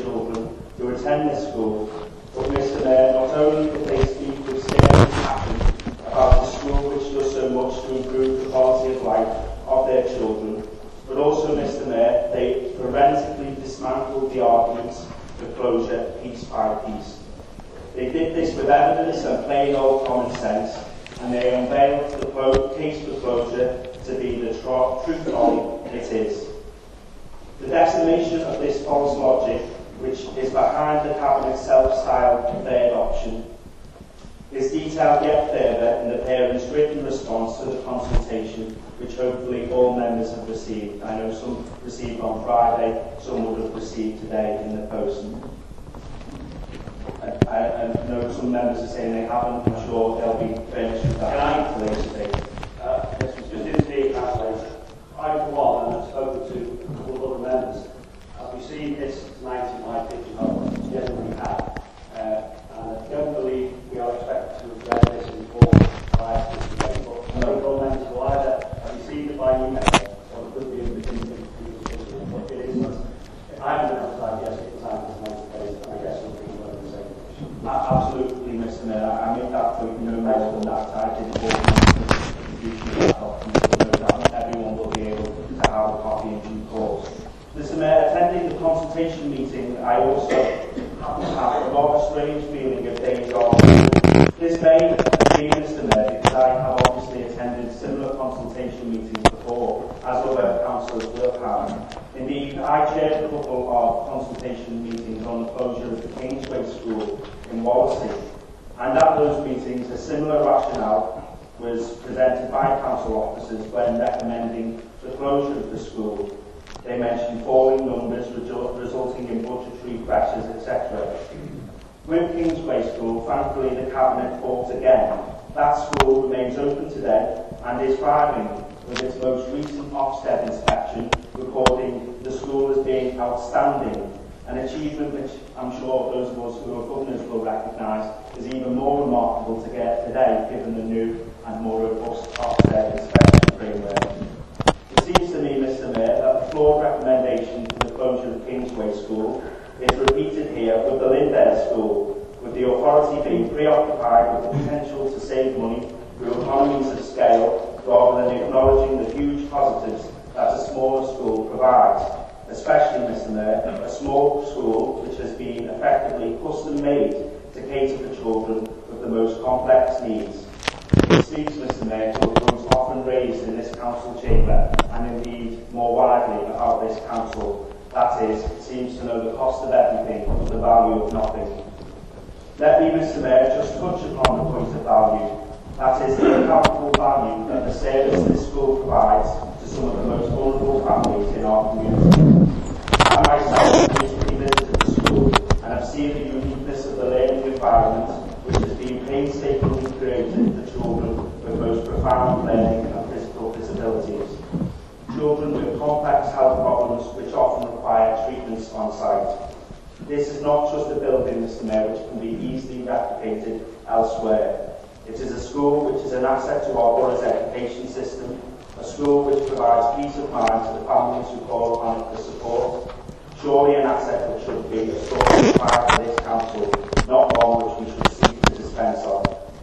children who attend this school, but Mr Mayor, not only did they speak with serious passion about the school which does so much to improve the quality of life of their children, but also, Mr Mayor, they forensically dismantled the arguments for closure piece by piece. They did this with evidence and plain old common sense, and they unveiled the case for closure to be the true trolley it is. The decimation of this false logic, which is behind the Cabinet's self-styled third option, is detailed yet further in the parents' written response to the consultation, which hopefully all members have received. I know some received on Friday, some would have received today in the post. I know some members are saying they haven't. I'm sure they'll be furnished with that later today. This was just indicating that later. I, for one, and I've spoken to a couple of other members, have received this tonight in my pigeonhole, generally have. And I don't believe we are expected to have read this in full prior to this debate. But I think all members will either have received it by email or it could be in the community. But it is not. I haven't been outside yet at the time of tonight's debate, and I guess some people are in the same position. Absolutely, Mr Mayor. I made that point no more than that. I didn't hold that document. Everyone will be able to have a copy in due course. Mr Mayor, attending the consultation meeting, I also happen to have a rather strange feeling of deja vu. This may be, Mr Mayor, because I have obviously attended similar consultation meetings before, as other councillors will have. Indeed, I chaired a couple of consultation meetings on the closure of the Kingsway School in Wallasey, and at those meetings a similar rationale was presented by council officers when recommending the closure of the school. They mentioned falling numbers resulting in budgetary pressures, etc. With Kingsway School, thankfully the Cabinet fought again. That school remains open today and is thriving, with its most recent Ofsted inspection recording the school as being outstanding, an achievement which I'm sure those of us who are governors will recognise is even more remarkable to get today, given the new and more robust Ofsted inspection framework. It seems to me, Mr Mayor, that the flawed recommendation for the closure of Kingsway School is repeated here with the Lindale School, with the authority being preoccupied with the potential to save money through economies of scale rather than acknowledging the huge positives that a smaller school provides, especially, Mr Mayor, a small school which has been effectively custom-made to cater for children with the most complex needs. It speaks, Mr Mayor, to what was often raised in this council chamber and indeed more widely about this council. That is, it seems to know the cost of everything but the value of nothing. Let me, Mr Mayor, just touch upon the point of value. That is, the incalculable value that the service this school provides to some of the most vulnerable families in our community. I myself recently visited the school and have seen the uniqueness of the learning environment which has been painstakingly created for children with most profound learning and physical disabilities. Children with complex health problems which often require treatments on site. This is not just a building, Mr Mayor, which can be easily replicated elsewhere. It is a school which is an asset to our borough's education system, a school which provides peace of mind to the families who call upon it for support, surely an asset which should be a source of pride for this council, not one which we should seek to dispense of.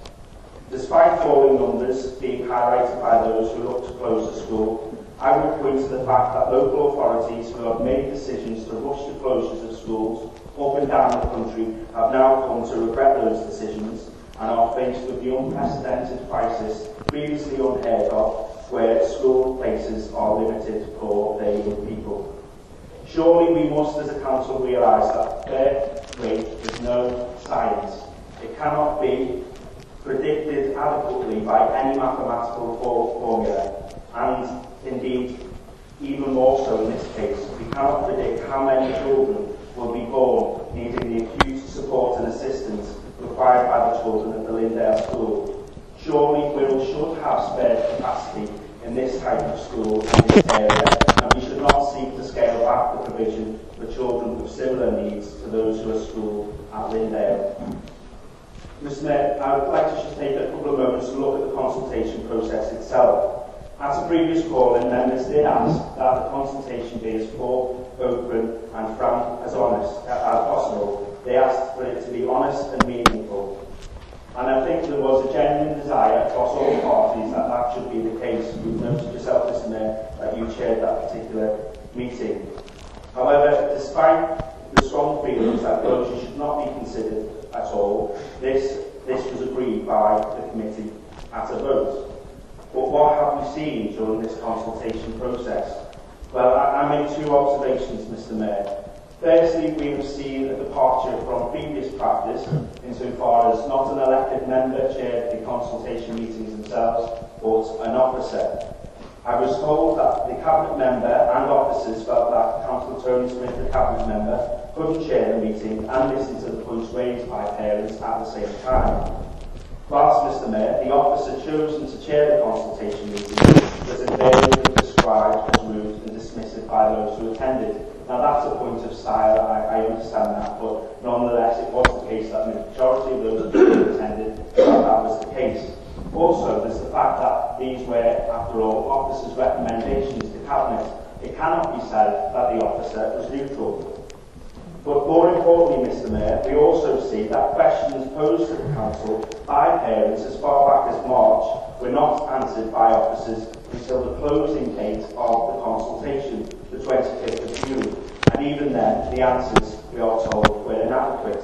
Despite falling numbers being highlighted by those who look to close the school, I would point to the fact that local authorities who have made decisions to rush the closures of schools up and down the country have now come to regret those decisions and are faced with the unprecedented crisis previously unheard of, where school places are limited for their young people. Surely we must as a council realise that birth rate is no science. It cannot be predicted adequately by any mathematical formula, and indeed, even more so in this case, we cannot predict how many children will be born needing the acute support and assistance required by the children at the Lindale School. Surely Wirral should have spare capacity in this type of school in this area, and we should not seek to scale back the provision for children with similar needs to those who are schooled at Lindale. Mr Mayor, I would like to just take a couple of moments to look at the consultation process itself. At a previous call-in, members did ask that the consultation be as full, open and frank as honest as that closure should not be considered at all, this was agreed by the committee at a vote. But what have we seen during this consultation process? Well, I make two observations, Mr. Mayor. Firstly, we have seen a departure from previous practice insofar as not an elected member chaired the consultation meetings themselves, but an officer. I was told that the Cabinet member and officers felt that Councillor Tony Smith, the Cabinet member, couldn't chair the meeting and listen to the points raised by parents at the same time. Whilst, Mr. Mayor, the officer chosen to chair the consultation meeting was invariably described as rude and dismissive by those who attended. Now that's a point of style, I understand that, but nonetheless it was the case that the majority of those who attended felt that was the case. Also, there's the fact that these were, after all, officers' recommendations to Cabinet. It cannot be said that the officer was neutral. But more importantly, Mr. Mayor, we also see that questions posed to the Council by parents as far back as March were not answered by officers until the closing date of the consultation, the 25th of June. And even then, the answers, we are told, were inadequate.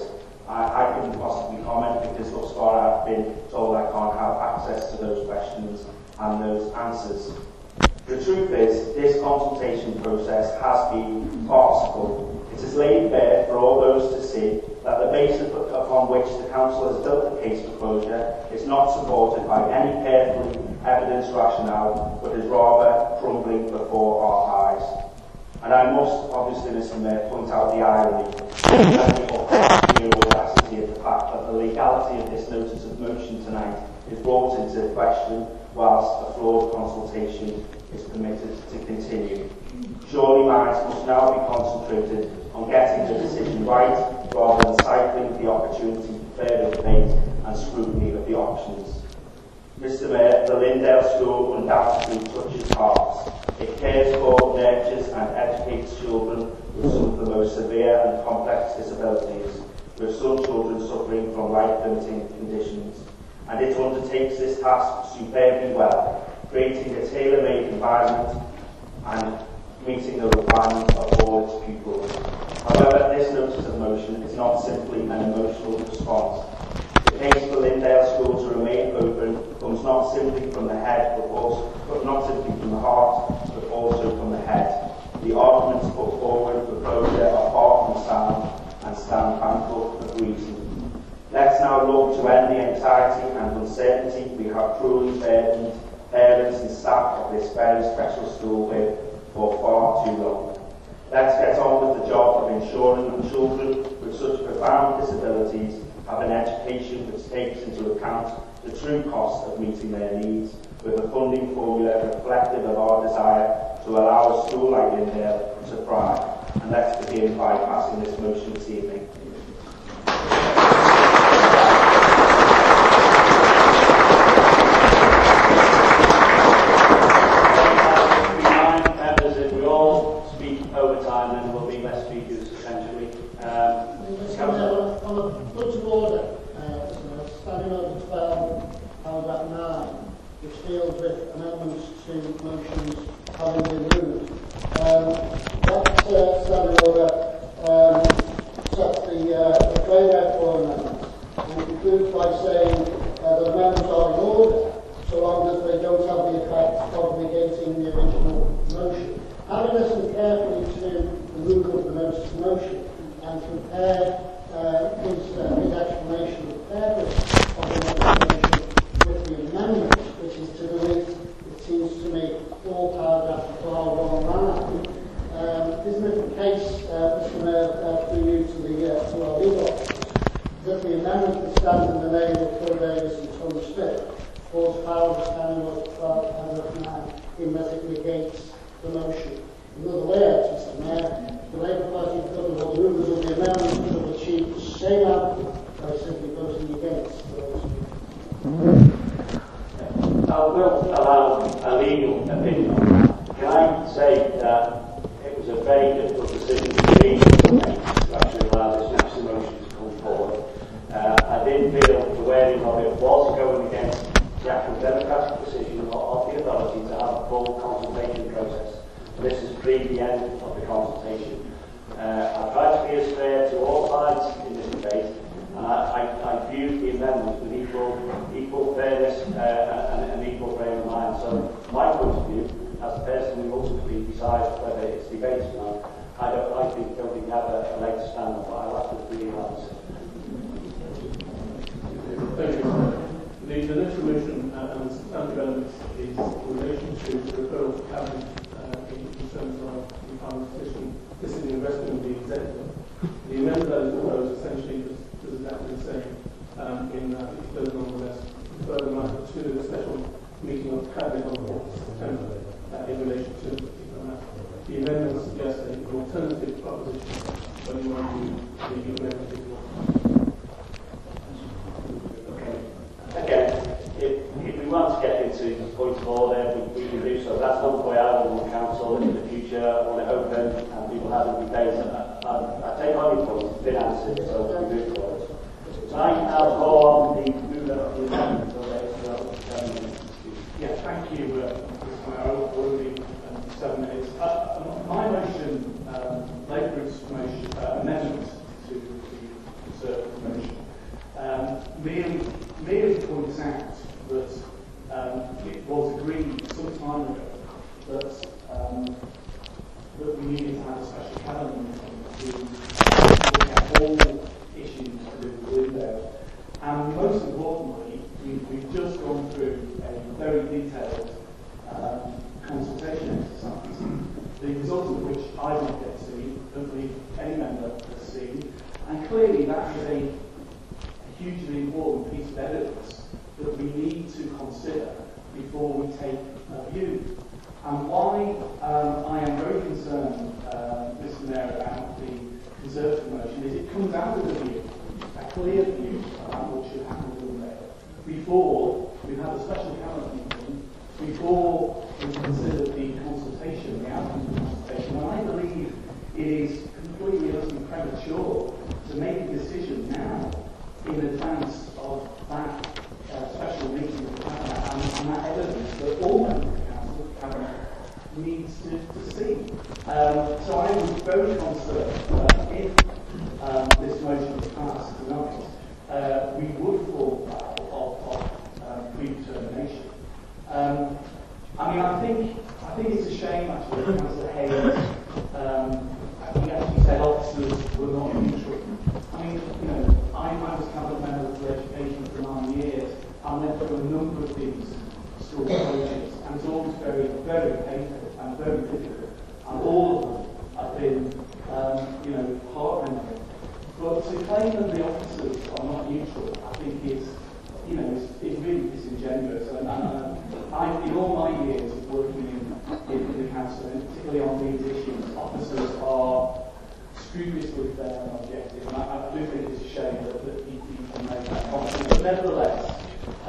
I couldn't possibly comment because thus far I've been told I can't have access to those questions and those answers. The truth is, this consultation process has been farcical. It is laid bare for all those to see that the basis upon which the Council has built the case for closure is not supported by any carefully evidenced rationale, but is rather crumbling before our eyes. And I must obviously, Mr. Mayor, point out the irony and the audacity of the fact that the legality of this notice of motion tonight is brought into question whilst a flawed consultation is permitted to continue. Surely minds must now be concentrated on getting the decision right rather than stifling the opportunity for further debate and scrutiny of the options. Mr. Mayor, the Lindale School undoubtedly touches hearts. It cares for, nurtures and educates children with some of the most severe and complex disabilities, with some children suffering from life-limiting conditions. And it undertakes this task superbly well, creating a tailor-made environment and meeting the requirements of all its pupils. However, this notice of motion is not simply an emotional response. The case for Lindale School to remain open comes not simply from the head, but not simply from the heart, but also from the head. The arguments put forward for closure are far from sound and stand bankrupt of reason. Let's now look to end the anxiety and uncertainty we have cruelly burdened parents and staff of this very special school with for far too long. Let's get on with the job of ensuring that children with such profound disabilities have an education which takes into account the true cost of meeting their needs, with a funding formula reflective of our desire to allow a school like Lindale to thrive. And let's begin by passing this motion this evening. This is pre the end of the consultation. I've tried to be as fair to all sides the relatively. Again, if we want to get into the point of order, we can do so. That's not the way I would want council in the future. I want it open and people have a debate. I take on your point, it's been answered, so we move forward. Right, now go on the move up the amendment. Yeah, thank you, Mr. Mayor. Already 7 minutes. My motion, Labour's motion, amendment to the Conservative motion, merely points out that it was agreed some time ago that we needed to have a special calendar meeting to look at all issues to do with window. And most importantly, we've just gone through a very detailed consultation exercise, the result of which I didn't get to see, don't believe any member has seen, and clearly that is a hugely important piece of evidence that we need to consider before we take a view. And why I am very concerned, Mr. Mayor, about the Conservative motion is it comes out of the view, a clear view about what should happen with the mayor. Before we've had a special cabinet meeting, before we've considered the consultation, the outcome of the consultation, and I believe it is completely utterly premature to make a decision now in advance of that special meeting of the cabinet and that evidence that all members of the council cabinet needs to see. So I am very concerned if this motion is passed tonight, we would fall foul of predetermination. I mean, I think it's a shame actually that Councillor Hayes, he actually said officers were not neutral. I mean, you know, I was cabinet member for education for 9 years. I went through a number of these school projects, and it's always very, very painful and very difficult. And all of them have been, you know, heart-rending. But to claim that the officers are not neutral, I think is, you know, it's really disingenuous. And I, in all my years of working in the council, and particularly on these issues, officers are scrupulously fair and objective. And I do think it's a shame that you can make that comment. But nevertheless,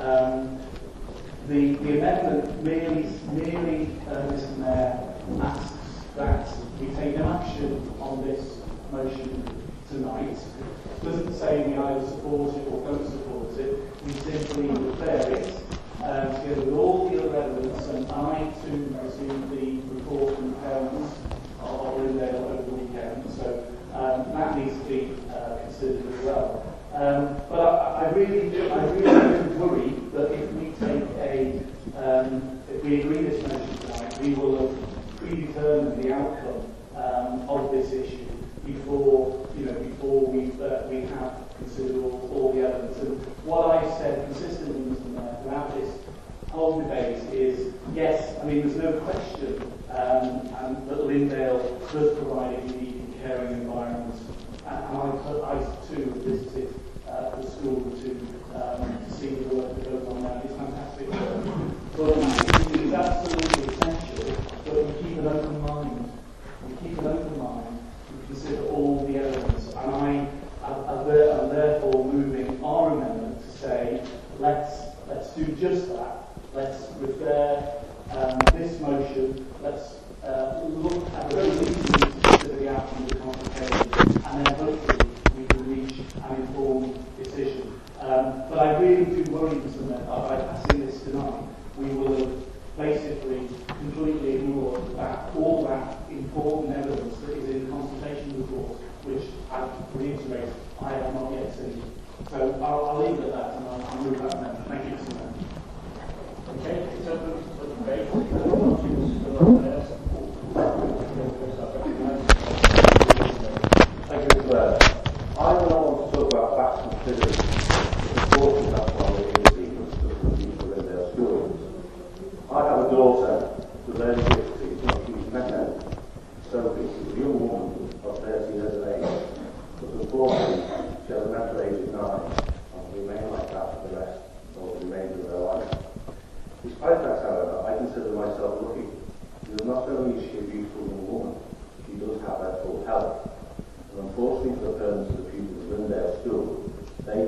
the amendment merely, Mr. Mayor, asks that we take no action on this motion tonight. It doesn't say we either support it or don't support it. We simply declare it together with all the other evidence, and I too received the report from parents of Wirral over the weekend, so that needs to be considered as well. But I really do worry that if we take if we agree this motion tonight, we will have predetermined the outcome of this issue before we have considered all the evidence. And what I've said consistently, Mr. Mayor, throughout this whole debate is, yes, I mean, there's no question that Lindale does provide a unique and caring environment. And I too visited the school to see the work that goes on there. It's fantastic work. But it is absolutely essential that we keep an open mind. We keep an open mind and consider all the evidence. And I am therefore moving our amendment to say, let's do just that. Let's refer this motion. Let's look at the very least to consider the outcome of the consultation, and then hopefully we can reach an informed decision. But I really do worry, Mr. Mayor, by passing this tonight, we will have basically completely ignored all that important evidence that is in the consultation report, which I reiterate, I have not yet seen. So I'll leave it at that, and I'll move that now. Thank you, Mr. Mayor. Okay, it's open for debate. Thank you, Mr. Mayor. I do not want to talk about facts and figures. Unfortunately, that's why we're here this evening, to people in their schools. I have a daughter who's early 60s, not she's met her. Sophie, she's a young woman of 30 years of age. But unfortunately, she has a mental age of 9 and will remain like that for the rest or the remainder of her life. Despite that, however, I consider myself lucky, because not only is she a beautiful young woman, she does have her full health. And unfortunately for the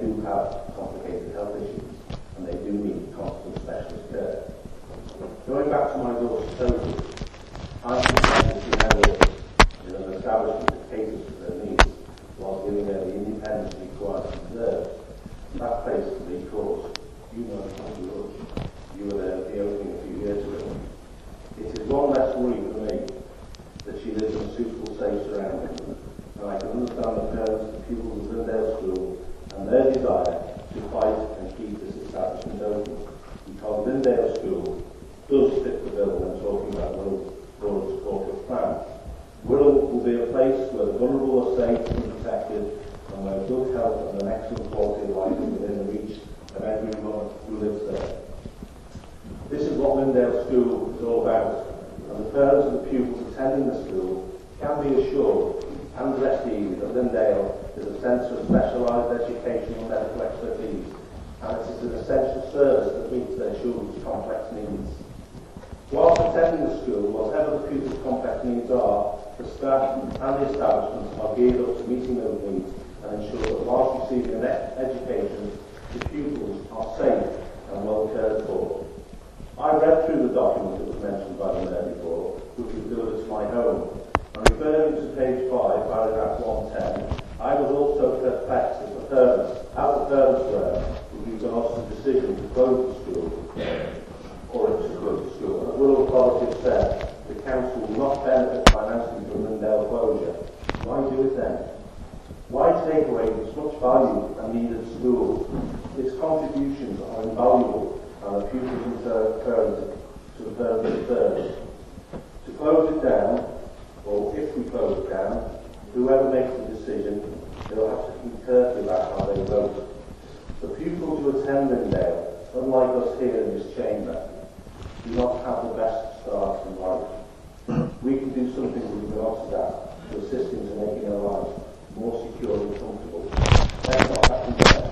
do have complicated health issues and they do need constant specialist care. Going back to my daughter's therapy, I suspect that she had in an establishment that caters to their needs while giving her the independence required to deserve. That place to be called, you know, you were there at the opening a few years ago. It is one less worry for me that she lives in suitable, safe surroundings, and I can understand the parents of the pupils of Wirral School and their desire to fight and keep this establishment open, because Wirral School does fit the bill when talking about Wirral's corporate plan. Wirral will be a place where the vulnerable are safe and protected, and where good health and an excellent quality of life is within the reach of everyone who lives there. This is what Wirral School is all about, and the parents of the pupils attending the school can be assured and rest easy that Wirral is a centre of specialised educational and medical expertise, and it is an essential service that meets their children's complex needs. Whilst attending the school, whatever the pupils' complex needs are, the staff and the establishment are geared up to meeting those needs and ensure that whilst receiving an education, the pupils are safe and well cared for. I read through the document that was mentioned by the Mayor before, which was delivered to my home, and referring to page 5, paragraph 110, I was also perplexed as the parents were with regards to the decision to close the school, or to close the school. As Wirral Authority have said, the council will not benefit financially from Wirral closure. Why do it then? Why take away this much value and needed school? Its contributions are invaluable, and the pupils and parents to the parents first. To close it down, or if we close it down, whoever makes the decision, they'll have to think carefully about how they vote. The pupils who attend Wirral, unlike us here in this chamber, do not have the best start in life. We can do something with regards to that, to assist in making our lives more secure and comfortable. Let's not happen there.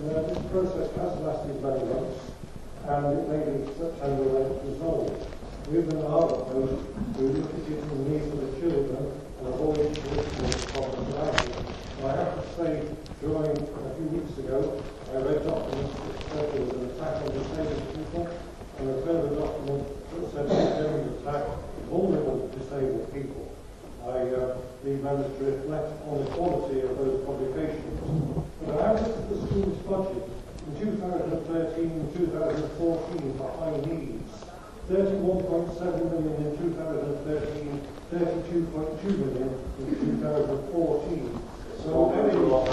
We given our approach, we look at it in the needs of the children and avoid political problems. I have to say, during a few weeks ago, I read documents that said there was an attack on disabled people, and a further document that said there was an attack on vulnerable disabled people. I leave members to reflect on the quality of those publications. But I looked at the school's budget in 2013 and 2014 for high needs. 31.7 million in 2013, 32.2 million in 2014. So I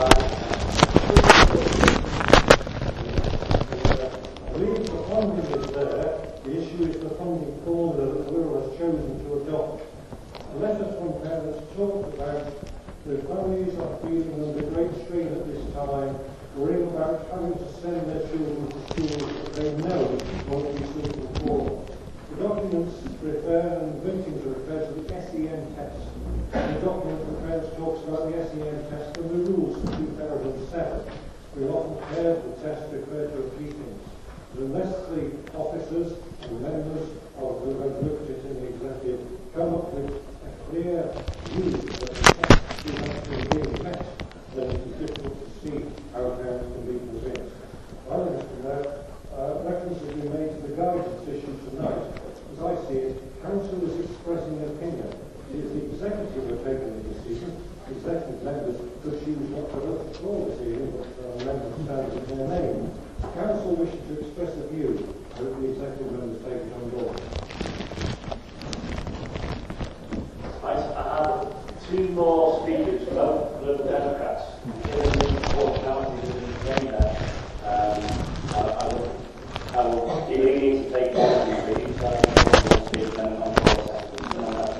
believe the funding is there. The issue is the funding formula that Wirral has chosen to adopt. The letters from parents talked about the families are feeling under great strain at this time, worrying about having to send their children to schools that they know won't be suitable for them. The documents refer, and Vinting to refer to the SEN test. The document from parents talks about the SEN test and the rules from 2007. We often heard the test referred to a few things. But unless the officers and members of the looked at in the executive come up with a clear view that the test is actually being met, then it is difficult to see how parents can be convinced. Finally, Mr. Mayor, reference has been made to the guidance issued tonight. As I see it, Council is expressing an opinion. It is the executive who have taken the decision. Executive members could choose not to vote at all this evening, but members stand in their name. Council wishes to express a view. I hope the executive members take it on board. I have two more speakers from the Democrats. Given the proportionality that is in there, I will be willing to take one of these speakers. So I will speak then on 4 seconds. And that's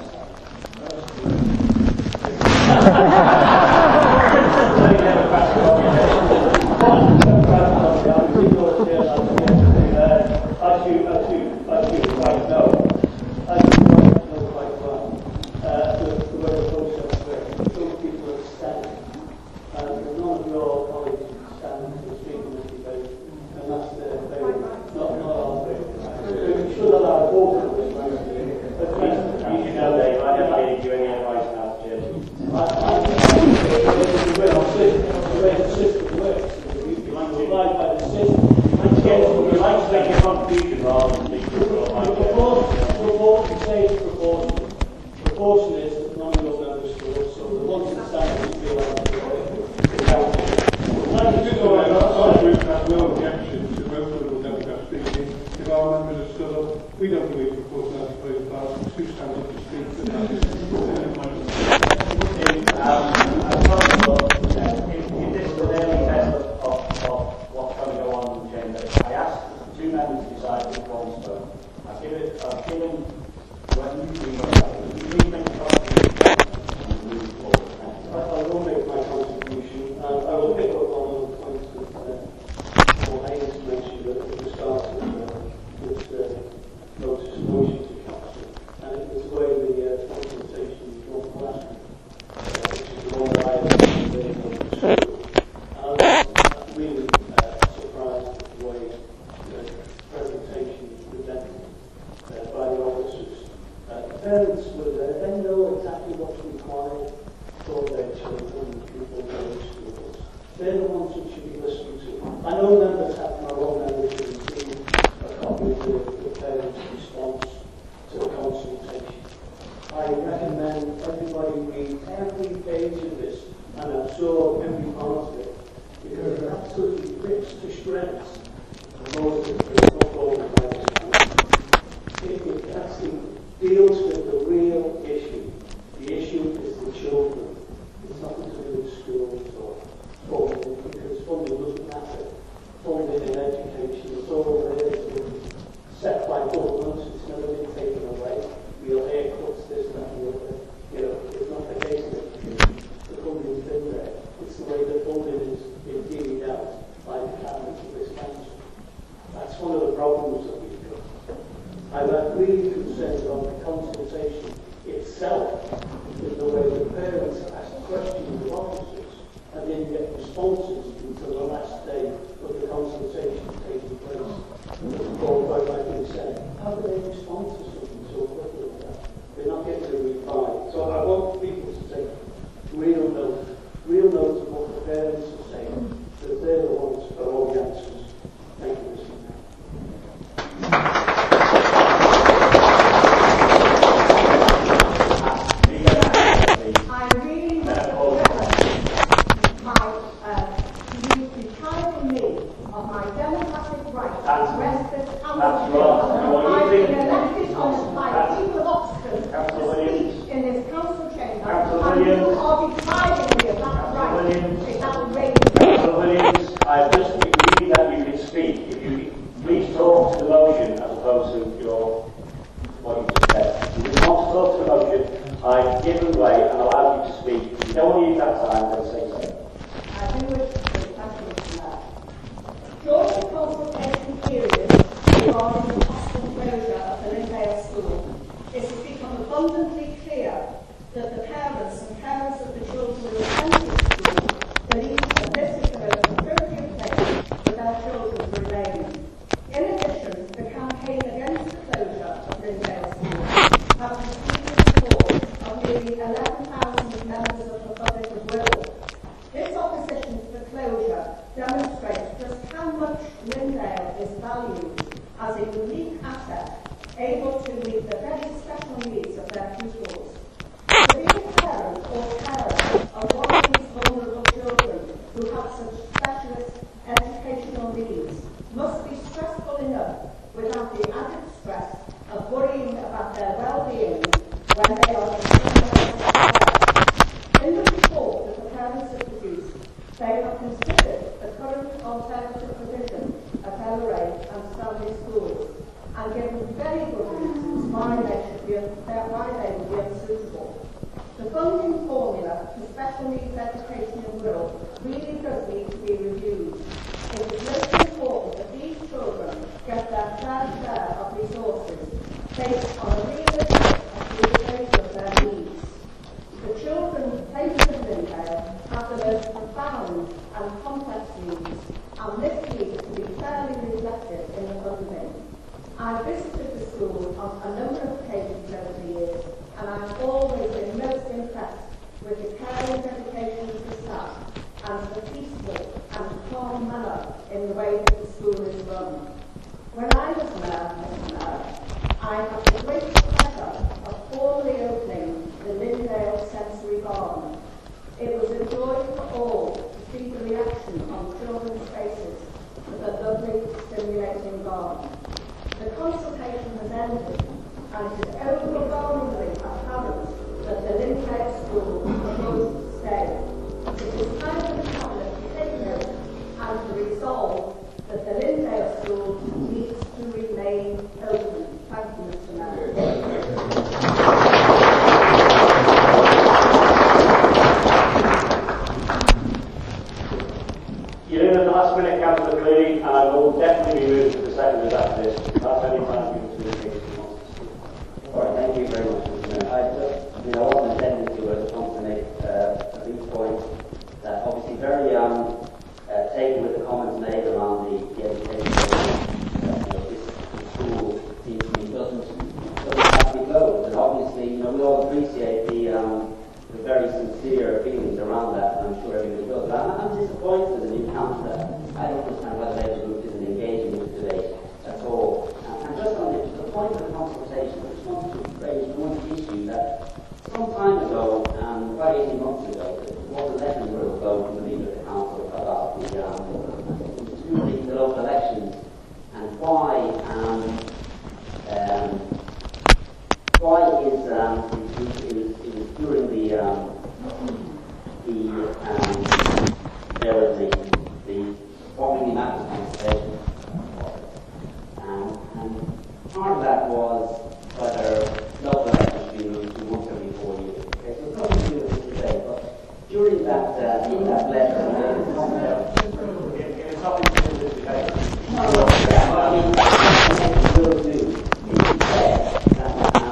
how do they respond to something so We're not getting to reply. So I want people to take real note of what the parents are saying, that they're the ones for all the answers. Thank you, Mr. Mayor. I really depriving me of my democratic right to express this council. I've been elected by people of Oxford to speak in this council chamber, and you are depriving me of that right. It's outrageous. Councillor Williams, I just agreed that you can speak. If you please talk to the motion as opposed to what you just said. If you want to talk to the motion, I've given way and allowed you to speak. If you don't want to use that time, then say so. I do wish to speak. Thank you, Mr. Mayor. During the consultation period regarding the possible closure of the Lindale School, it has become abundantly clear that the parents of the children who attend the school believe that this is the most appropriate place for their children to remain. In addition, the campaign against the closure of Lindale School has received the support of nearly 11,000 members of the public of Wirral. This opposition to the closure demonstrates just how much Lindale is valued as a unique asset, able to meet the very special needs of their pupils. To be a parent or parent of one of these vulnerable children who have such specialist educational needs must be stressful enough without the added stress of worrying about their well-being when they are in the report that the parents have produced, they have considered the current alternative provision at LRA and Stanley schools and given very good reasons why they would be unsuitable. The funding formula for special needs education in Wirral really does need to be reviewed. It is most important that these children get their fair share of resources based on a realistic appreciation of their needs. The children placed in Lindale have the most profound and complex needs, and this needs to be fairly reflected in the funding. I visited the school on a number of occasions over the years, and I've always been most impressed with the care and dedication of the staff and the peaceful and calm manner in the way that the school is run. When I was mayor, Mr. Mayor, I had the great pleasure of formally opening the Lindale Sensory Garden. It was a joy for all to see the reaction on children's faces to the lovely, stimulating garden. The consultation has ended, and it is overwhelmingly apparent that the Lindale School should stay. It is time for the Cabinet to take note and to resolve that the Lindale School needs to remain open. Thank you, Mr. Mayor. You're in at the last minute, Councillor Cleary, and I will definitely be moving to the second after this. That's any time you can speak if you want to speak. All right, thank you very much, Mr. Mayor. I wasn't intending to, I just want to make a brief point that obviously very taken with the comments made around the education. This school seems to me doesn't have to be closed, and obviously, we all appreciate the very sincere feelings around that, and I'm sure everybody does. But I'm disappointed as a new councillor. I don't understand why the Labour Group isn't engaging in this debate at all. And just on the point of the consultation, I just want to raise one issue that some time ago, about 18 months ago, there was a letter in Wirral going from the leader of the council about the local elections and why it was during there was the forming matters consultation, and part of that was whether local elections should be moved to once every 4 years. Okay, so it's nothing to do with this today, but during that in that letter, It's nothing to do with this debate.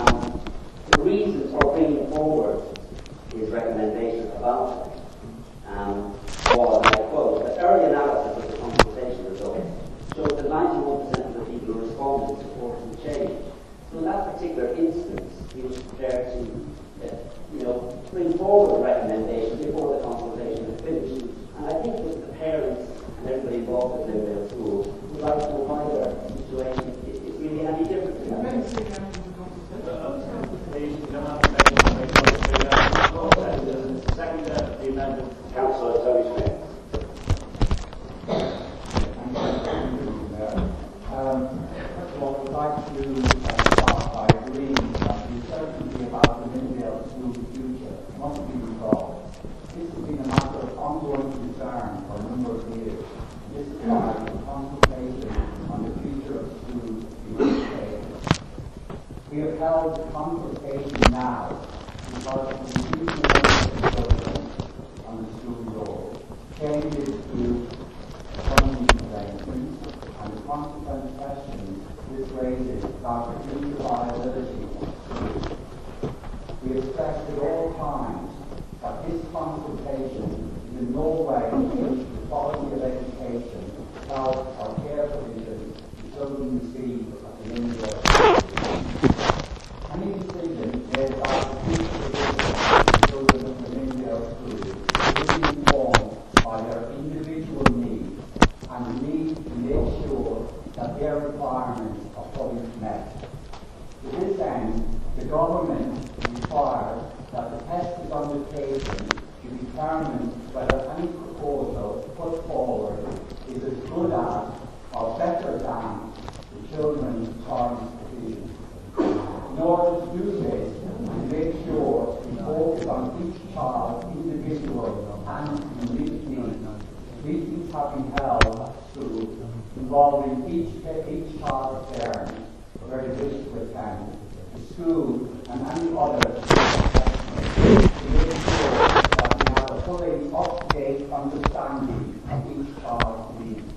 The reasons for bringing forward his recommendations about it, particular instance, he was prepared to, bring forward a recommendation before the consultation had finished. And I think that the parents and everybody involved in their school would like to know why their situation is really any different from that. Second, the amendment, Councillor Toby Smith. First of all, I would like to start by agreeing that the uncertainty about the Lindale School's future must be resolved. This has been a matter of ongoing concern for a number of years. This is why the consultation on the future of schools is undertaken. We have held the consultation now because of the increasing number of children on the school road, changes to funding arrangements, and the consequent questions this raises about the future viability of schools. We have stressed at all times that this consultation is in no way linked to the quality of education, health, or care provision the children receive at the Lindale School. Any decision made about the future provision of the children of the Lindale School will be informed by their individual needs and the need to make sure that their requirements are fully met. To this end, the government requires that the test is undertaken to determine whether any proposal put forward is as good as or better than the children's current provision. In order to do this, we make sure we focus on each child's individual and unique needs. Meetings have been held at school involving each child's parents where they wish to attend, the school and any other professionals to make sure that we have a fully up-to-date understanding of each child's needs.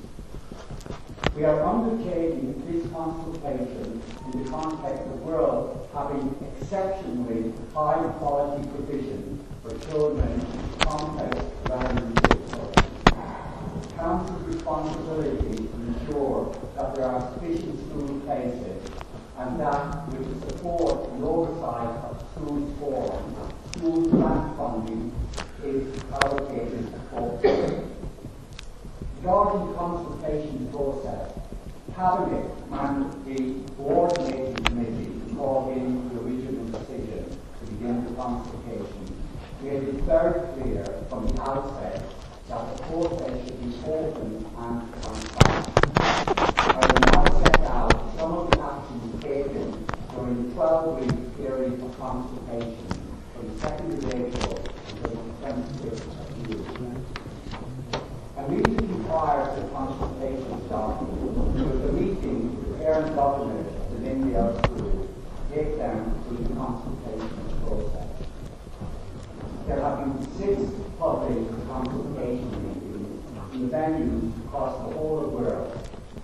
We are undertaking this consultation in the context of Wirral having exceptionally high quality provision for children with complex learning difficulties. Council's responsibility to ensure that there are sufficient school places and that with the support and oversight of schools forum, school grant funding is allocated appropriately. Regarding the consultation process, Cabinet and the coordinating committee called in the original decision to begin the consultation. We have been very clear from the outset that the process should be open and transparent. I will now set out some of the actions taken during the 12-week period of consultation from the 2nd of April until the 25th of June. Immediately prior to the consultation starting, there was a meeting with the parent governors of the Lindale School to take them through the consultation process. There have been 6 public consultation meetings in venues across the whole of Wirral.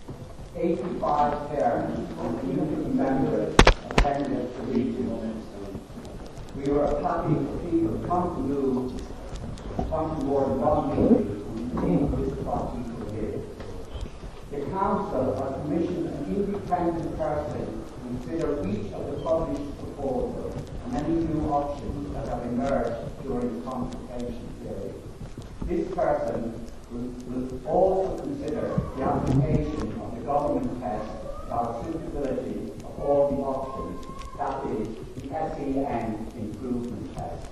85 parents and community members attended the meeting. We were happy for people to come to more than one meeting and see this what people did. The council has commissioned an independent person to consider each of the published proposals and any new options that have emerged during the consultation period. This person will also consider the application of the government test for suitability of all the options, that is, the SEN improvement test.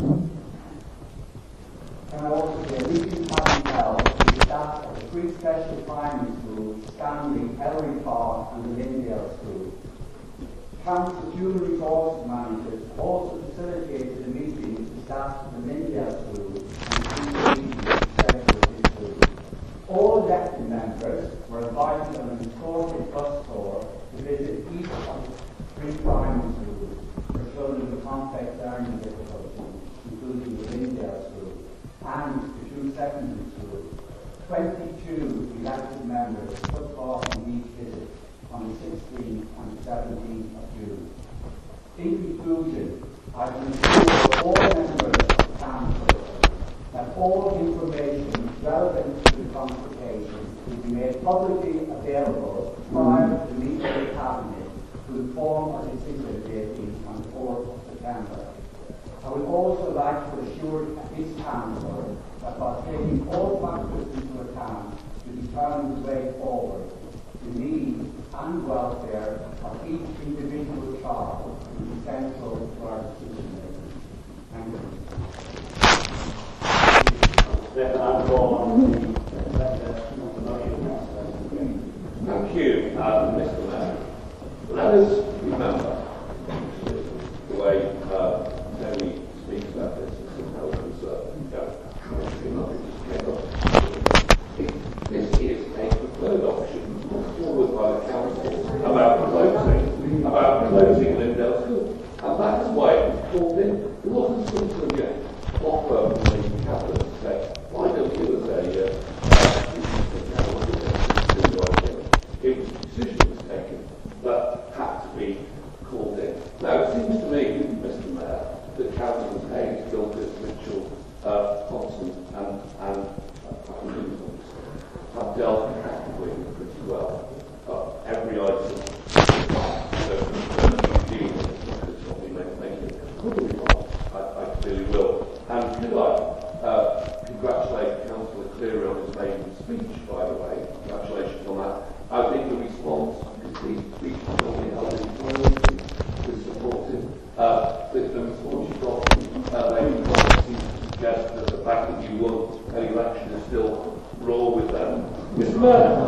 And also the meetings have been held with the staff of the Free Special Primary School, Stanley, Ellery Park and the Lindale School. Council human resource managers also facilitated the meeting with the staff of the Lindale School and the School. All elected members were invited on an escorted bus tour to visit each of the 3 primary schools for children with complex learning difficulties, including the Lindale School, and the 2 secondary schools. 22 elected members took part in each visit on the 16th and the 17th of June. In conclusion, I can assure all members of the Council that all information relevant to the consultation will be made publicly available prior to the meeting of the Cabinet, who inform our decision-making on the 4th of September. I would also like to assure this Council that by taking all factors into account to determine the way forward, the needs and welfare of each individual child will be central to our decision-making. Thank you. Thank you, Mr. Mayor. Let us remember the way Tony speaks about this and how it this is a preferred option put forward by the Council about closing Lindale School. And that's why it was called in. It wasn't something yet offer from the Cabinet to say, why don't you give us it was a decision was taken that had to be called in. Now, it seems to me, Mr. Mayor, that Councillors Hayes, Gilchrist, Mitchell, Thompson and have dealt effectively pretty well. Every item I clearly will. And could I congratulate Councillor Cleary on his maiden speech, by the way. Congratulations on that. I think the response to his speech was only held in priority was supportive. The response you got from Lady Cross seems to suggest that the fact that you won an election is still raw with them. Mr.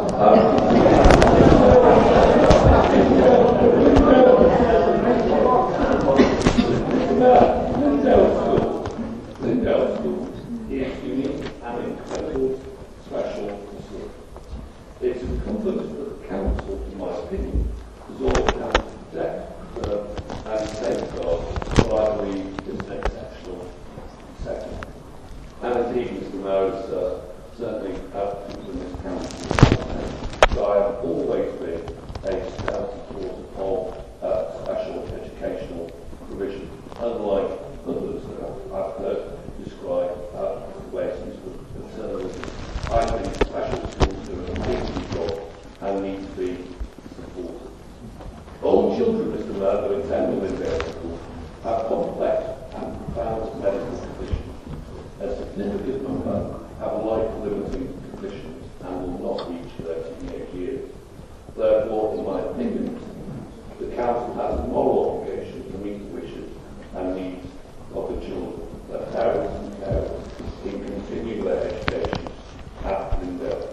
Lindale School is unique and incredibly special school. It's incumbent that the Council, in my opinion, has always had to protect, preserve and safeguard what I believe is an exceptional sector. And indeed, Mr. Mayor has certainly people in this Council. So I have always been a stout supporter of special educational provision, unlike others that I've heard describe the ways in which conservatism. I think special schools do an amazing job and need to be supported. All children, Mr. Mayor, who attend Lindale School have complex and profound medical conditions. A significant number have life-limiting conditions and will not reach their teenage years. Therefore, in my opinion, the Council has a moral obligation to meet the wishes and needs of the children, their parents and carers, in continuing their education at Lindale.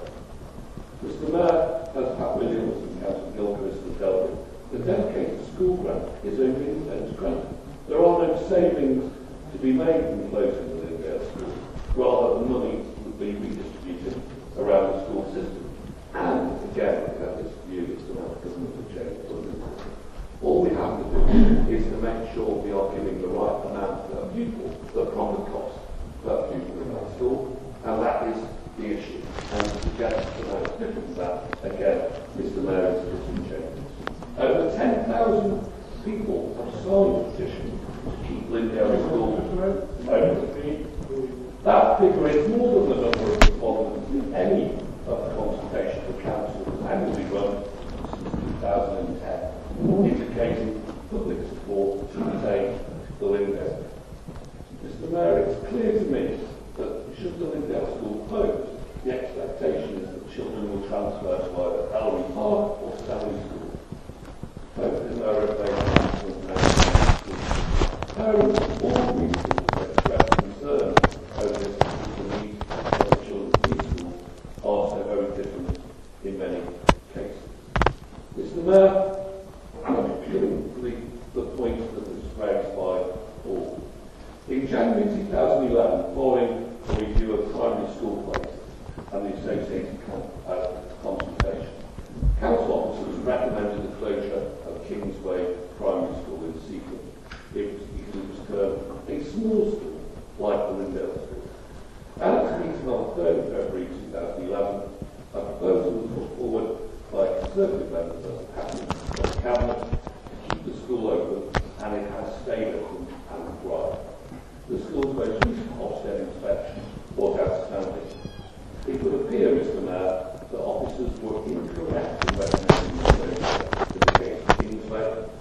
Mr. Mayor, as Pat Williams and Councillor Gilchrist have dealt with, the dedicated school grant is a ring-fence grant. There are no savings to be made from closing the Lindale School. Rather, the money would be redistributed around the school system. And again, we have this view that somehow the government will change funding. All we have to do is to make sure we are giving the right amount per pupil, the proper cost per pupil in that school, and that is the issue. And to suggest that it's different than that, again, Mr. Mayor is different changes. Over 10,000 people have signed a petition to keep Lindale School open. That figure is more than the number of respondents in any of the consultation the Council has annually run since 2010, indicating public support to retain the Lindale. Mr. Mayor, it's clear to me that should the Lindale School close, the expectation is that children will transfer to either Ellery Park or Stanley School. Both in their parents of all reasons express concern over this because the needs of the children in these schools are so very different in many cases. Mr. Mayor, I'm appealing the point that was raised by all. In January 2011, following a review of primary school places and the associated consultation, Council officers recommended the closure of Kingsway Primary School in Seacombe. It was termed a small school, like the Lindale School. At its meeting on 3rd February 2011, a proposal was put forward by Conservative members of the Cabinet to keep the school open, and it has stayed open and thrived. The school's most recent Ofsted inspection was outstanding. It would appear, Mr. Mayor, that officers were incorrect in recommending the case of Kingsway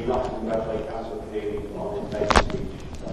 not to congratulate Councillor Cleary on his basic speech.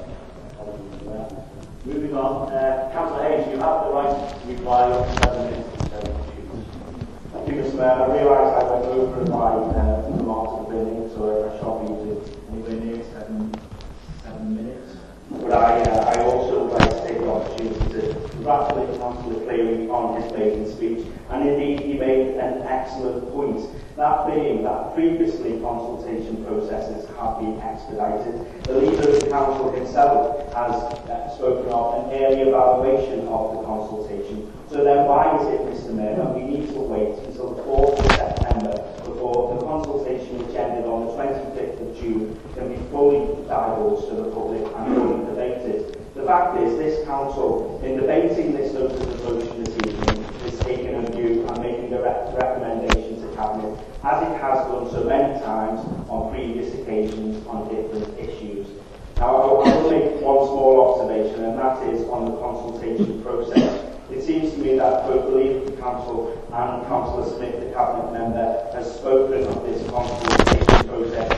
Moving on, Councillor Hayes, you have the right to reply up to 7 minutes. Thank you, Mr. Mayor. I realise I went over my remarks at the beginning, so I shan't be using anywhere near 7 minutes. But I also would like to take the opportunity to congratulate Councillor Cleary on his maiden speech, and indeed he made an excellent point. That being that previously consultation processes have been expedited. The leader of the council himself has spoken of an early evaluation of the consultation. So then why is it, Mr. Mayor, that we need to wait until the 4th of September before the consultation, which ended on the 25th of June, can be fully divulged to the public and fully debated? The fact is, this council, in debating this notice of motion this evening, is taking a view and making a recommendation to Cabinet, as it has done so many times on previous occasions on different issues. Now, I will make one small observation, and that is on the consultation process. It seems to me that both the Leader of the Council and Councillor Smith, the Cabinet member, has spoken of this consultation process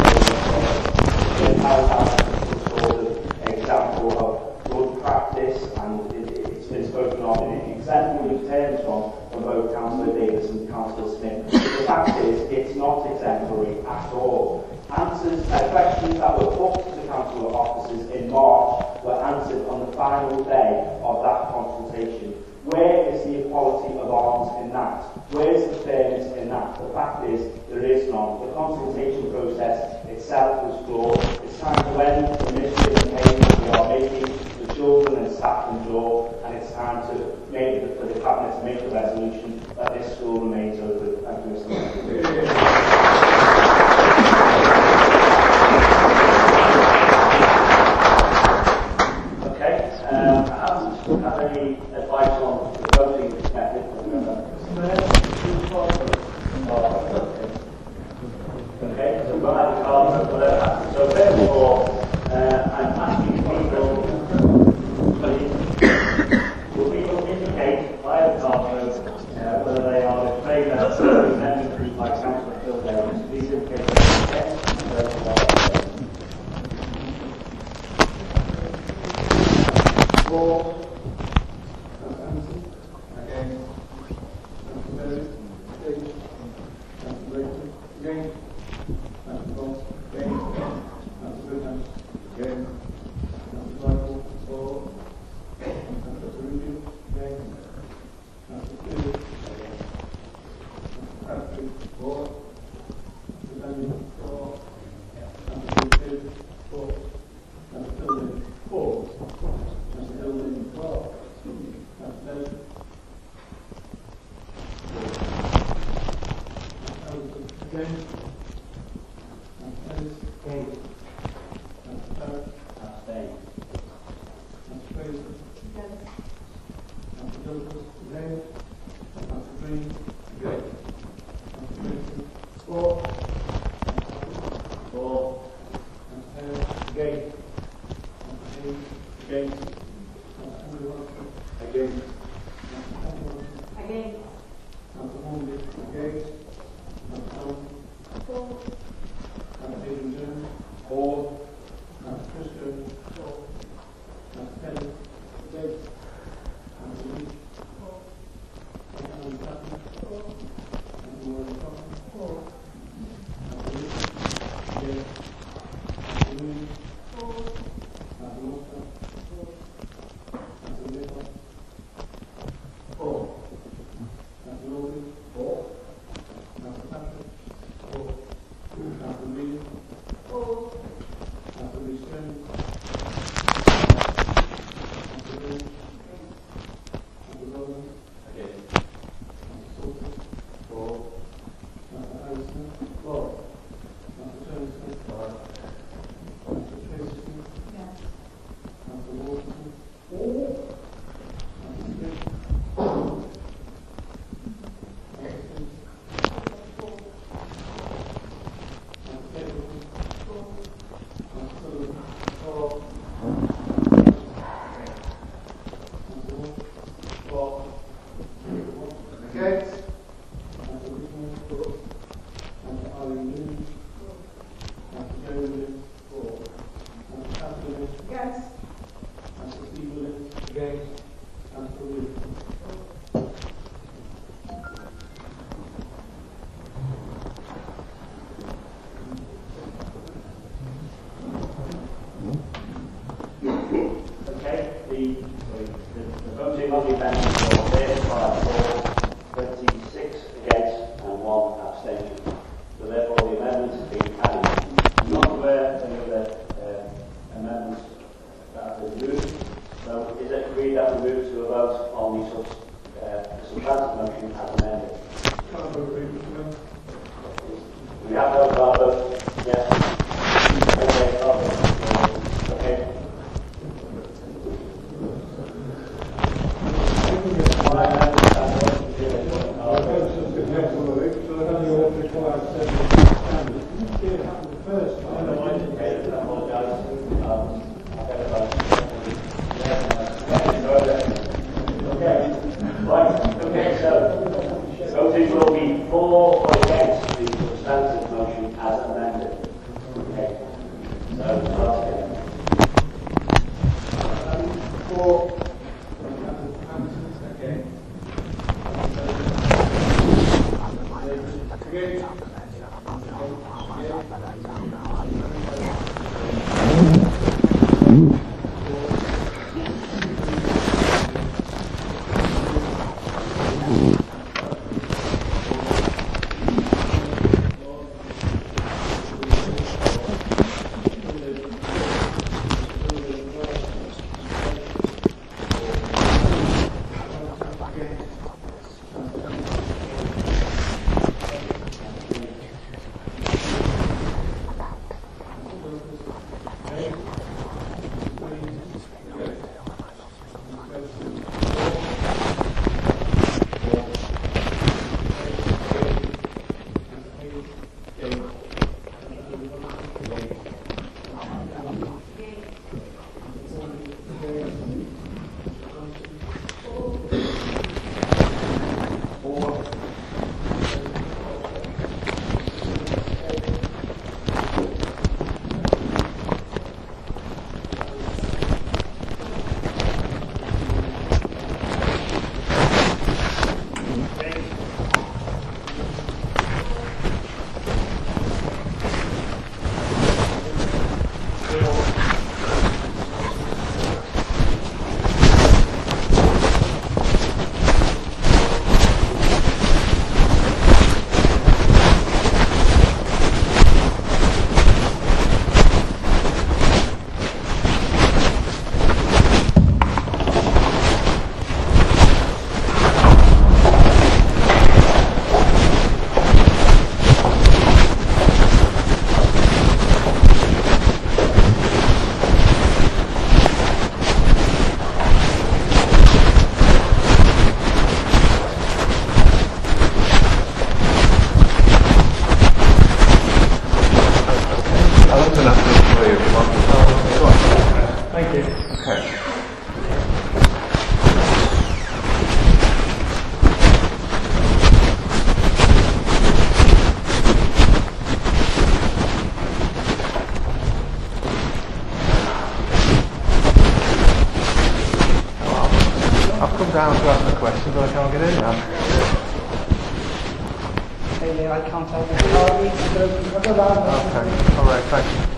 in sort of example of good practice, and it's been spoken of in exemplary terms from both Councillor Davis and Councillor Smith. The fact is, it's not exemplary at all. Questions that were put to the council officers in March were answered on the final day of that consultation. Where is the equality of arms in that? Where is the fairness in that? The fact is, there is none. The consultation process itself was flawed. It's time to end the mischief and behaviour we are making the children and staff endure, and it's time to make for the Cabinet to make a resolution that this school remains open. Thank you, Mr. Mayor. Have any advice on the voting method? Okay, so we'll have the cards for that. So therefore, I'm asking people, will people indicate via the card vote whether they are in favour of the amendment group by Councillor Phil Davis? Please indicate yes. For down to ask the question, but I can't get in now. Hey, I can't tell you. Okay, alright, thank you.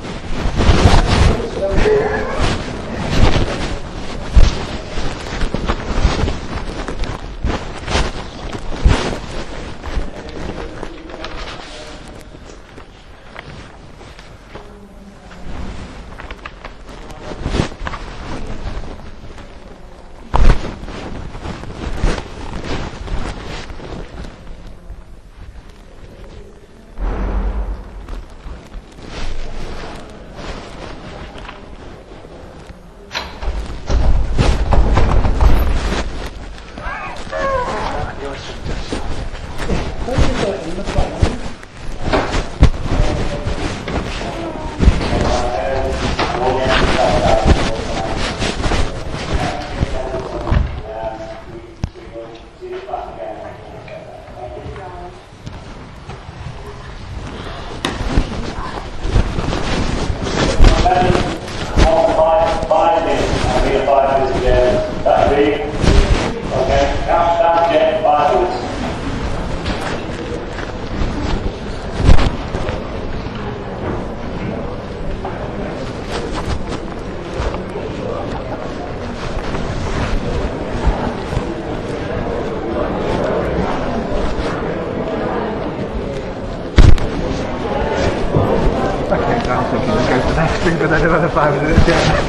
But I don't have 5 minutes yet.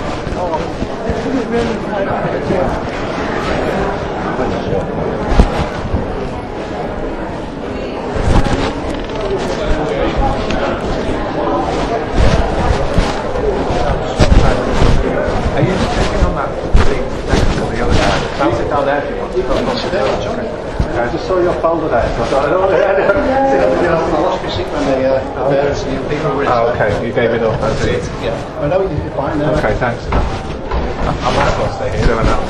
Are you just checking on that seat next to the other guy? I'll sit down there if you want. Okay, I just saw your folder there, so I thought, I don't know. I lost my seat when the parents and people were in. Oh, okay, you gave it up. Yeah. I know you did fine now. Okay, thanks. I might as well stay here doing that.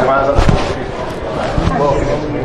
Walking into me.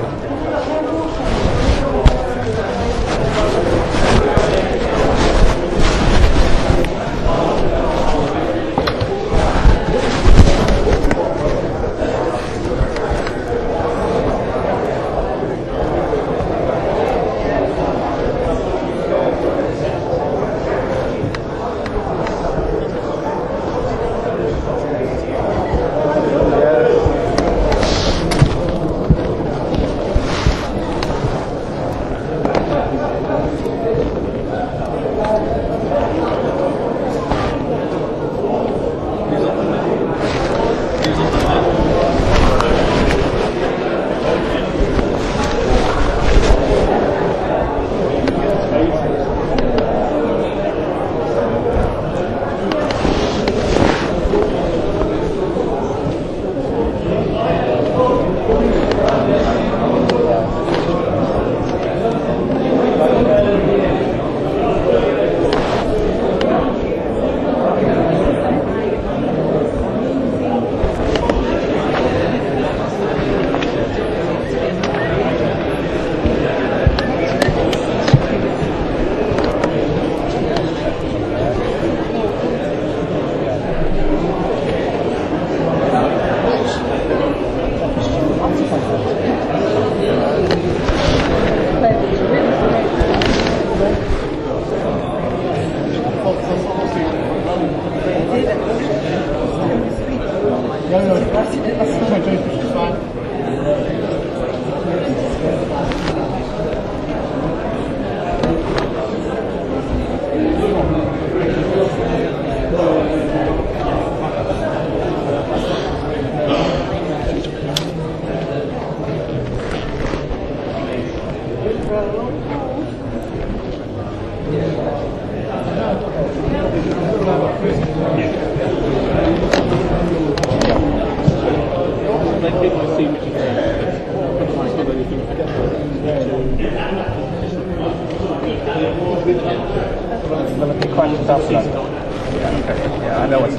Yeah, I know what's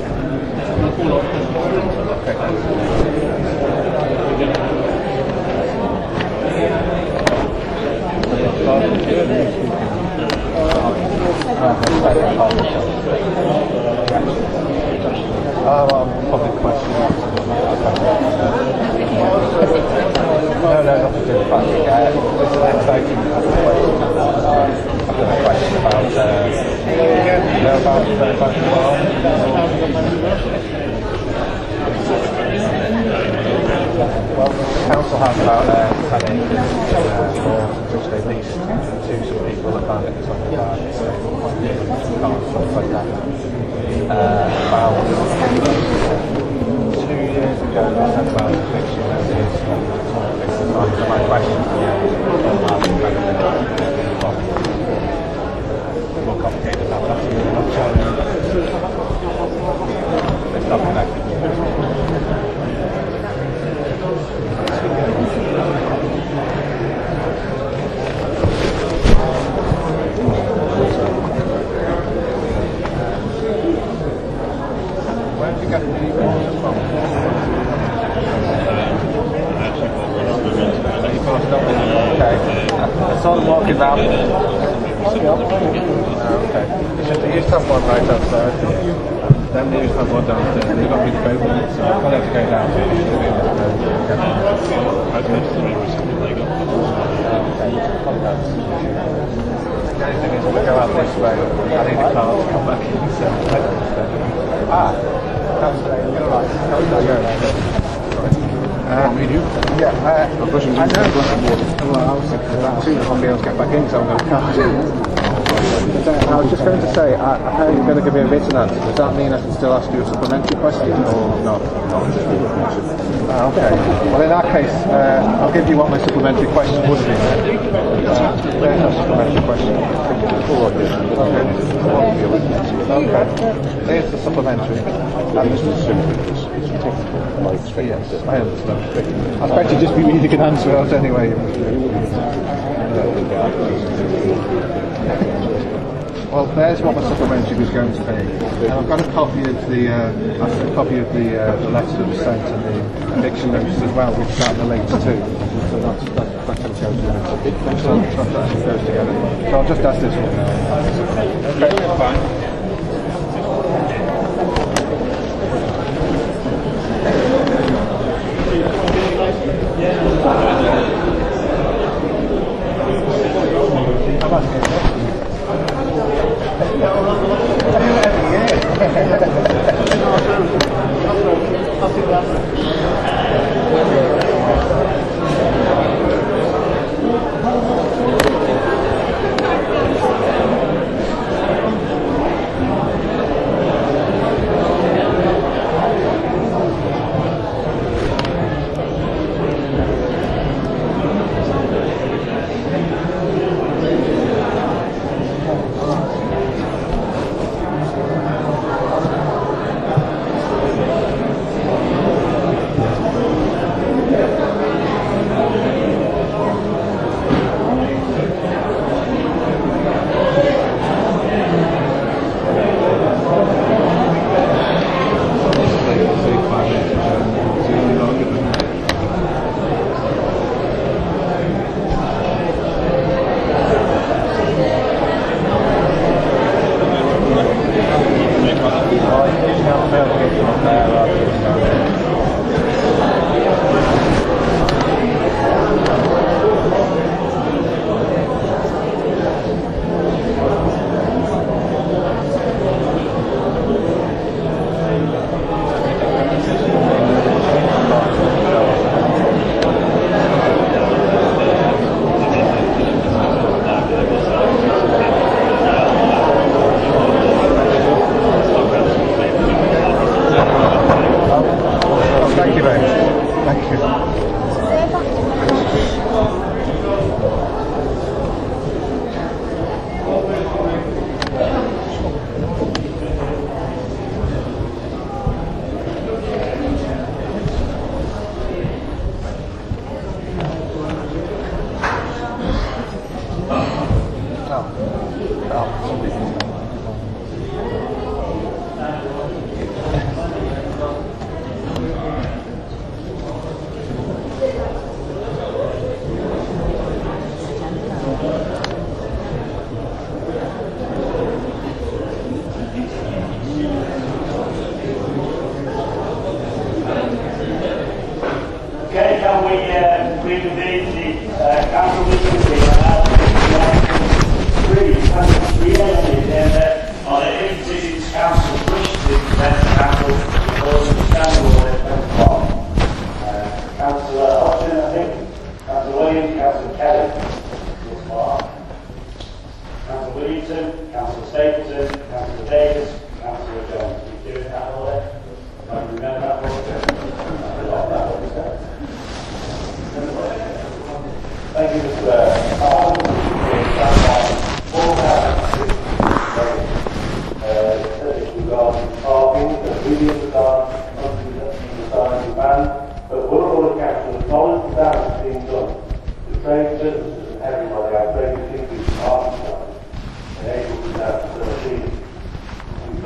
public question. No, nothing to do with that. This is an exciting question. I've got a question about well, the council has about 10 acres which they lease to some people that can't get this on the park, so stuff like that. About 2 years ago, they said about eviction notice. So my question is, more complicated than that. It's not connected. Where did you get the water from? Okay. I saw them walking down. Okay. It's just they used to have one right outside. Then they used to have one downstairs. They got me the boat, so I'll have to go down. The only thing is, if we go out this way, I need a car to come back in. So you're right. We do? Yeah, I know. Well, I was thinking that soon as I'll be able to get back in, so I'm going to car. I was just going to say, I heard you're going to give me a written answer. Does that mean I can still ask you a supplementary question or not? Okay. Well, in that case, I'll give you what my supplementary question would be. There's no supplementary question. Okay. Here's the supplementary. Yes, I understand. I expect you just be reading an answer out anyway. Well, there's what my supplementary was going to be. And I've got a copy of the letter of sent and the eviction notice as well, which that relates to. So that kind of goes together. So I'll just ask this one now. Okay, fine.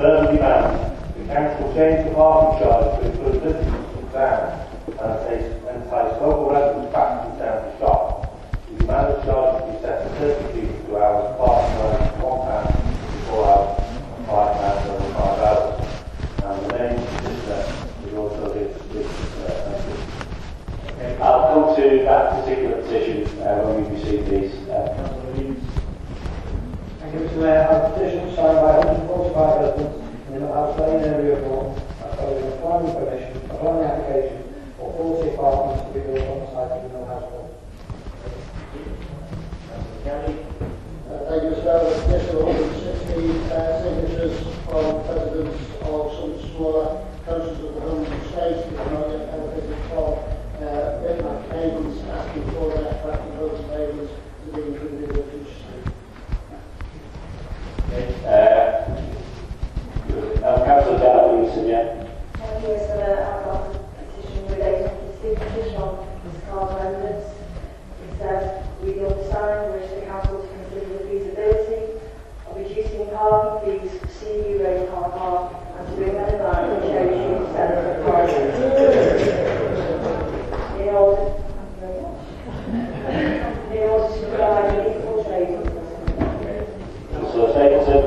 urban demand, the council changed the parking charge to include visitors from town and entice local residents back from town to shop. The demand of charge to be set at 30 feet 2 hours, parking charge £1 for 4 hours, £5 over 5 hours. And the main petitioner is also this. I'll come to that particular petition when we receive these. Thank you, Mr. Mayor. A petition signed by 145 residents in the House Lane area of Vaughan opposing a planning permission, a planning application for 40 apartments to be built on the site of the Mill House Hall. Thank you, Mr. Mayor. A petition of 160 signatures from residents of some smaller councils of the homes and states that are not yet benefited from written applications asking for their practical votes payments to be included in the future state. Councillor Della, please, yeah. Yes, I've got a petition relating to the petition on this card residence. It says, we understand and wish the council to consider the feasibility of reducing parking fees for CU Road car park and to bring them in line with the Cherry Street Centre project. In order to provide an equal trading system. Councillor Stapleton.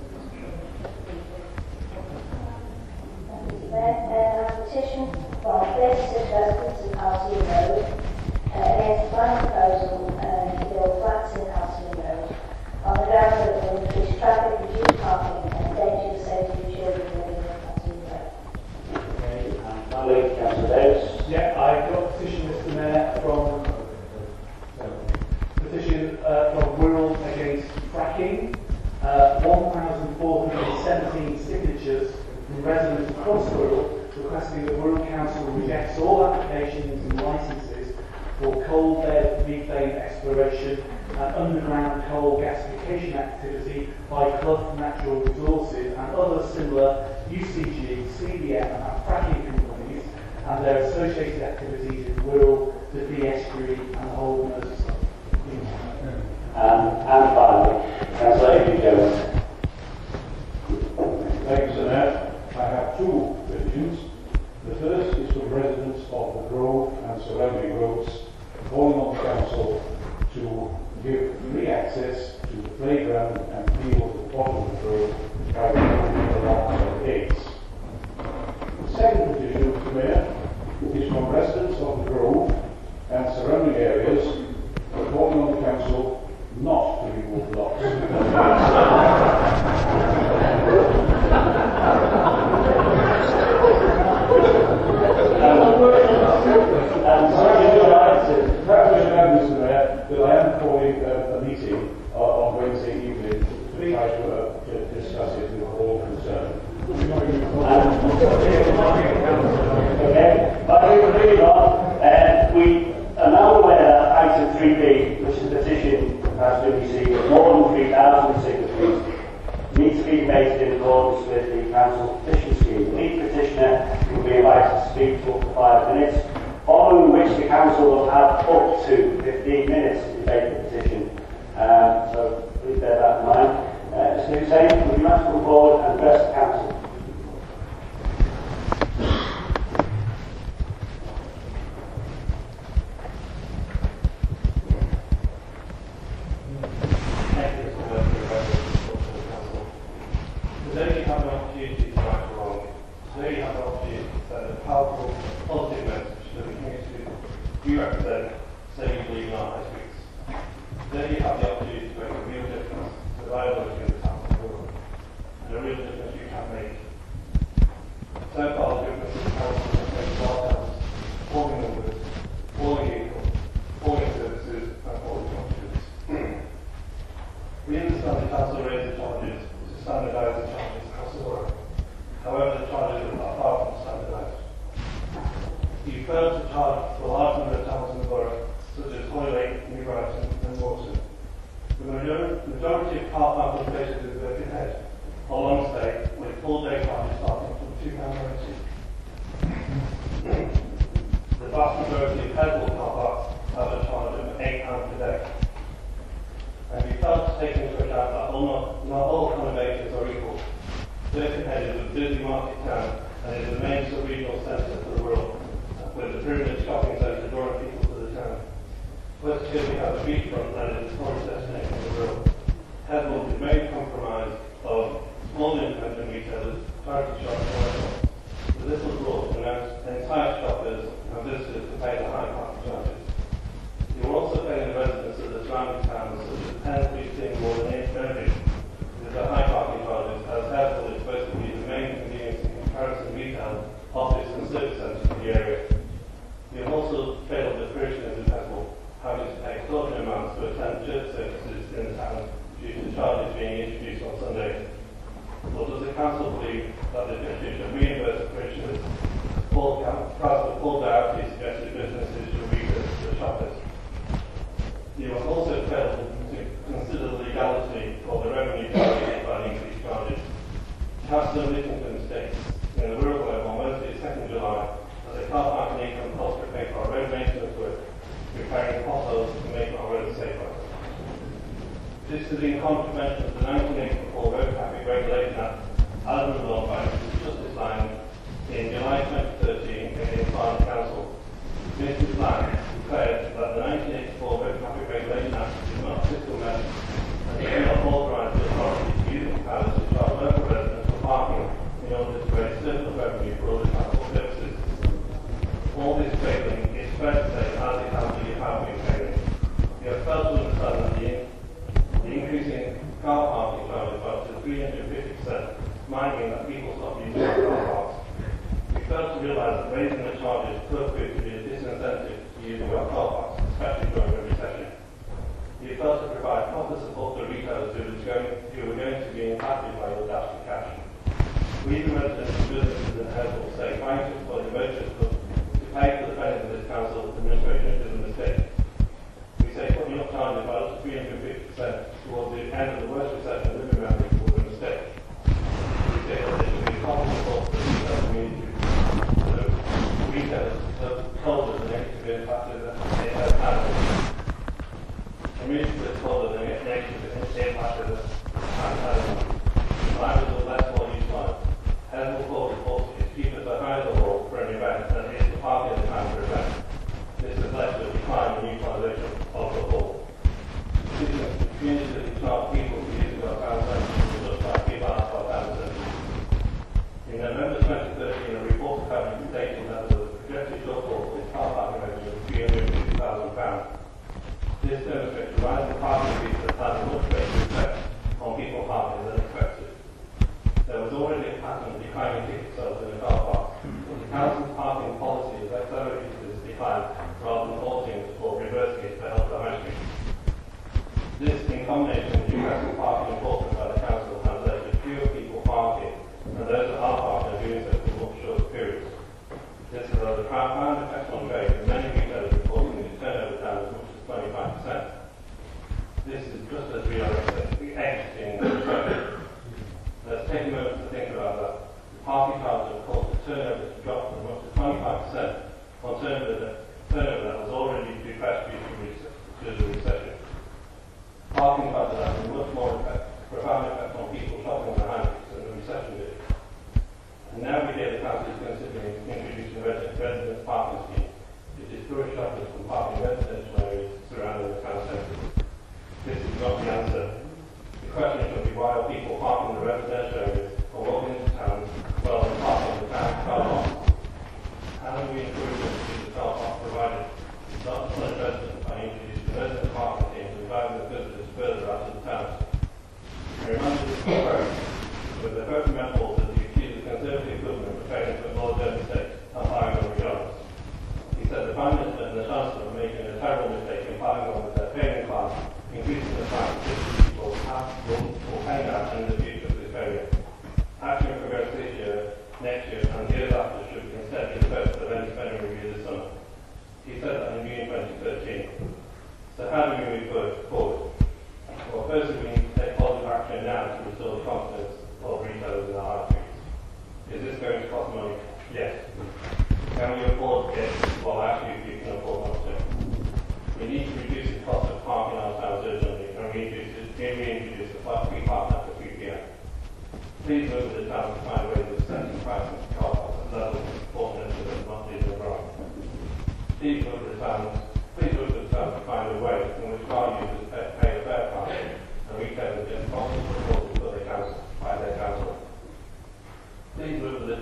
A petition from 36 residents in Halcyon Road against the planning proposal to build flats in Halcyon Road on the grounds that it will increase traffic, reduce parking and endanger the safety of children living in Halcyon Road. Finally, Councillor Davis. Yeah, I've got a petition, Mr. Mayor, from Wirral against fracking. 1,417 signatures from residents across Wirral requesting that Wirral Council rejects all applications and licences for coal bed methane exploration and underground coal gasification activity by Clough Natural Resources and other similar UCG, CDM and fracking companies and their associated activities in Wirral, the Estuary and the whole Merseyside. And finally, Councillor Adrian Jones. Thank you, Sir Mayor. I have two petitions. The first is from residents of the Grove and surrounding roads calling on the council to give free access to the playground and field at the bottom of the road by removing the locks and gates. The second petition, Mr. Mayor, is from residents of the Grove and surrounding areas calling on the council not to remove locks. Mr. Mayor, that I am calling a meeting on Wednesday evening to try to discuss it with all concerned. Okay, but moving on, we are now aware that item 3B, which is a petition has been received with more than 3,000 signatures, needs to be debated in accordance with the council petition scheme. The lead petitioner will be invited to speak for up to 5 minutes, following which the council will have up to 15 minutes to debate the petition. So please bear that in mind. Mr. Hussain, would you like to come forward and address the council? Today you have an opportunity to right or wrong. Today you have an opportunity to send a powerful, positive message to the community you represent, saying you believe in our high streets. Today you have the opportunity to make a real difference to the viability of the town of Wirral, and a real difference you can make. So far, the difference in the council has made our towns, falling numbers, falling income, falling services, and falling confidence. We understand the council raised the challenges to standardise the challenges across the borough. However, the challenges are far from standardised. You failed to charge for a large number of towns in the borough, such as Hoylake, New Brighton and Walton. The majority of car parking spaces in Birkenhead are long stay, with full day charges starting from £2.90. The vast majority of Headwall car parks have a charge of £8 per day. And we failed to take into account that not all accommodations are equal. Birkenhead is a busy market town and is the main sub-regional centre for the world, with a pyramid shopping centre drawing people to the town. West Chile has a beachfront that is a tourist destination in the world. Headland is made compromised of small independent retailers, charity shops, and restaurants. The little draw to entice shoppers and visitors to pay the high parking charges. You are also paying the residents of the surrounding towns, such as Penn, Seymour, and Inchmurray, with the high parking charges, as Headland is supposed to be the main convenience and comparison retail, office, and service centre for the area. We have also failed the parishioners of Headland, having to pay extraordinary amounts to attend church services in the town due to charges being introduced on Sundays. Or does the council believe that the district should reimburse the parishioners? Council pulled out the suggested businesses should reimburse the shoppers. You have also failed to consider the legality of the revenue generated by the increased charges. Councillor Whittington states in the Wirral level on Wednesday, 2nd July, that the car parking income costs to pay for our road maintenance work, repairing potholes to make our roads safer. This is in contravention of the 1984 Road Traffic Regulation Act, as resolved by the Justice Line in July 2013 in the Farm Council. Mr. Line declared that the 1984 Road Traffic Regulation Act is not a fiscal measure and it does not authorise the authority to use its powers to charge local residents for parking in order to raise surplus revenue for other transport purposes. All this failing is fair to say as it has been failing. You have failed to understand that the increase in car parking charges by up to 350% might mean that people stop using their car parks. We fail to realise that raising the charges could prove to be a disincentive to using our car parks, especially during a recession. You fail to provide proper support to retailers who are going to be impacted by your dash for cash. We, the residents and businesses in Headland, say trying to exploit the motorist club to pay for the benefit of this council administration is a mistake. We say putting up charges by up to 350% towards the end of the worst recession in living memory was a mistake. We say that there should be common support for the retail community. So retailers have told us the negative impact of it has had. Communities have told us the negative impact of it has had. Drivers of less well-used. Headland Court reports it is cheaper to hire the wall for an event than it is to park in the time for an event. This has led to a decline in utilisation of the hall. Communities that charge people for using our town centre just like people ask our town centre. In November 2013, a report of Cabinet stated that there was a projected shortfall in car parking revenue of £350,000. This demonstrates the rise in parking fees that has a much greater effect on people parking than expected. There was already a pattern of declining ticket sales in the car park, but the council's parking policy has accelerated this decline rather than halting it or reversing it to help the high street. This, in combination with increasing parking enforcement by the council, has led to fewer people parking, and those that are parking are doing so for much shorter periods. This has had a profound effect on trade, with many retailers reporting the turnover down as much as 25%. This is just as we are exiting the recession. Let's take a moment to think about that. The parking charges have caused the turnover to drop as much as 25% on turnover that was already depressed due to the recession. Parking charges have a much more profound effect on people shopping on the high streets than the recession did. And now we hear the council is considering introducing a residence parking scheme to discourage shoppers from parking residential areas surrounding the town centre. This is not the answer. The question should be why are people parking in the residential areas or walking into town rather than parking in the town car park? How do we improve the car park provided? Not to punish residents by introducing resident parking schemes and driving the visitors further out of the town. I remember this quote with the first metaphors that he accused the Conservative government of failing to acknowledge their mistakes and piling on regardless. He said the Prime Minister and the Chancellor are making a terrible mistake in piling on with their paying class, increasing the price of people will pay out in the future for this area. Action for growth this year, next year, and years after should instead be first for any spending review this summer. He said that in June 2013. So how do we move forward? Well, firstly, we need to take positive action now to restore the confidence of retailers in our high streets. Is this going to cost money? Yes. Can we afford it? Well, actually, we can afford not to. We need to reduce the cost of parking our towns urgently and reintroduce the flat fee park after 3 p.m. Please move the town to find ways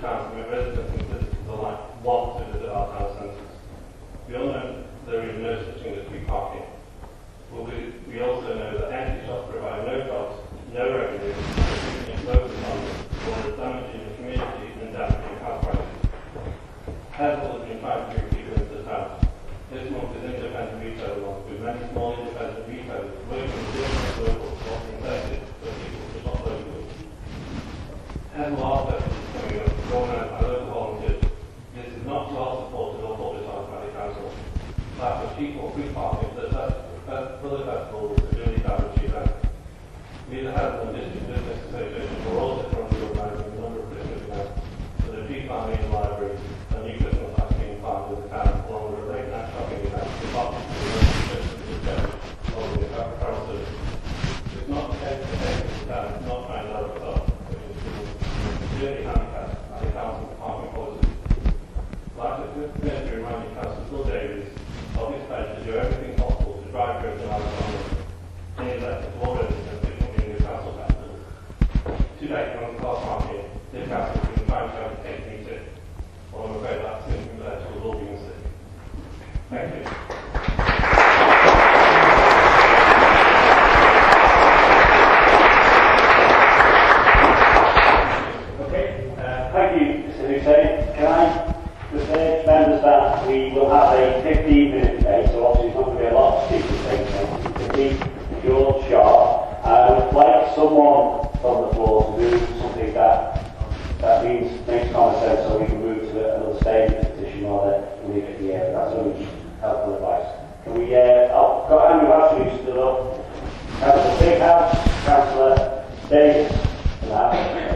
town to make residents and visitors alike want to visit our town centres. We all know there is no such thing as free parking. But we also know that empty shops provide no jobs, no revenue, and local economy, or is damaging the community and damaging house prices. Heddle has been trying to bring people into the town. This month is independent retail month, with many small independent retailers working with different local offering services for people to shop locally. Heddle Art Festival is coming up, organised by local volunteers. This is not well supported or publicised by the council. Lack of cheap or free parking for the festival is a really damaging event. We, the Heddle and District Business Association, were also currently organising a number of Christmas events for the tree farming and library, a new Christmas lights being planted in the town, along with a late night shopping event for lots of it's not the case to take this down, it's not trying to oversell, which is really handicapped by the council parking policy. Like the Ministry reminding Councillor Phil Davies of his pledge to do everything possible to drive growth in Alexandria. In his letter to all residents in the council festival. Today, on the car parking, the council has been trying to take me to. Well, I'm afraid that's something that actually will be considered. Thank you. Thank you, Mr. Hussein. Can I just say, members, that we will have a 15-minute debate, so obviously it's not going to be a lot of speakers taking 15 short, sharp. I would like someone from the floor to do something that makes common sense, so we can move to another stage of the petition rather than leave it in the air. That's only helpful advice. Can we, I've got Andrew Hatch who's stood up, Councillor Bighouse, Councillor Davis, and that.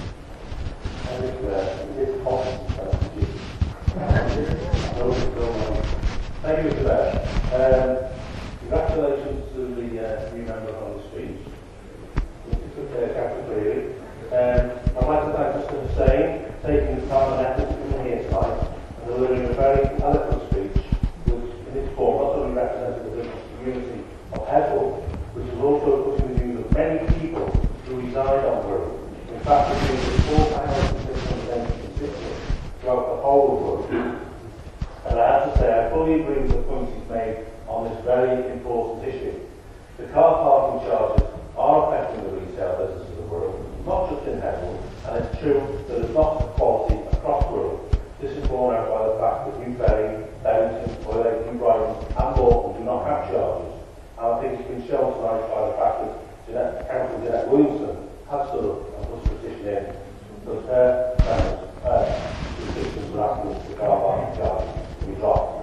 Thank you for that. Congratulations to the new member on the speech. Captain Cleary. I'd like to thank Mr. Hussein for taking the time and effort to come here tonight and delivering a very eloquent speech, which in its form not only represented the business community of Heddle, which is also putting the views of many people who reside on Wirral. In fact, it means 4,680 constituents throughout the whole of Wirral. And I have to say, I fully agree with the points he's made on this very important issue. The car parking charges are affecting the retail businesses of Wirral, not just in Heddle, and it's true that it's not equality across Wirral. This is borne out by the fact that New Ferry, Bennington, New Brighton and Morton do not have charges. And I think it's been shown tonight by the fact that Councillor Jeanette Williamson has stood up and put a petition in because her restrictions were asking the car parking charges to be dropped.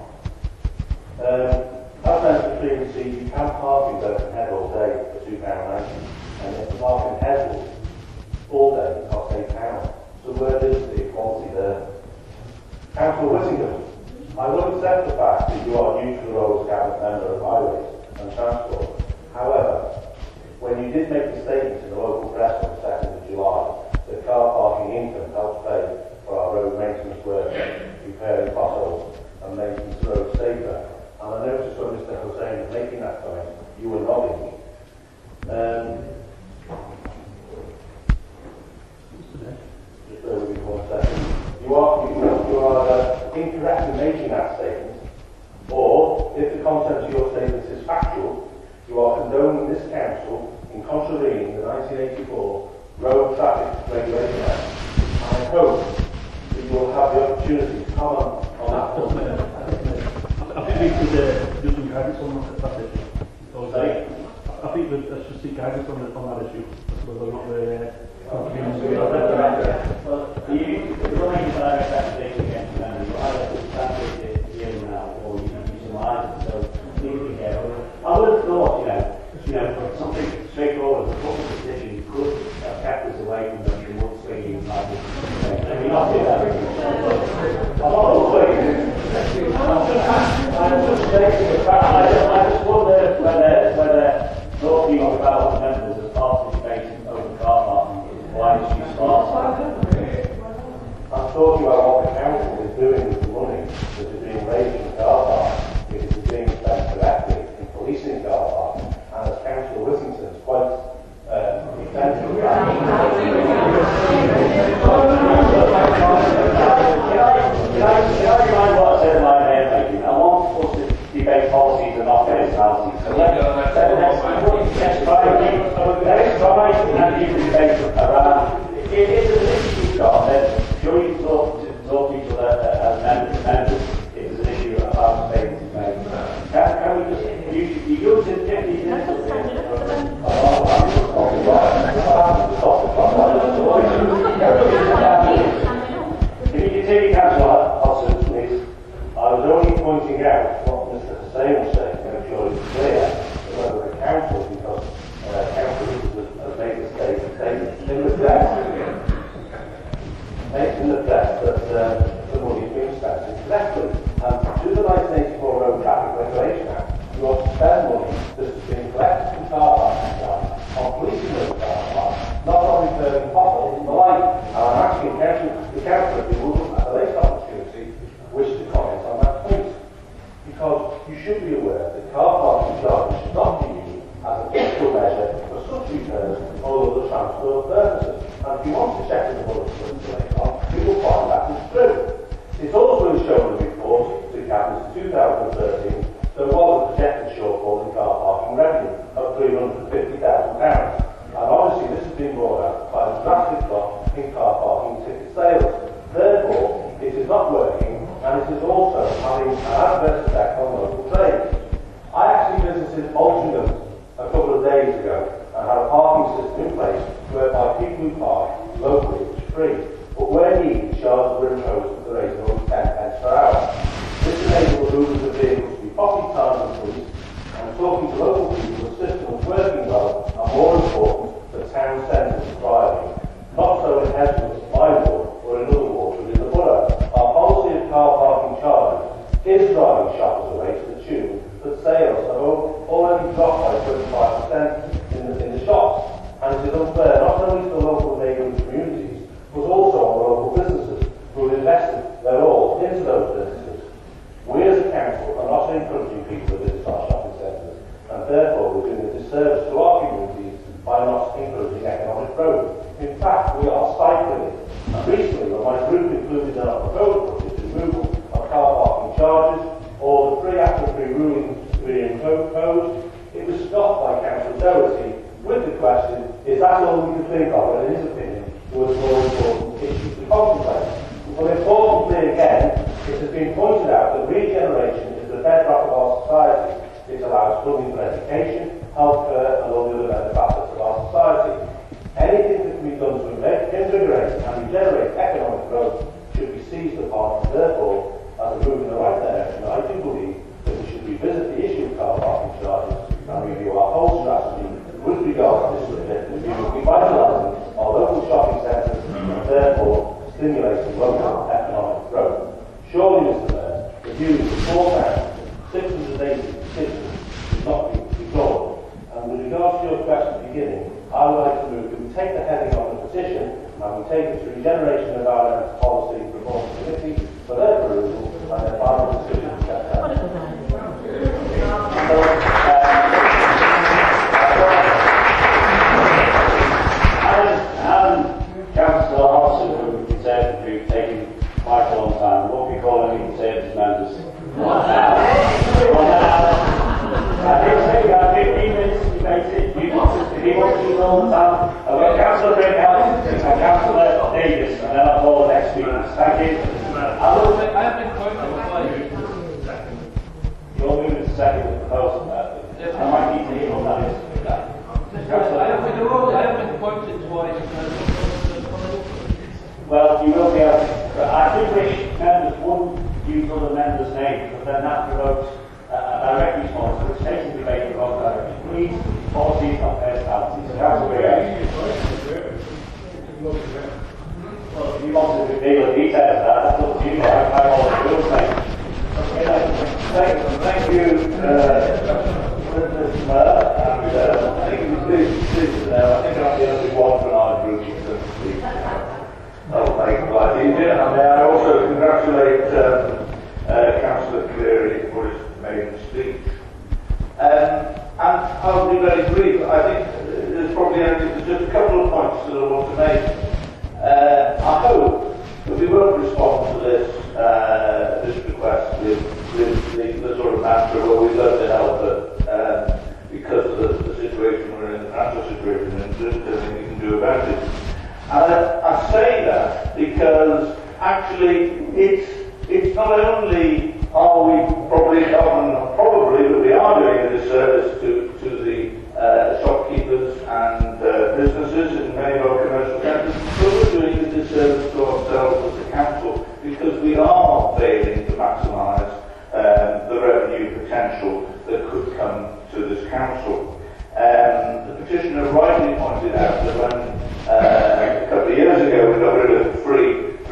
As mentioned previously, you can park in both Heddle all day for £2.90, and if you park in Heddle all day, it costs £8. So where is the equality there? Councillor Whittingham, I will accept the fact that you are new to the role as Cabinet Member of Highways and Transport. However, when you did make the statement in the local press on the 2nd of July that car parking income helps pay for our road maintenance work, repairing potholes and making the road safer, and I noticed when Mr. Hussein was making that comment, you were nodding. Just bear with me for 1 second. You are incorrect in making that statement, or if the content of your statement is factual, you are condoning this council in contravening the 1984 Road Traffic Regulation Act. And I hope that you will have the opportunity to comment on that point. I think we should do some guidance on that issue. I think that should seek guidance on that issue. Whether or not we're the running direct application against them, you either substantiate it here and now, or you utilize it. So please be careful. I would have thought, something straightforward as a public petition could have kept us away from the remote swinging like this. And we not do that. I'm just stating the fact. I just wonder whether talking about the members as participating over car parking is why she starts. I'm talking about what the council is doing with the money that is being raised in car park. It is being spent correctly in policing car park, and as Councillor Whittington is quite defensive. makes in the press that the money is being spent incorrectly. And through the 1984 Road Traffic Regulation Act, you are to spend money that has been collected from car parking charges on policing those car parks, not on repairing potholes and the like. And I'm asking the council if you would, at the latest opportunity, wish to comment on that point. Because you should be aware that car parking charges should not be used as a fiscal measure for such repairs or other transport purposes. And if you want to check in the bulletin later on, you will find that is true. It's also shown in the report to Cabinet 2013 there was a projected shortfall in car parking revenue of £350,000. And obviously this has been brought out by the drastic drop in car parking ticket sales. Therefore, it is not working, and it is also having an adverse effect on local trade. I actually visited Altrincham a couple of days ago and had a parking system in place whereby people who park locally was free. But where needed, charges were imposed at the rate of only 10 pence per hour. This enabled the movement of vehicles to be pocket times and police, and talking to local people, the system was working well, and more important, the town centre was thriving. Not so in Edgeworth, my ward, or in other wards within the borough. Our policy of car parking charges is driving shoppers away to the tune that sales have already dropped by 25% in the shops. And it is unfair not only to the local neighbouring communities, but also on local businesses who have invested their all into those businesses. We as a council are not encouraging people to visit our shopping centres, and therefore we're doing a disservice to our communities by not encouraging economic growth. In fact, we are stifling it. And recently, when my group included in our proposal budget the removal of car parking charges or the free after-free ruling being imposed, it was stopped by Councillor Doherty with the question, is that all we can think of? And in his opinion, there was more important issues to contemplate. But importantly again, it has been pointed out that regeneration is the bedrock of our society. It allows funding for education, healthcare, and all the other facets of our society. Anything that can be done to invigorate and regenerate economic growth should be seized upon, and therefore, as a move in the right direction, I do believe that we should revisit the issue of car parking charges and review our whole strategy with regard to this subject, with view of revitalising our local shopping centres and therefore stimulating local economic growth. Surely, Mr Mayor, the view of 4,680 citizens should not be ignored. And with regard to your question at the beginning, I would like to move that we take the heading of the petition and we take it to Regeneration of Environmental Policy Reform Committee for their perusal and their final decision in September. Councillor Hodgson from the Conservative Group taking quite a long time. We won't be calling the Conservative members. I think 15 minutes to debate it. If he wants to use all the time, I've got Councillor Brickhouse and Councillor Davis, and then I'll call the next speakers. Thank you. I have been quoted twice. You're moving to second the proposal. I might need to hear what that is. I have been quoted twice. Well, you will be able to. I do wish members wouldn't use other members' names, but then that provokes a direct response, which takes the debate about direction. Please, policies, not personalities. Councillor Brickhouse. Well, if you want to deal with details of that, that's up to you. I'm all the rules, mate. Thank you, Mr. Mayor. I think it was this I think I'm the only one from our group who can speak. That'll make it life easier. And I also congratulate Councillor Cleary for his maiden speech. And I'll be very brief. I think there's probably just a couple of points that I want to make. I hope that we won't respond to this request with the sort of mantra, well, we'd love to help her because of the situation we're in, the financial situation, and there's nothing we can do about it. And I say that because actually it's not only are we probably that we are doing a disservice to the shopkeepers and businesses in many of our commercial centres, but we're doing a disservice to ourselves as a council because we are failing to maximise the revenue potential that could come to this council. The petitioner rightly pointed out that when a couple of years ago we got rid of free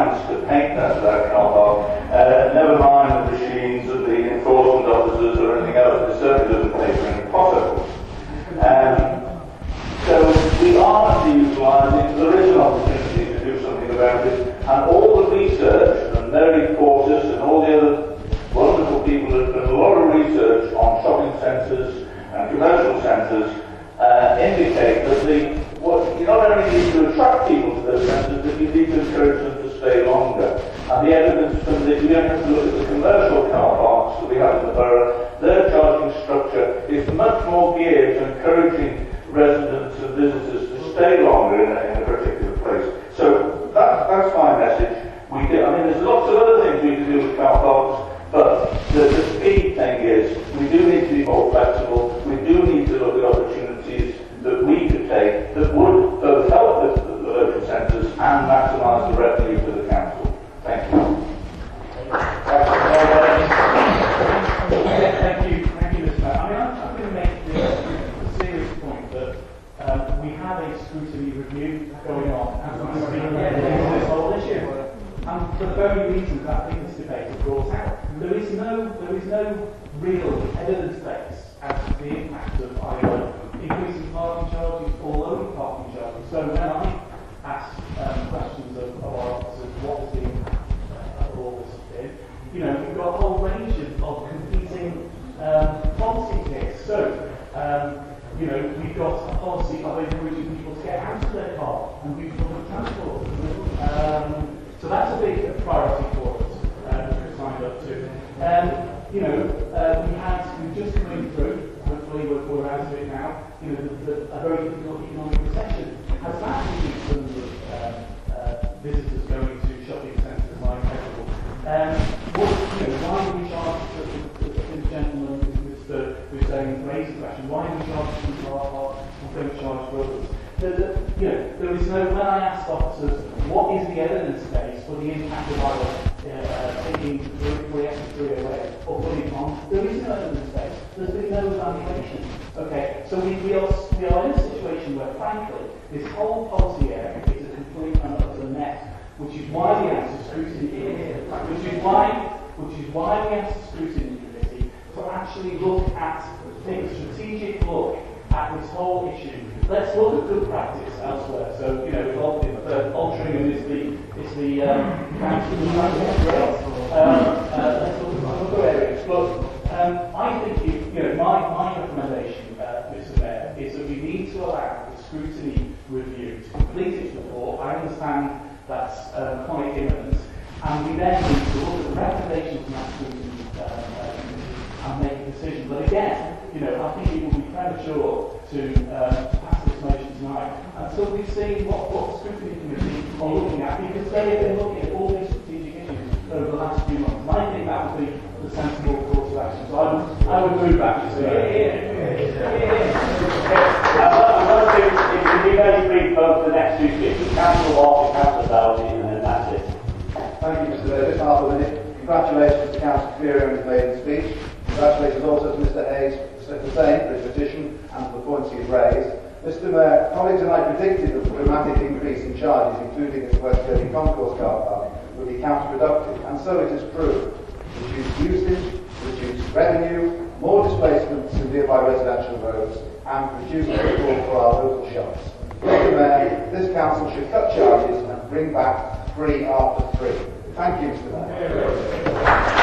chance to paint that car park. Never mind the machines and the enforcement officers or anything else. It certainly doesn't pay for any potholes. So we are utilising, there is an opportunity to do something about it, and all the research, and Mary Portis and all the other wonderful people that have done a lot of research on shopping centres and commercial centres indicate that you not only need to attract people to those centres, but you need to encourage them to stay longer. And the evidence from you don't have to look at the commercial car parks that we have in the borough. Their charging structure is much more geared to encouraging residents and visitors to stay longer in a particular place. So that's my message. There's lots of other things we can do with car parks, but the key thing is we do need to be more flexible. We do need to look at opportunities that we could take that would both help the local centres and maximise the revenue for the council. Thank you. Thank you, Mr. Mayor. I'm going to make the serious point that we have a scrutiny review going on as we speak on this whole issue. And for the very reasons that I think this debate has brought out, there is no real evidence base as to the impact of either increasing parking charges or lowering parking charges. So when I ask questions of our officers, what is the impact of all this been? We've got a whole range of competing policies here. So, we've got a policy of encouraging people to get out of their car and use public transport. So that's a big priority for us, which we've signed up to. We've just coming through, hopefully we're out of it now, a very difficult economic recession. Has that reduced the number of visitors going to shopping centres like Wirral? Why do we charge the gentleman who's saying raise the question, why do we charge some car parks and don't charge for others? There is no, when I ask officers what is the evidence base for the impact of either taking 3 away or putting it on, there is no evidence base. There's been no evaluation. Okay, so we are in a situation where, frankly, this whole policy area is a complete and utter mess, which is why we asked the scrutiny committee, which is why we asked the scrutiny committee to actually look at, take a strategic look at this whole issue. Let's look at good practice elsewhere. So, Altrincham is the council let's look at other areas. But I think my recommendation, Mr. Mayor, is that we need to allow the scrutiny review to complete its report. I understand that's quite imminent, and we then need to look at the recommendations from that scrutiny and make a decision. But again, I think it would be premature to pass this motion tonight until we've seen what the scrutiny committee are looking at, because they have been looking at all these strategic issues over the last few months. And I think that would be the sensible course of action. So I would move back to I'm going to be very brief over the next 2 speakers. Councillor Watt, Councillor Dowdy, and then that's it. Thank you, Mr. Mayor. Just half a minute. Congratulations to Councillor Cleary on his maiden speech. Congratulations also to Mr. Hayes for the same, for his petition and for the points he's raised. Mr. Mayor, colleagues and I predicted that the dramatic increase in charges, including at the West Derby Concourse car park, would be counterproductive, and so it has proved. Reduced usage, reduced revenue, more displacements in nearby residential roads, and reduced footfall for our local shops. Mr. Mayor, this council should cut charges and bring back 3 after 3. Thank you, Mr. Mayor.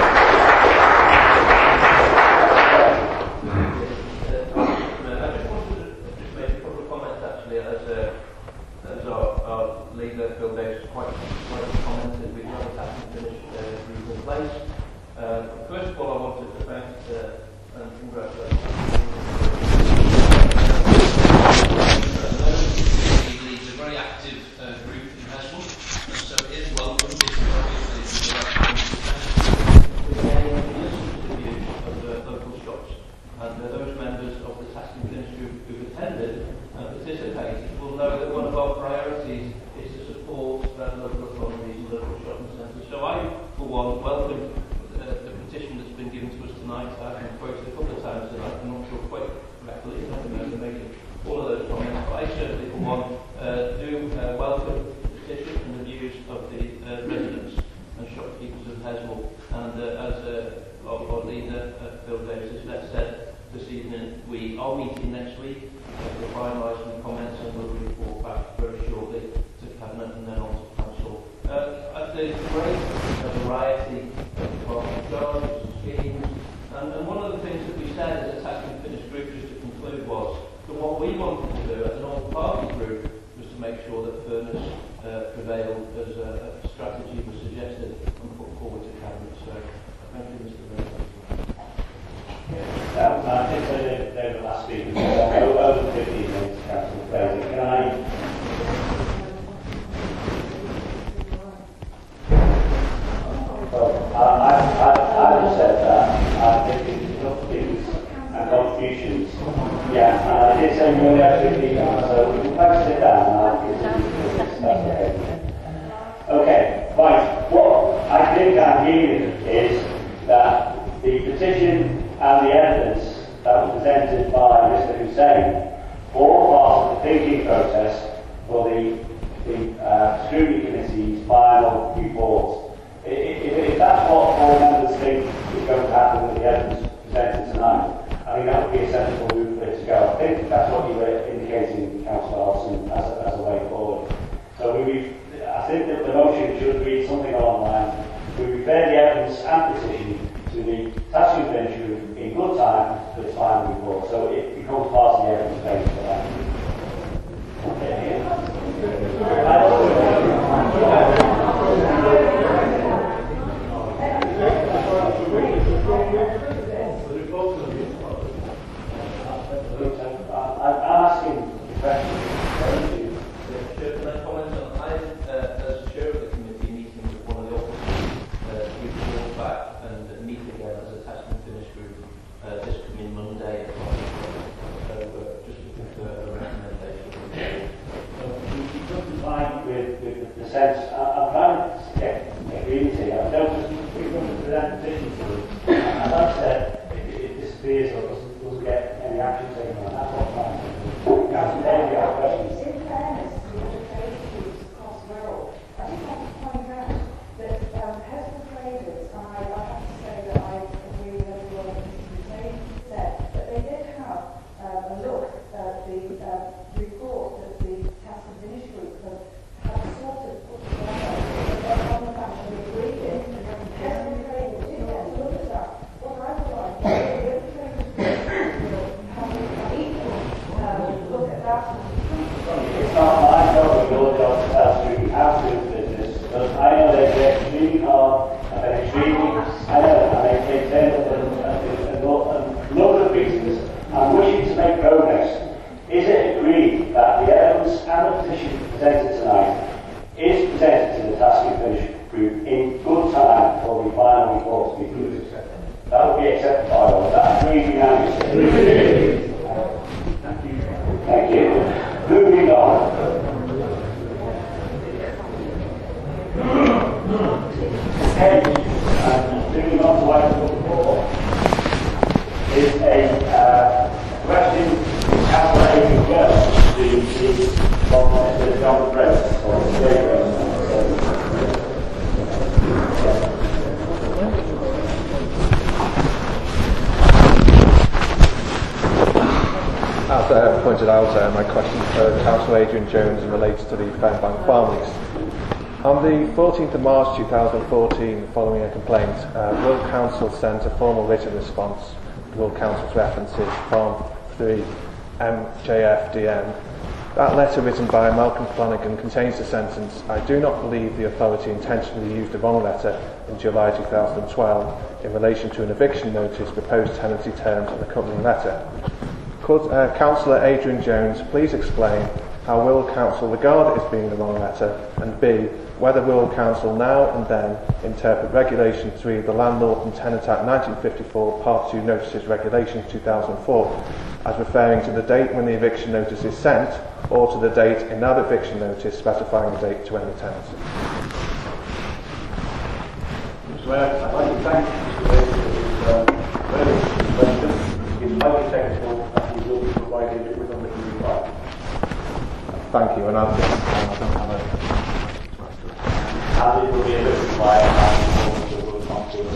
First of all, I wanted to thank and congratulate he leads a very active group in Heswell, and so it is welcome. This is obviously the view of the local shops, and those members of the task ministry who've attended and participated will know that one of our priorities is to support local economies and local shopping centres. So I, for one, welcome the petition that's been given to us tonight. I've been quoted a couple of times tonight. I'm not sure there's great variety of charges, schemes, and one of the things that we said as a tax and finish group, just to conclude, was that what we wanted to do as an all-party group was to make sure that fairness prevailed as a strategy was suggested and put forward to Cabinet. So, thank you, Mr. President. I think they're the last speakers. Over 15 minutes, Councillor Fraser. Can I? Well, I just said that I think it's enough views and contributions. Yeah, I did say we only have 15 minutes, so we can sit down and I'll give you that's okay. Okay, right. What I think I'm hearing is that the petition and the evidence that was presented by Mr. Hussain all part of the thinking process for the scrutiny committee's final report. If that's what all members think is going to happen with the evidence presented tonight, I think that would be a sensible route for it to go. I think that's what you were indicating, Councillor Hodgson, as a way forward. So I think that the motion should read something along the lines: we refer the evidence and petition to the tax and finish group in good time for its final report. So it becomes part of the evidence base for that. I'm asking the question. Can I comment on? I, as chair of the committee, meeting with one of the officers, we brought back and meet again as a tax and finish group this coming Monday. So just looking for a recommendation. Just fine with the sense. I'm trying to get agreement here. I don't just present petitions to them. As I've said, it disappears or doesn't get any action taken on. That's what I'm trying to do. Councillor Daly, you have questions? In fairness to the trade groups across Wirral, I just want to point out that Hesper Traders, and I have to say that I agree with everyone that Mr. Hussain said, that they did have a look at the report that the tax and finish group had sort of put together, but they haven't actually agreed it. Hesper Traders did get a look at that. What I would like to do is the traders have an equal look at that. It's not my job or your job to tell you how to do business, because I know they've been extremely hard and they're extremely, I know, and they turn up and load of reasons and wishing to make progress. Is it agreed that the evidence and the petition presented tonight is presented to the task and finish group in good time for the final report to be produced? That would be accepted by all. That's agreed unanimously. Thank you. Thank you. Moving on. Okay, moving on to item number 4 is a question Councillor Adrian Jones to from Mr. John Brett or Mr. Davis. As pointed out, my question for Councillor Adrian Jones relates to the Fenbank farm lease. On the 14th of March 2014, following a complaint, Wirral Council sent a formal written response to Wirral Council's references from 3 MJFDM. That letter, written by Malcolm Flanagan, contains the sentence: "I do not believe the authority intentionally used the wrong letter in July 2012 in relation to an eviction notice, proposed tenancy terms and accompanying letter." Could Councillor Adrian Jones please explain how Wirral Council regard it as being the wrong letter, and B, whether Wirral Council now and then interpret Regulation 3 of the Landlord and Tenant Act 1954 Part 2 Notices Regulations 2004 as referring to the date when the eviction notice is sent, or to the date in that eviction notice specifying the date to end the tenancy. Mr. Mayor, I'd like to thank Mr. Davis for his question. It's highly technical and he will be provided with a written reply. Thank you, and I don't have a... And it will be a written reply and the Wirral Council.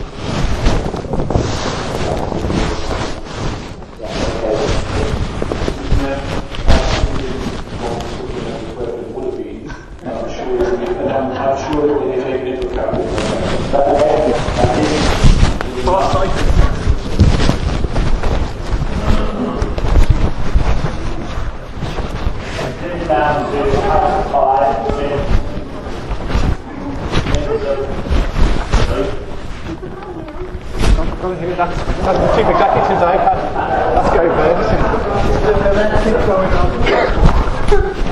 I'm sure it will be taken into That's the chief executive's iPad. That's going first. Let's keep going on.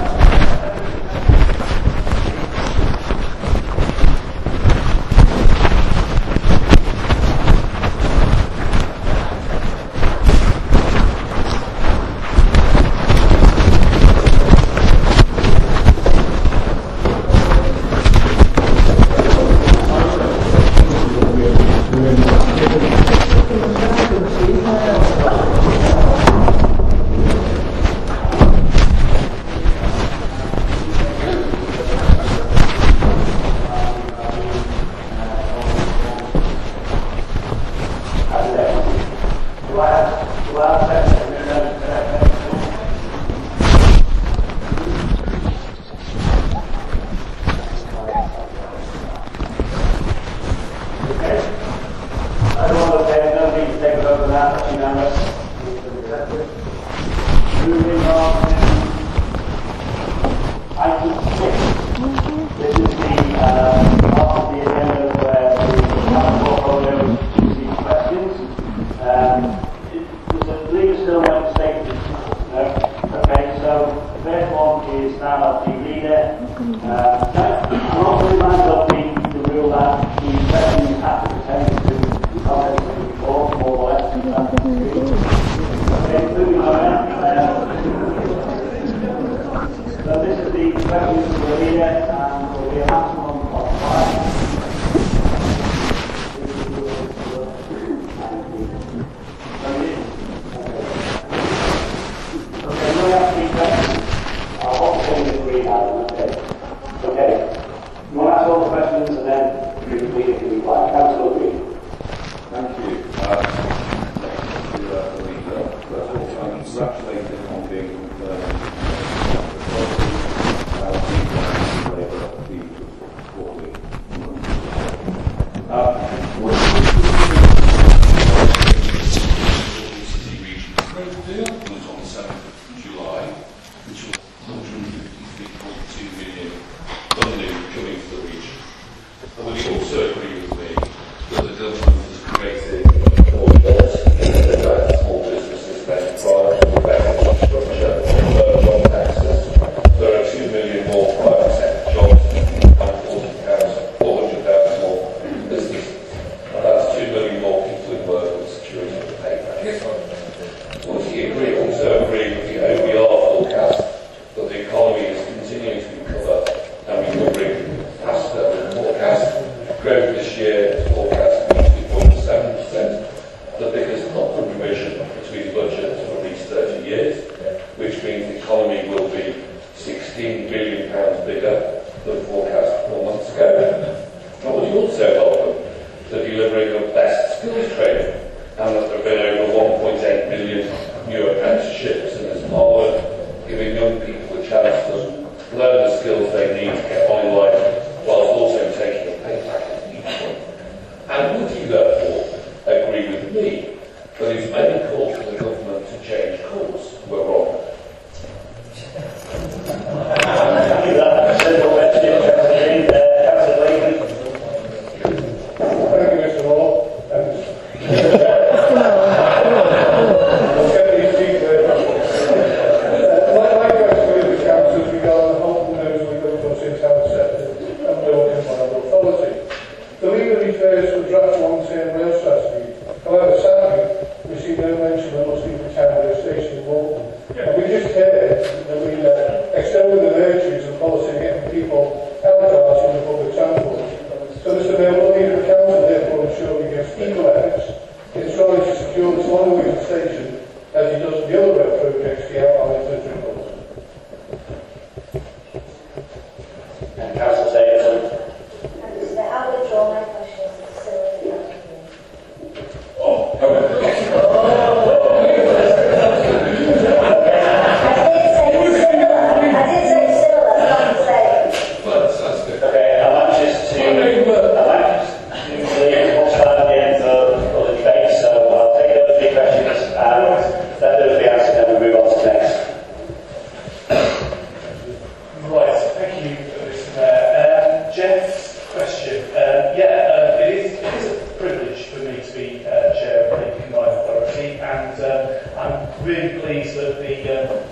Okay, I'm anxious to leave what's at the end of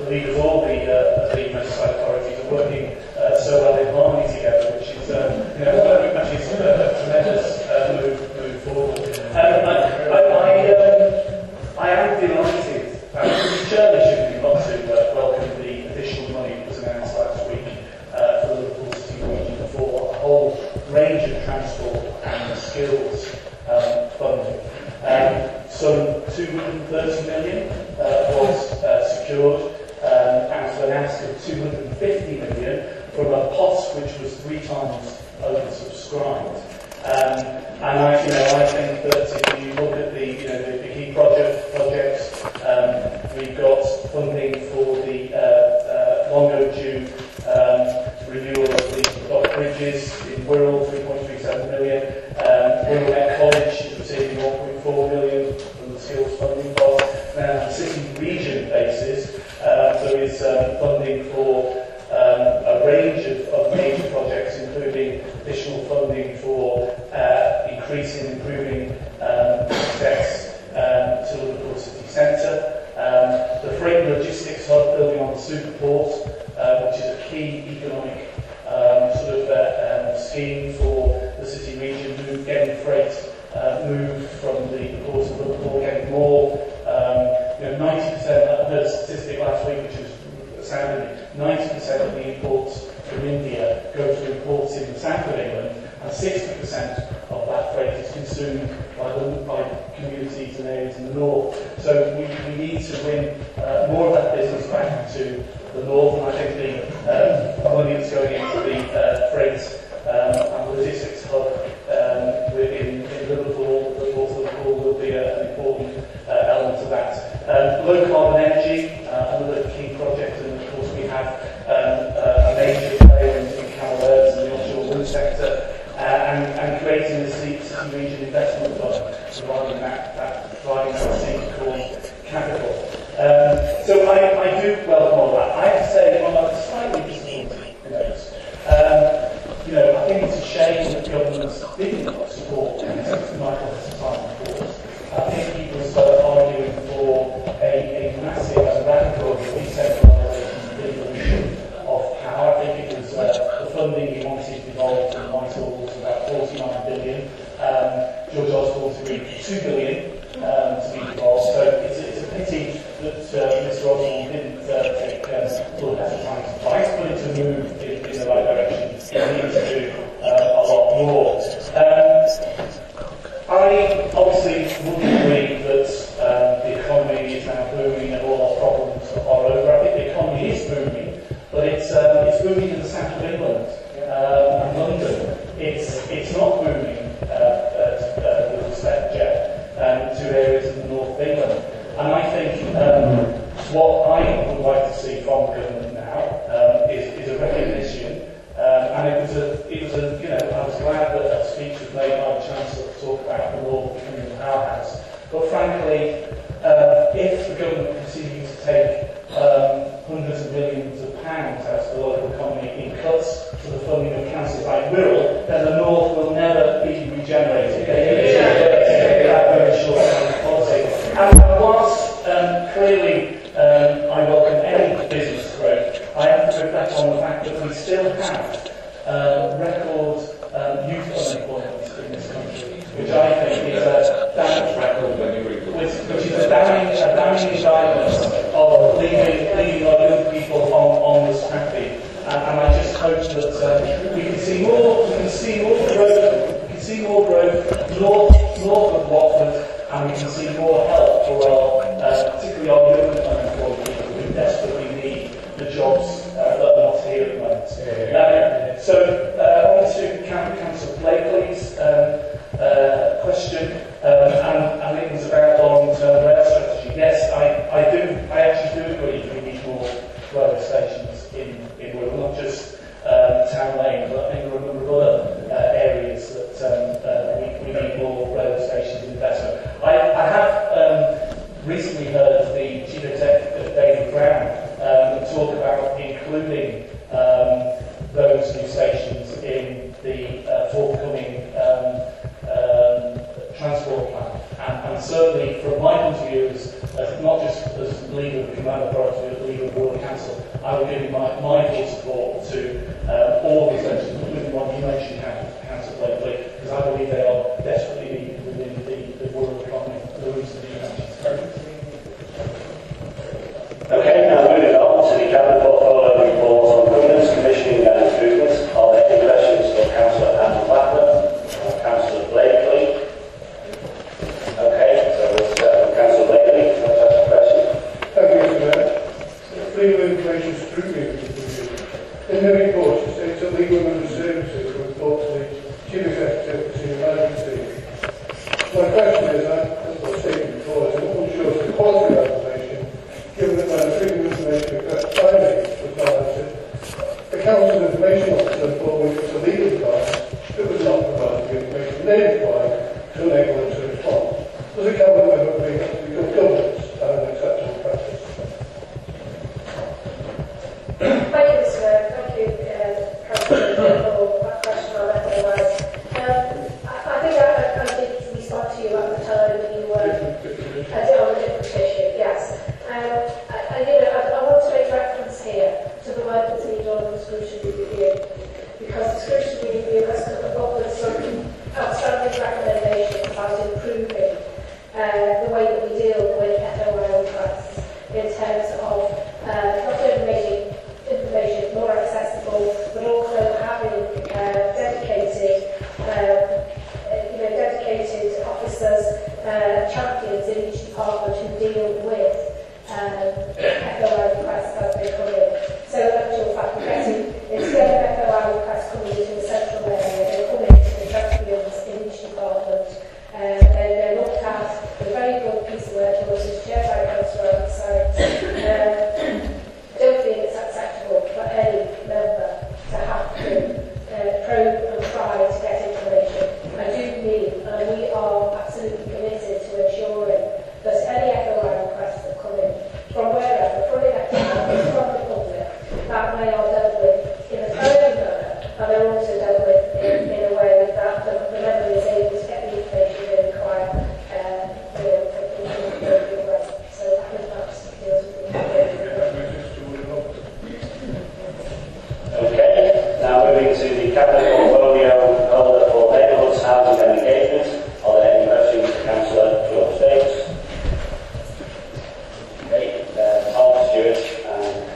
believe that all the municipal authorities are working so well in harmony together, which is, which is a tremendous move forward. I am delighted, it's challenging not to welcome the additional money that was announced last week for the Liverpool City region for a whole range of transport and skills funding. Some 230 million was secured, and to announced of 250 million from a pot which was 3 times oversubscribed. And I think that if you look at the key projects, we've got funding for the long overdue renewal of the bridges in Wirral, 3.37 million. Wirral College is receiving 1.4 million from the skills funding pot. Now, on a city region basis, there is funding for a range of major projects, including additional funding for increasing and improving access to Liverpool City Centre. The freight logistics hub building on the Superport, which is a key economic scheme for the city region, getting freight moved from the port of Liverpool, getting more. 90%, I heard a statistic last week which was astounding, 90% of the imports from India go through ports in the south of England, and 60% of that freight is consumed by communities and areas in the north. So we need to win more of that business back to the north, and I think the money that's going into the freight and logistics hub in Liverpool, the port of Liverpool, will be an important element of that. Low carbon energy, another key project, and of course we have a major player in Canada and the offshore wind sector, and creating the City Region Investment Fund, providing that called capital. So I do welcome all that. I have to say, I'm slightly disappointed in those. I think it's a shame that governments didn't support Michael at the time, of course. I think he was arguing for a massive and radical decentralisation devolution of power. I think it was the funding he wanted devolved from Whitehall was about 49 billion. George Osborne's agreed for 2 billion to be devolved. So it's a pity that Mr. Osborne didn't take full effort trying to fight, but it's a move in the right direction. We need to do a lot more. I obviously wouldn't agree that the economy is now booming and all our problems are over. I think the economy is booming, but it's booming in the south of England and London. It's not booming with respect to areas in the north of England. And I think what I would like to see from the government now is a recognition. And it was I was glad that a speech was made by the Chancellor to talk about the law becoming the powerhouse. But frankly, if the government continues to take hundreds of millions of pounds out of the local economy in cuts to the funding of councils like Wirral, then the north will never be regenerated. That very short-term policy. And whilst clearly I welcome any business growth, I have to reflect on the fact that we still have record youth unemployment in this country, which I think is a damage record, which is a damning indictment of leaving our young people on the scrappy. And I just hope that we can see more growth north of Watford, and we can see more help for particularly our young unemployed people who desperately need the jobs that are not here at the moment. So on to Councillor Blakely's question, and it was about long-term rail strategy. Yes, I actually do agree we need more railway stations in Wirral, not just Town Lane, but I think there are a number of other areas that we need more railway stations investment. I have recently heard the Chief Executive, David Brown, talk about including those new stations in the forthcoming transport plan. And certainly, from my point of view, as not just as leader of the command authority of the legal board of council, I will give you my full support to all of these legislation, including the one you mentioned, Councillor Blakely, because I believe they are desperately needed within the Wirral economy for the reason that you mentioned. Okay, now moving on to the cabinet portfolio report on governance, commissioning and improvements. Are there any questions for Councillor Anne Blackman or Councillor Blakely? Okay, so we'll start with Councillor Blakely. Can I ask a question? Thank you, Mr. Mayor. Freedom of information scrutiny. In the report, it states that legal member services were reported to the Chief Executive of the Senior Management Team. My question is, as I stated before, I'm unsure of the quality of that information, given that when the freedom of information request finding was violated, the Council Information Officer informed me that the legal department that was not provided the information they required to enable them to respond. Does a cabinet member believe that to be good governance and an acceptable practice? Thank you, Mr. Mayor. Thank you, Councillor, for that question on FOI. I think I did respond to you at the time that you were on a different issue, yes. I want to make reference here to the work that's been done on the scrutiny review, because the scrutiny review has come up with some outstanding recommendations about improving the way that we deal with FOI requests in terms of not only making information more accessible, but also having dedicated officers, champions in each department who deal with FOI requests as they come in. So in actual fact, instead of FOI requests coming into the central area, they come into the champions in each department. They're looked at, a very good piece of work, which is chaired by Councillor on the site. Don't think it's acceptable for any member to have to probe and try to get information. I do mean, and we are absolutely committed to ensuring that any FOI requests that come in from wherever, from elected from the public, that they are dealt with in a timely manner, and they're also dealt with in a way that the member is able to get the information they require in a very good way. So I think that deals with the Okay, now moving to the cabinet portfolio holder for neighbourhoods, housing and engagement. Are there any questions for Councillor George Davis? Okay, Tom, Stewart and...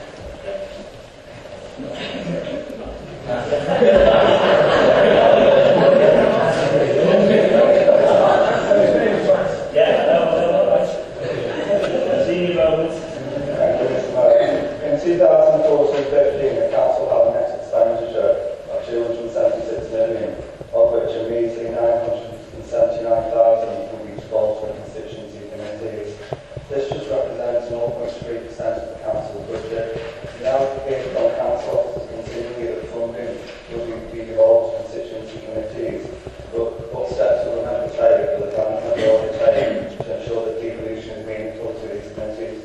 Senior moment. Thank you, Mr. Mayor. In 2014-15, the council had a net expenditure of 276 million, of which a measly 979,000 will be disposed for constituency committees. This just represents 0.3% of the council budget. We now hear from council officers continually that funding will be devolved to constituency committees. But what steps will the member take, will the cabinet member already take, to ensure that devolution is meaningful to these committees?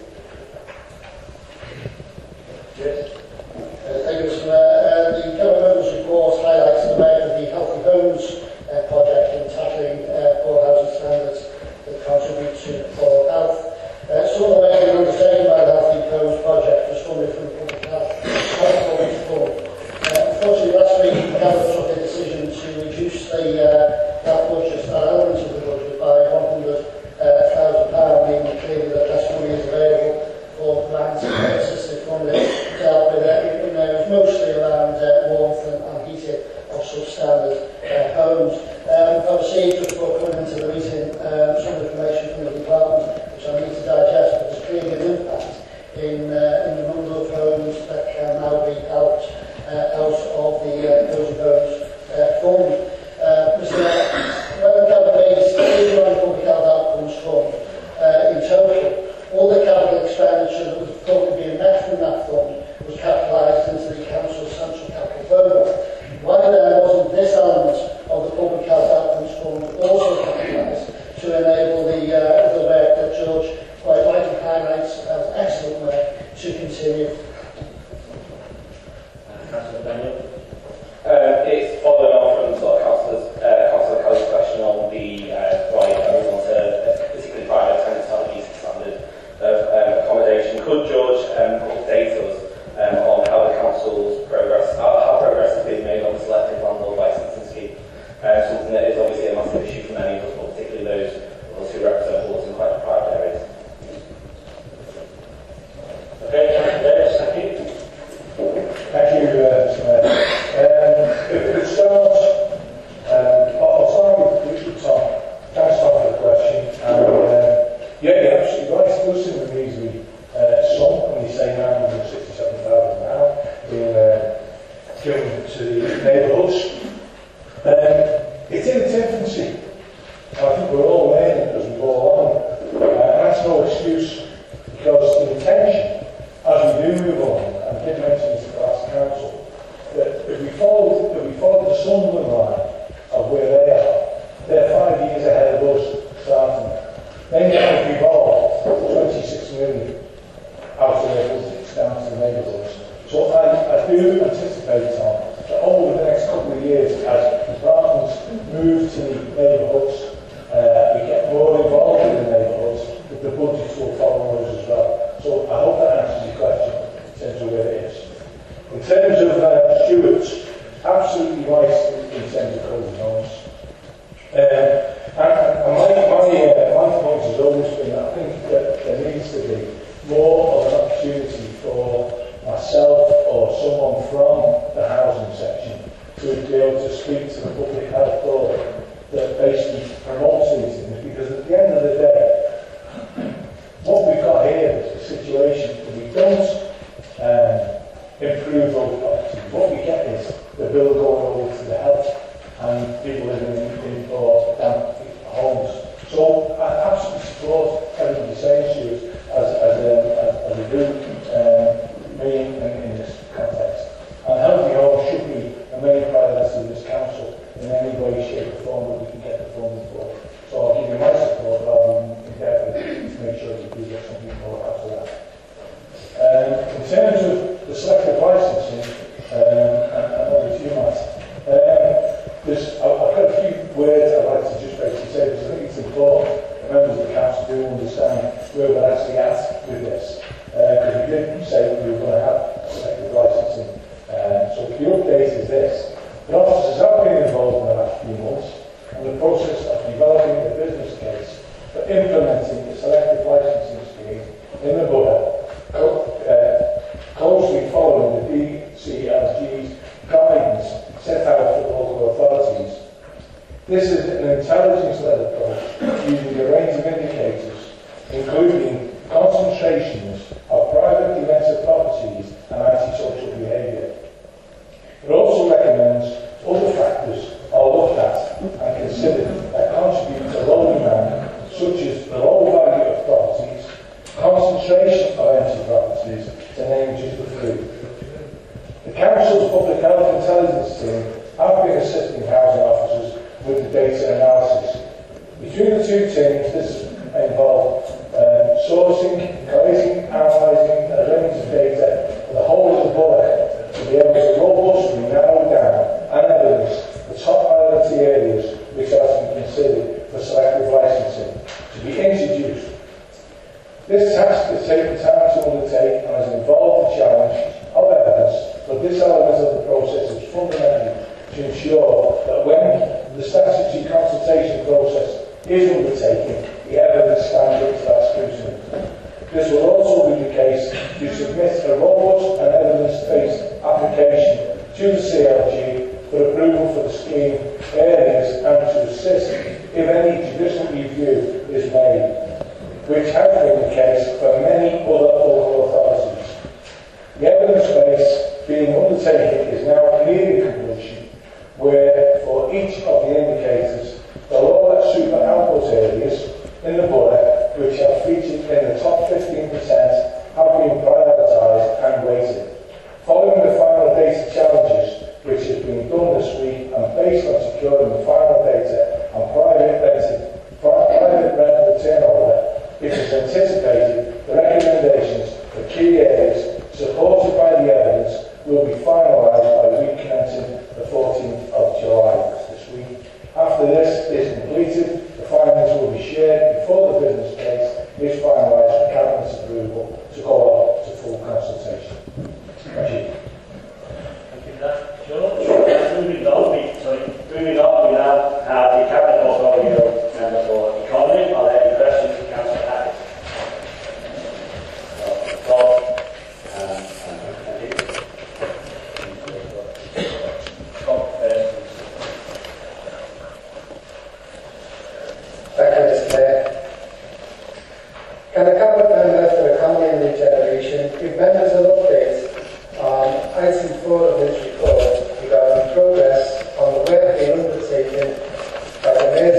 Yes. Thank you, Mr. Mayor. The government's report highlights the measure of the Healthy Homes project in tackling poor housing standards that contribute to poor health. Some of the measures undertaken by the Healthy Homes project was funded from the Public Health Fund. Unfortunately, last week the government took a decision to reduce that budget, that element of the budget, by £100,000, meaning clearly that less money is available for grants and assisted funding to help with it. It was mostly around warmth and heating of substandard homes. Obviously, just before coming into the meeting, some information from the department which I need to digest, but there's clearly an impact in the number of homes that can now be helped out of the Housing Homes Fund. Mr. When the cabinet raised the Public Health Outcomes Fund in total, all the capital expenditure that was thought to be met from that fund was capitalised into the Council's Central Capital Programme. Why then wasn't this element of the Public Health Outcomes Fund also of issue for many of us, but particularly those of us who represent wards in quite deprived areas. Okay, thank you. Thank you, Mr. Mayor. If it starts, I'll start with Tom. Thanks, Tom, for the question. And yeah, you're absolutely right. It does seem to me to be some, when you say 967,000 now, being given to the neighbourhoods. It's in its infancy. I think we're all learning as we go along. And that's no excuse, because the intention, as we do move on, and I did mention this at the last council, that if we follow the Sunderland line of where they are, they're 5 years ahead of us starting. Then you have to evolve 26 million out of their budgets down to the neighbourhoods. So I do anticipate, Tom, that over the next couple of years, as departments move to the neighbourhoods, we get more involved in the neighbourhoods, that the budgets will follow those as well. So I hope that answers your question in terms of where it is. In terms of stewards, absolutely right in terms of COVID homes. My point has always been that I think that there needs to be more of an opportunity for myself or someone from the housing section to be able to speak to the public health board that basically promotes these things, because at the end of the day, what we've got here is a situation that we don't improve those properties. What we get is the bill going over to the health and people living in or damp homes. So I absolutely support everybody saying to you as a group, me in this context. And healthy homes should be a main priority of this council in any way, shape or form that we can get the funding for. So I'll give you my support rather than endeavour to make sure that we get something more out of that. In terms of the selective licensing, and over to you, Matt, I've got a few words I'd like to just basically say, because I think it's important that members of the council do understand where we're actually at with this. Because we didn't say that we were going to have selective licensing. So the update is this. The officers have been involved in the last few months in the process of developing a business case for implementing the selective licensing scheme in the borough, closely following the DCLG's guidance set out for local authorities. This is an intelligence-led approach using a range of indicators, including concentrations of privately rented properties and antisocial behaviour. It also recommends other factors are looked at and considered that contribute to low demand, such as the low value of properties, concentration of empty properties, to name just a few. The Council's Public Health Intelligence team have been assisting housing officers with the data analysis. Between the two teams, this involved sourcing, collating, analysing a range of data for the whole of the borough to be able to robustly narrow down and evidence the top priority areas which are to be considered for selective licensing to be introduced. This task has taken time to undertake and has involved the challenge of evidence, but this element of the process is fundamental to ensure that when the statutory consultation process is undertaken, the evidence stands up to that scrutiny. This will also be the case to submit a robust and evidence-based application to the CLG for approval for the scheme areas and to assist if any judicial review is made, which has been the case for many other local authorities. The evidence base being undertaken is now nearing completion, where for each of the indicators, the lower super output areas in the borough, which are featured in the top 15%, have been prioritised and weighted. Following the final data challenges, which has been done this week, and based on securing the final data on private rental turnover, it is anticipated the recommendations for key areas supported by the evidence will be finalised by week commencing the 14th of July this week. After this is completed, the findings will be shared before the business case is finalised for Cabinet's approval to go on to full consultation. Thank you. Thank you for that, George. Moving on, we now have the Cabinet also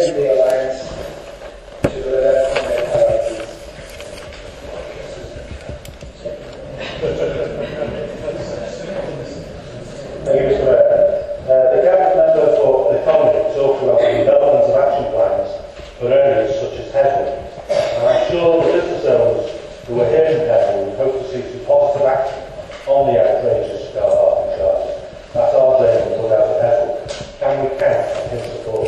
the Alliance to deliver on their priorities. Thank you, Mr. Mayor. The Cabinet Member for Economy talked about the development of action plans for areas such as Heswell. And I'm sure the business owners who are here in Heswell would hope to see some positive action on the outrageous car parking charges that are being put out of Heswell. Can we count on his support?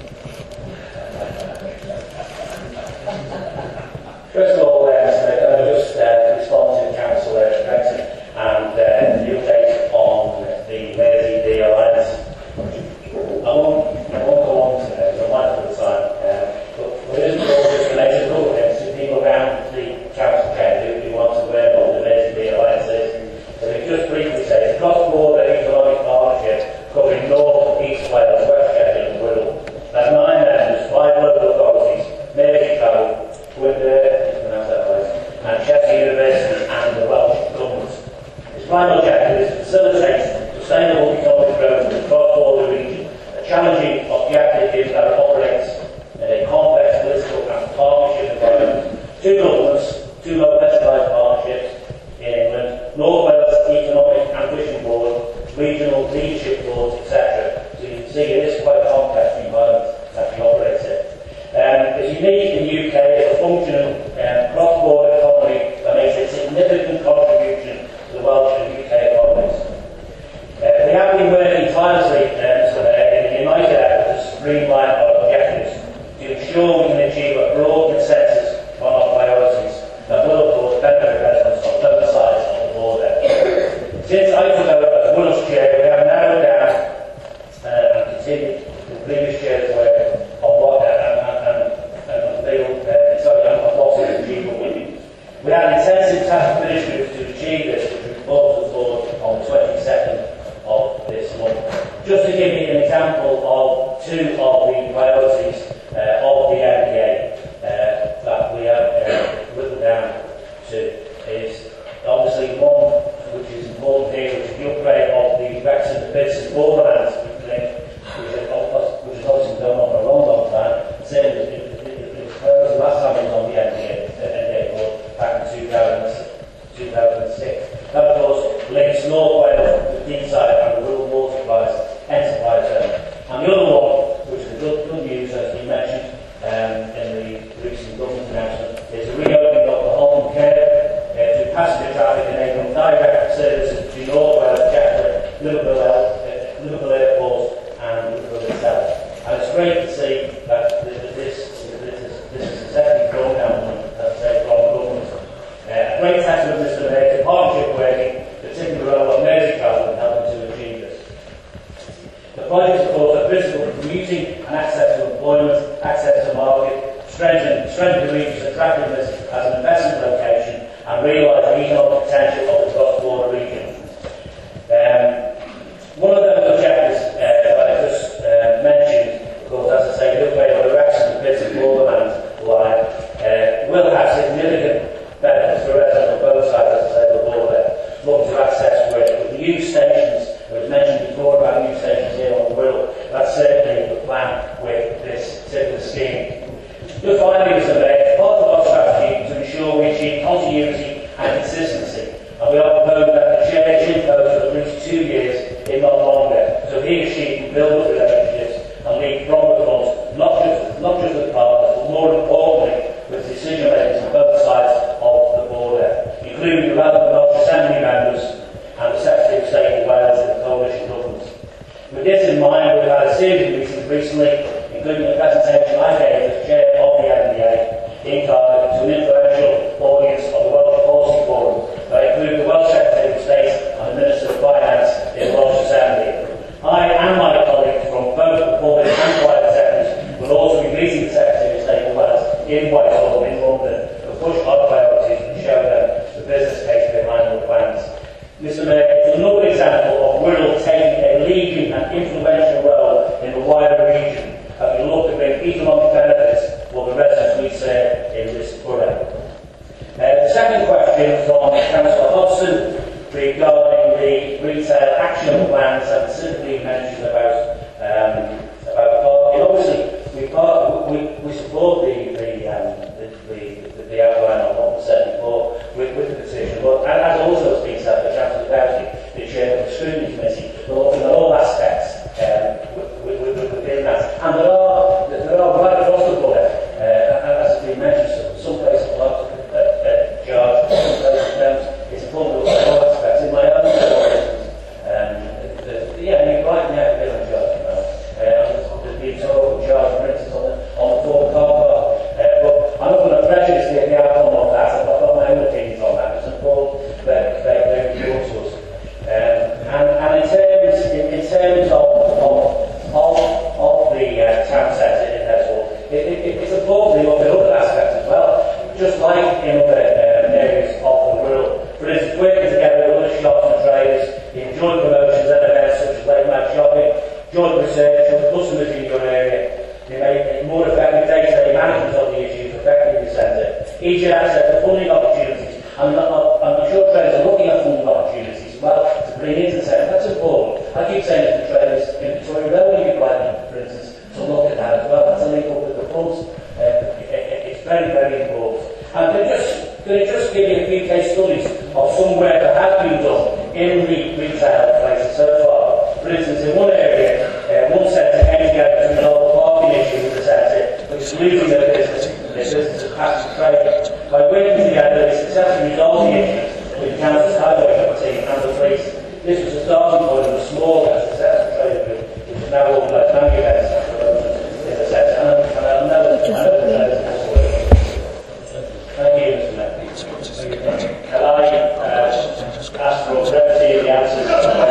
First of all, can I just respond to Councillor Gregson and the update on the Mersey Alliance. I won't go on to it, I'm mindful of the time, but it isn't all just related to other things to people around the council who want to learn what the Mersey Alliance is. So just briefly say, it's a cross-border economic partnership covering North, East Wales, West Sheffield and Wirral. There's 9 members, 5 local authorities, Mersey Travel, and Sheffield University and the Welsh Government. Its final objective is to facilitate sustainable economic growth in the cross-border region, a challenging objective that operates in a complex political and partnership environment. 2 governments, 2 localised partnerships in England, North Wales Economic and Fishing Board, regional leadership boards, etc. So you can see it is quite a complex environment that we operate in. It's unique in the UK as a functioning cross-border economy that makes a significant contribution to the Welsh and UK economies. We have been working tirelessly in a united effort to streamline our objectives to ensure we can achieve a broad consensus on our priorities that will, of course, benefit residents on both sides of the border. Since I took over as Wirral's chair, we have narrowed down and continued the previous chair's work on what we had an intensive task initiative to achieve this, which we brought to the board on the 22nd of this month. Just to give you an example of 2 of the priorities of the MDA that we have written down to is obviously one which is important here, which is the upgrade of the Wrexham to Bidson borderlands link, which has obviously been going on for a long time. It was proposed the last time it was on the MDA board back in 2006. That, of course, links North Wales with Deeside and the Wirral Water Supplies Enterprise Zone. And the other one, which is good news, as you mentioned in the recent government announcement, is the reopening of the Holland Curve to passenger traffic, enabling direct services to North Wales, Chester, Liverpool Airport and Liverpool itself. And it's great to see that this is successfully brought down from government. A great testament to Mr. Mayor to partnership working, particularly the role of Mersey Travel in helping to achieve this. The project, of course, are critical for commuting and access to employment, access to market, strengthen the region's attractiveness as an investment location, and realise the economic potential of the cross-border region. One of those objectives that I just mentioned, of course, as I say, the upgrade of the Wrexham to Bidson borderland line will have significant benefits for residents on both sides, as I say, of the border, looking to access with the new stations. It was mentioned before about new stations here on the Wirral. That's certainly the plan with this particular scheme. Just finally, Mr. Mayor, part of our strategy to ensure we achieve continuity and consistency, and we are proposing that the chair should impose for at least 2 years, if not longer, so he or she can build up relationships and lead from the front, not just with partners, but more importantly, with decision makers on both sides of the border, including the relevant Welsh Assembly members and the Secretary of State of Wales and the coalition government. With this in mind, we've had a series of meetings recently, including a presentation I gave as chair of the MDA in Cardiff to an influential audience of the Welsh Policy Forum that included the Welsh Secretary of State and the Minister of Finance in the Welsh Assembly. I and my colleagues from both the public and private sectors will also be meeting the Secretary of State of Wales in Whitehall in London to push our priorities and show them the business case behind the plans. Mr. Mayor, it's another example of Wirral taking a leading and influential role in the wider region as we look to bring economic benefits for the residents we serve in this borough. The second question from Councillor Hodgson regarding the retail action plans and specifically mentioned about parking. Obviously, we part importantly, look at other aspects as well, just like in other areas of the world. For instance, working together with other shops and traders in joint promotions and events such as late night shopping, joint research with customers in your area, they make more effective day-to-day management of the issues affecting the centre. Easier access to funding opportunities. I'm sure traders are looking at funding opportunities as well to bring into the centre. That's important. I keep saying to the traders in Victoria Railway Department, for instance, to look at that as well. That's a link up with the front. It's very, very important. And can I just give you a few case studies of some work that has been done in the retail places so far. For instance, in one area, one centre came together to resolve a parking issue with the centre, which is losing their business as passage trade. By working together, they successfully resolved the issues with the council's highway committee and the police. This was a starting point of a small and successful trade group, which is now organised many events in the centre. And I know the traders will work. Thank you, Mr. Mayor. Can I ask for brevity in the answers?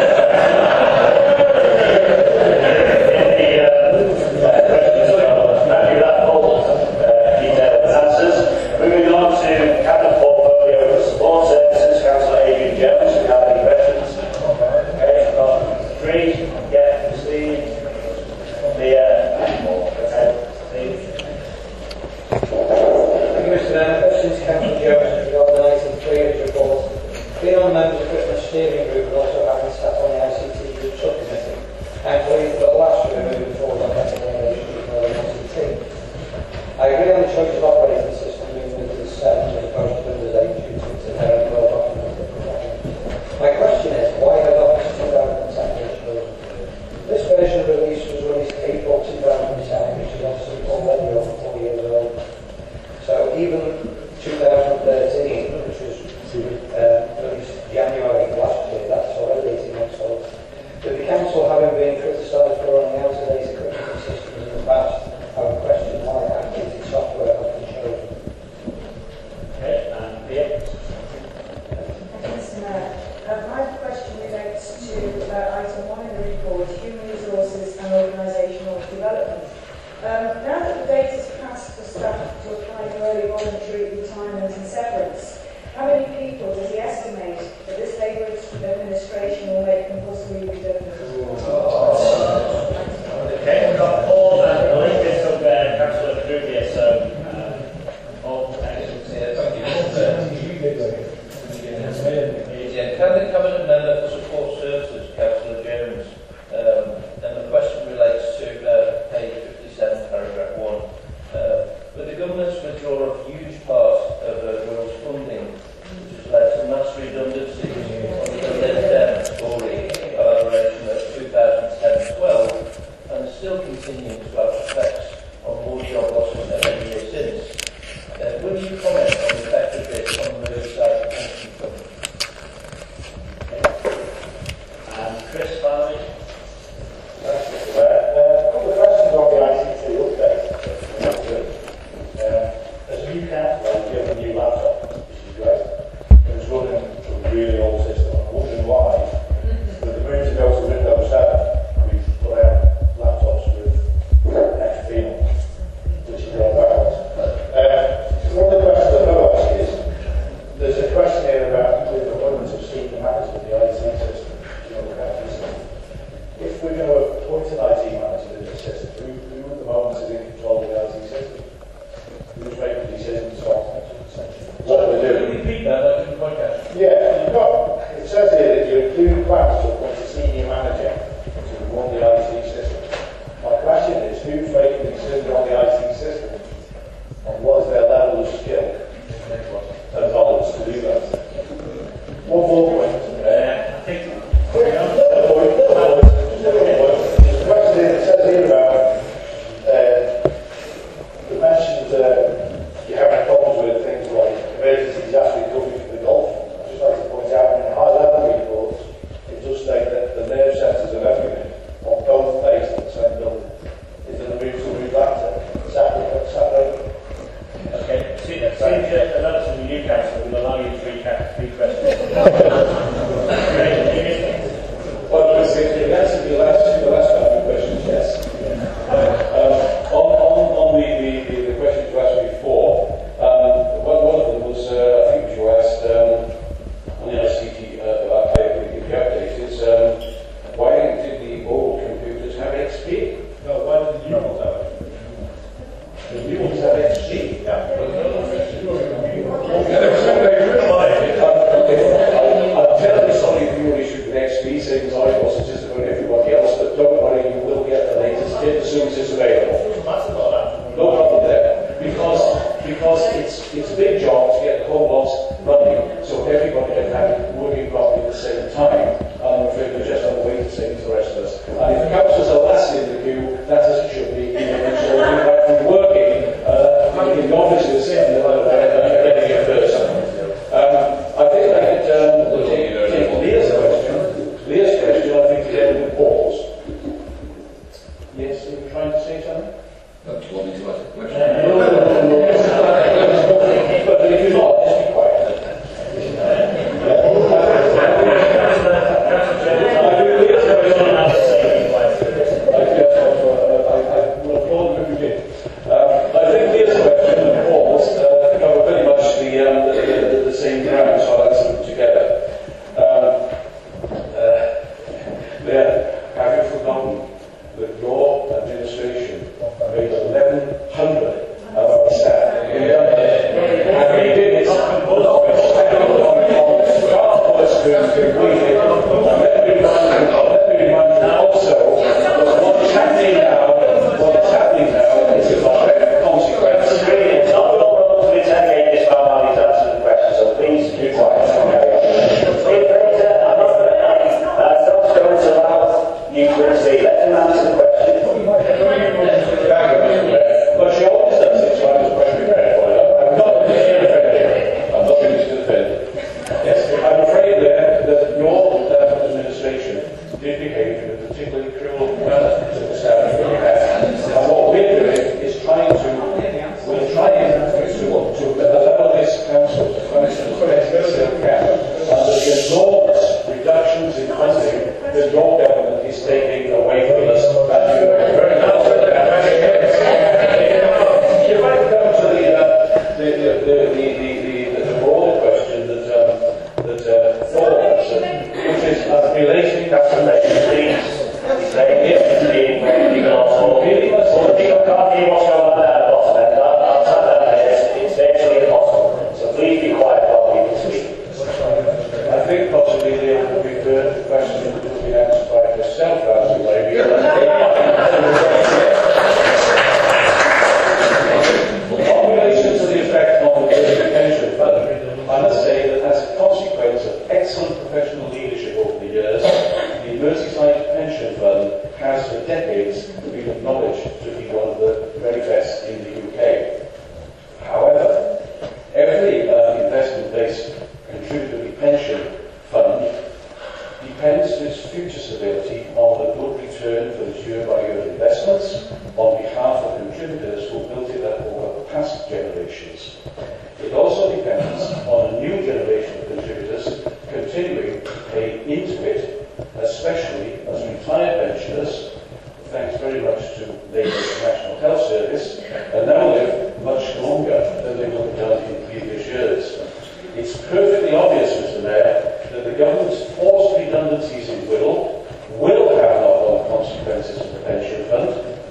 Moving on to Cabinet Portfolio for Support Services, Councillor Adrian Jones. Do you have any questions? Okay, I've got 3. Yeah, Steve. Leah. Okay, Steve. Thank you, Mr. Mayor. Questions, Councillor Jones, regarding item 3 of the report. Being on the Members of Christmas Steering Group and also having sat on the ICT Group Subcommittee, I'm pleased that last year moving forward on recommendation for the ICT. I agree on the choice of operating system moving into the 7 as opposed to Windows 8 due to its inherent well documented profession. My question is, why have Office 2010 been chosen? This version of the release was released April 2010, which is obviously already over 4 years old. So even 2013, which was released January last year, that's already 18 months old. With the Council having been criticised for running out of date equipment systems in the past, I would question why outdated software has been chosen. Okay, and Leah. Mr. Mayor, my question relates to item 1 in the report, human resources and organisational development. Now that the date has passed for staff to apply for early voluntary retirement and severance, how many people does he estimate that this Labour administration will make compulsory redundant? Okay, we've got Paul and the link is from Councillor Drugia, so Paul, thanks. Can the Cabinet Member for Support Services, Councillor Jones, and the question relates to page 57, paragraph 1. With the government's withdrawal of huge part of Wirral's funding, which has led to mass redundancies on the Led-Tory collaboration of 2010-12, and is still continuing to have effects on more job losses than any year since. Will you comment on the effect of this on the Riverside Pension Fund? And Chris, finally. Thanks, Mr. Mayor. A couple of questions on the ICT update. As a new councillor, I've given a new laptop, which is great. It was running a really old system. I'm wondering why, with the move to go to Windows 7, we've put out laptops with XP on, which is going backwards. One of the questions I know ask is, there's a question here about the appointment of senior managers of the IT system. If we're going to appoint an IT manager in the system, who at the moment is in control of the IT system? Who's making decisions on what we're doing? Can you repeat that? I didn't quite catch. Yeah, it says here that you include plans to appoint a senior manager to run the IT system. My question is, who's making the decisions on the IT system? And what is their level of skill and knowledge to do that? One more point. I think the question is, it says here about you mentioned you're having problems with things like emergency disaster recovery for the Gulf. I'd just like to point out in the high-level reports, it does state that the nerve centres of everything are both based on the same building. Is there a move to move that to But if you're not, just be quiet. I think this question and Paul's cover very much the same ground, so I'll answer them together. Have you forgotten that your administration made 1,100 of our staff? And we did it on far worse terms than we did. Let me remind you also that what's happening now is a direct consequence. It's not your role to interrogate this man while he's answering the question, so please be quiet. I'm not going to allow you to proceed. Let him answer the question. But she always does it, so I was quite prepared for it. I'm not going to defend. Yes, I'm afraid that your administration did behave in a particularly cruel manner to the staff that we had. And what we're doing is trying to allow this council to function as best as it can under the enormous reductions in funding that your government is taking away from us. And you are very much if I come to the broader question that Paul answered, which is relating to please. He's saying if you can also really can't hear what's going on there at the bottom end. It's virtually impossible. So please be quiet while people speak. I think possibly they will refer to the question that will be answered by herself as to maybe. In relation to the effect on the pension fund, I must say that as a consequence of excellent professional leadership over the years, the Merseyside Pension Fund has for decades been acknowledged to be one of the very best in the UK. However, every investment-based contributory pension fund depends for its future stability on the good return for its year-by-year investments on behalf of contributors who built it up over past generations. It also depends on a new generation of contributors continuing to pay into it, especially as retired pensioners, thanks very much to Labour's National Health Service, and now live much longer than they would have done in previous years. It's perfectly obvious, Mr. Mayor, that the government's forced redundancies in Wirral will have knock-on consequences for the pension fund.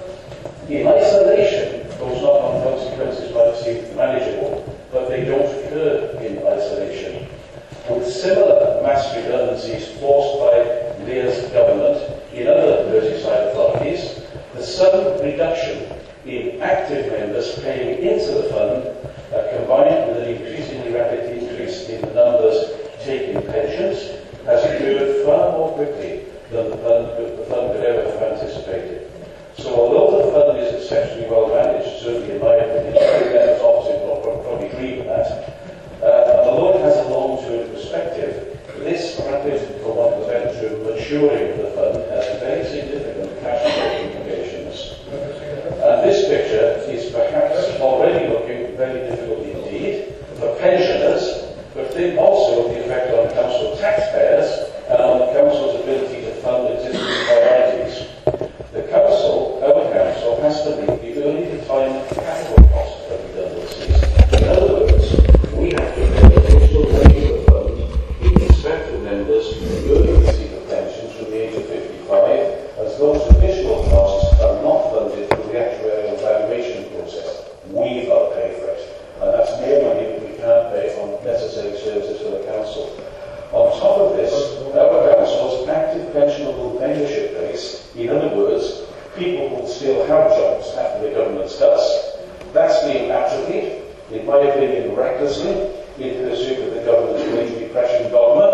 In isolation, those knock-on consequences might seem manageable, but they don't occur in isolation. With similar mass redundancies forced by Lear's government in other Merseyside authorities, the sudden reduction in active members paying into the fund, combined with an increasingly rapid increase in the numbers taking pensions, has occurred far more quickly than the fund could ever have anticipated. So although the fund is exceptionally well managed, certainly in my opinion, members opposite will probably agree with that, although it has a long-term perspective, this rapid, for want of a better term, maturing of the fund has very significant cash flow implications. And this picture is perhaps already looking very difficult indeed for pensioners, but think also of the effect on council taxpayers and on the council's ability to fund existing priorities. The council, our council, has to meet the early retirement capital cost of redundancies. In other words, we have to pay additional money to the fund in respect of members early receipt of pensions from the age of 55, as those additional costs are not funded through the actuarial valuation process. We've got to pay for it. And that's more money that we can't pay on necessary services for the council. On top of this, our council's active pensionable membership base, in other words, people who still have jobs after the government's cuts, that's being atrophied, in my opinion, recklessly, in pursuit of the government's wage depression dogma.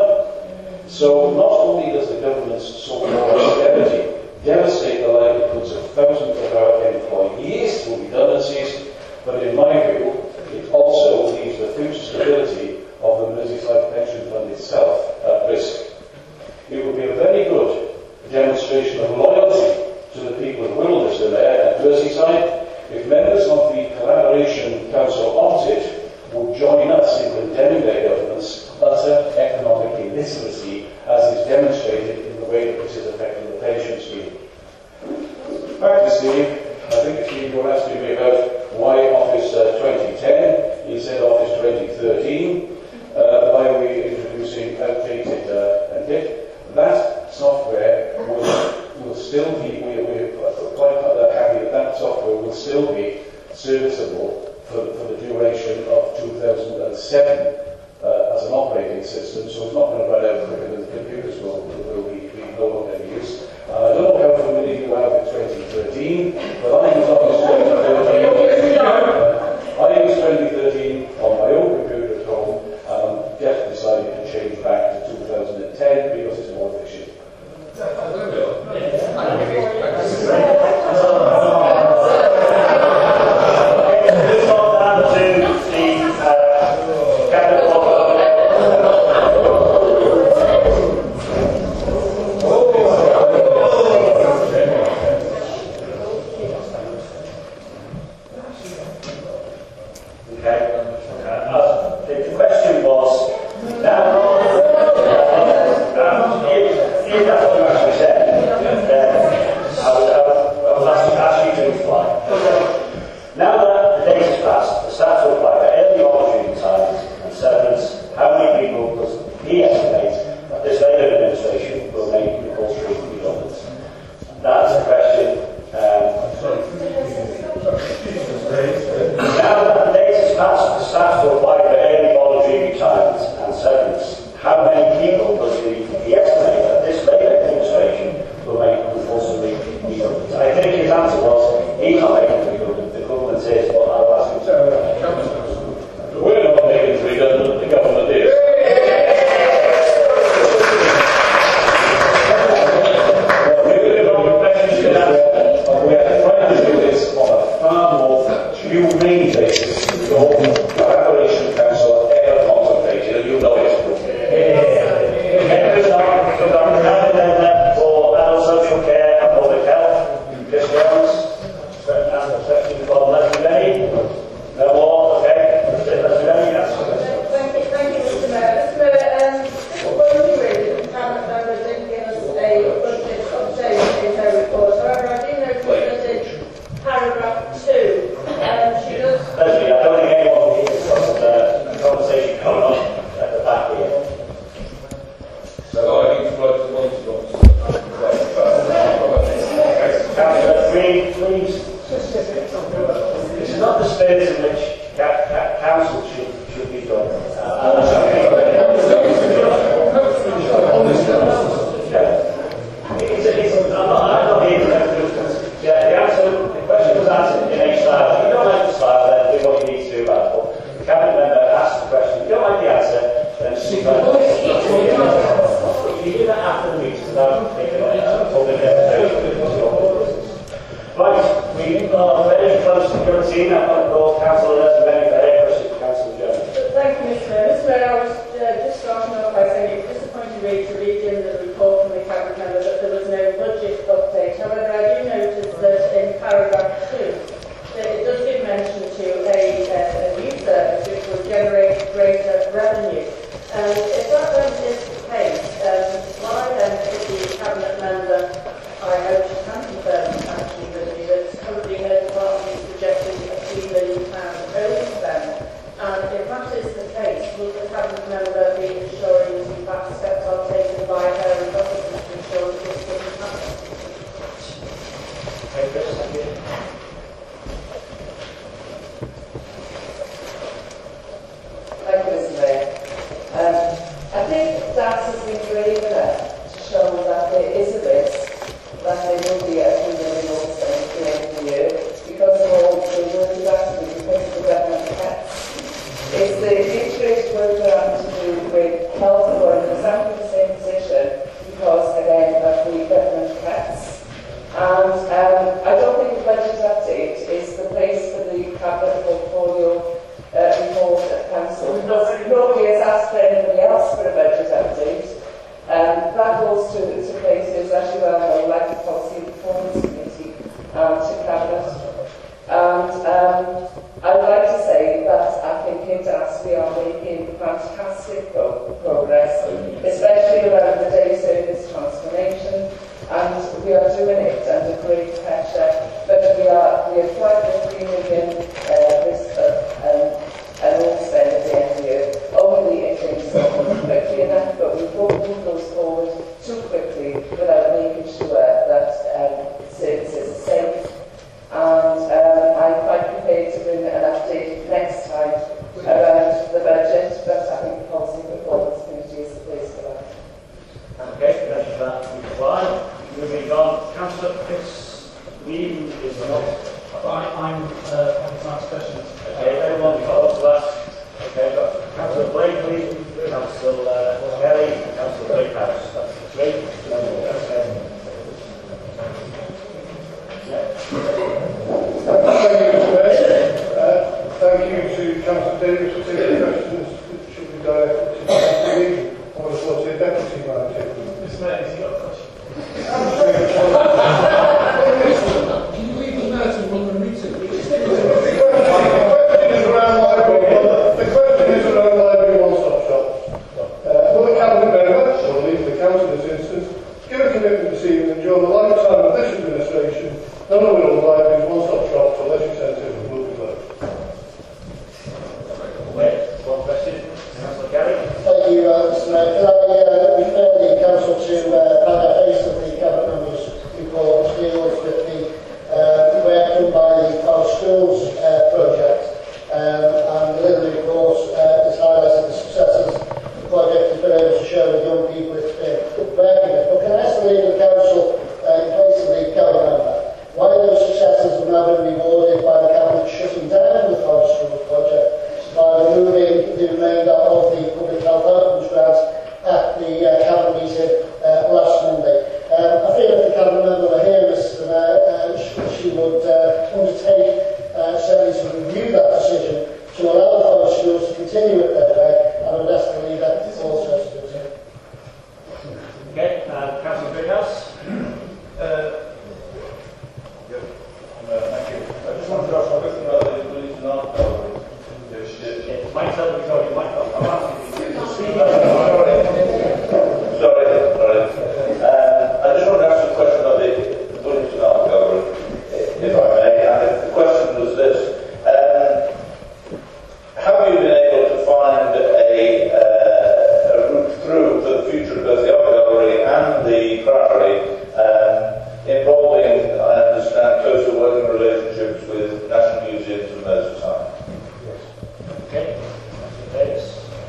So not only does the government's so-called austerity devastate the livelihoods of thousands of our employees through redundancies, but in my view, it also leaves the future stability of the Merseyside Pension Fund itself at risk. It would be a very good demonstration of loyalty to the people of Wirral, Mr. Mayor, and Merseyside if members of Collaboration Council opposite would join us in condemning their government's utter economic illiteracy, as is demonstrated in the way that this is affecting the pension scheme. Back to Steve. I think Steve, you were asking me about why Office 2010 instead of Office 2013. Why are we introducing outdated NIC? That software will still be, we're quite happy that software will still be serviceable for the duration of 2007 as an operating system, so it's not going to run out quicker than the computers will be no longer in use. I don't know how familiar you are with 2013, but I was Office 2013. I used 2013 on my own computer at home, and just decided to change back to 2010 because it's more efficient. The question was, now, if that's what you actually said, I would ask you to reply. Now that the date has passed, the staff will apply for early opportunity times and severance. How many people does he estimate that this Labour administration will make compulsory redundant? That's the question. Now that the date has passed, the staff will apply for early voluntary retirement and severance. How many people does he estimate that this Labour administration will make compulsory redundant? I think his answer was, he's not making redundant, the government is, but I'll ask him to. We're not making redundant, the government is. We are trying to do this on a far more humane basis than the Collaboration Council ever contemplated, and you know it. For adult social care and public health, discounts, and section called Leslie Lenny. No more, okay? Leslie Lenny, yes. Thank you, Mr. Mayor. Mr. Mayor, just wondering, the cabinet member didn't give us a budget update in her report. However, I do notice that in paragraph 2, she does... Leslie, I don't think anyone will hear the conversation going on at the back here. So I need to vote the ones Councillor, please. This is not the spirit in which council should be done. I'm not here the question was answered in a style. If you don't like the style, then do what you need to do about it. But the cabinet member asked the question. If you don't like the answer, then speak on it. If you do that after the meeting, without taking a public demonstration. Right, we are very close to guaranteeing that one call Councillor Leslie Lenny for her question to Councillor Jones. Thank you, Mr. Mayor. Mr. Mayor, I was just starting off by saying it disappointed me to read in the report from the cabinet member that there was no budget update. However, I do notice that in paragraph 2, that it does give mention to a new service which will generate greater revenue. And if that then is the case, why then is the cabinet member, I hope she can confirm actually with me, that currently her department is projecting a £3 million overspend. And if that is the case, will the cabinet member be ensuring that in fact steps are taken by her and officers to ensure that this doesn't happen? Thank you, Mr. Mayor. I think that has been brave enough to show that there is a risk that there will be a $3 million overspend at the end of the year because of all the work that has been I'd like to say that I think in DAS we are making fantastic progress, especially around the day service transformation, and we are doing it under great pressure, but we have quite a 3 million risk of an overspend at the end of the year. Only if things don't move quickly enough, but we won't move those forward too quickly without making sure that services are safe. And I'm quite prepared to bring an update next time around the budget, but I think the Policy Performance Committee is the place for that. Okay, thank you for that reply. Moving on, Councillor Fitzwilliam is not. I'm happy to ask questions. Okay, everyone follows that. Okay, got Councillor Blakely, Councillor Kelly, and Councillor Bakehouse. That's the three. Thank you to Councillor Davis for taking the questions that should be directed to Councillor Lee. I would have thought to Deputy might take them. Mr. Mayor, has he got a question? Can you leave the mayor to run the meeting? The question is around library one-stop shops. Another cabinet member, or leave the council in this instance, give a commitment this evening that during the lifetime of this administration, none of Wirral libraries one-stop shops or leisure centres will be closed. One question, Councillor Kelly. Thank you, Mr. Mayor. Can I refer the council to paragraph 8 of the cabinet members' report, which deals with the work done by the Parish Schools project, and the Lindley report has highlighted the successes the project has been able to show with young people it's been working with. But can I ask the leader of the council, in place of the cabinet member, why those successes have now been rewarded by the cabinet shutting down the Parish Schools project by removing the remainder of the public health outcomes grants at the cabinet meeting last Monday. I feel if the cabinet member were here, Mr. Mayor, she would undertake certainly to review that decision to allow the Parish Schools to continue with their work, and I would ask the leader also to do so. Okay, Councillor Bakehouse. Thank you. I just wanted to ask a question about the police and art gallery. Mike's over the top, Mike, I'm asking you. Sorry. I just wanted to ask a question about the police and art gallery, if I may. And the question was this. Have you been able to find a route through for the future of both the art gallery and the priory, involving, I understand, closer working relationships with national museums and those societies? Okay, Davis.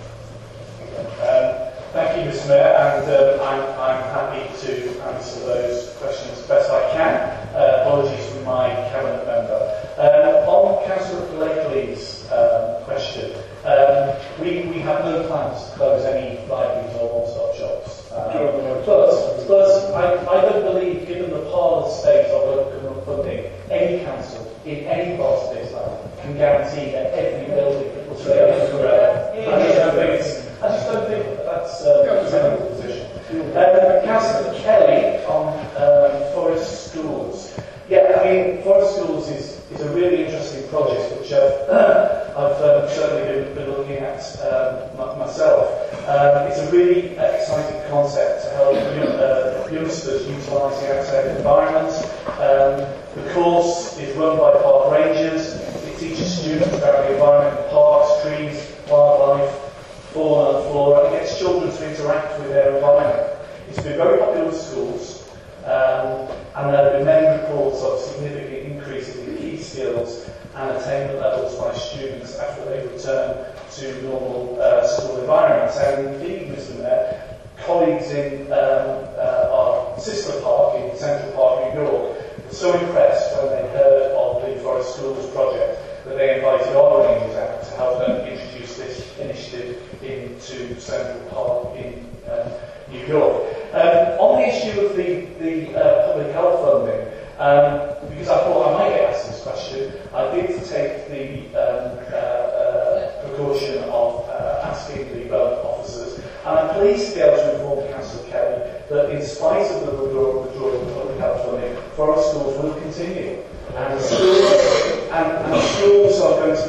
Thank you, Mr. Mayor, and I'm happy to answer those questions as best I can. Apologies from my cabinet member. On Councillor Blakely's question, we have no plans to close any libraries or one-stop shops. But I don't believe, given the parlor state of local funding, any council in any part of this land can guarantee that every building will stay open forever. I just don't think that's a sensible position. Councillor Kelly on Forest Schools. Yeah, I mean, Forest Schools is a really interesting project which I've certainly been looking at myself. It's a really exciting concept to help youngsters utilise the outside environment. The course is run by park rangers. It teaches students about the environment, parks, trees, wildlife, fauna and flora, and gets children to interact with their environment. It's been very popular with schools, and there have been many reports of significant increases in key skills and attainment levels by students after they return to normal school environments. And indeed, Mr. Mayor, colleagues in our sister park in Central Park, New York, were so impressed when they heard of the Forest Schools project that they invited our rangers out to help them introduce this initiative into Central Park in New York. On the issue of the public health funding, because I thought I might get asked this question, I did take the precaution of asking the relevant officers, and I'm pleased to be able to inform Councillor Kelly that in spite of the withdrawal of public health funding, Forest Schools will continue. And schools are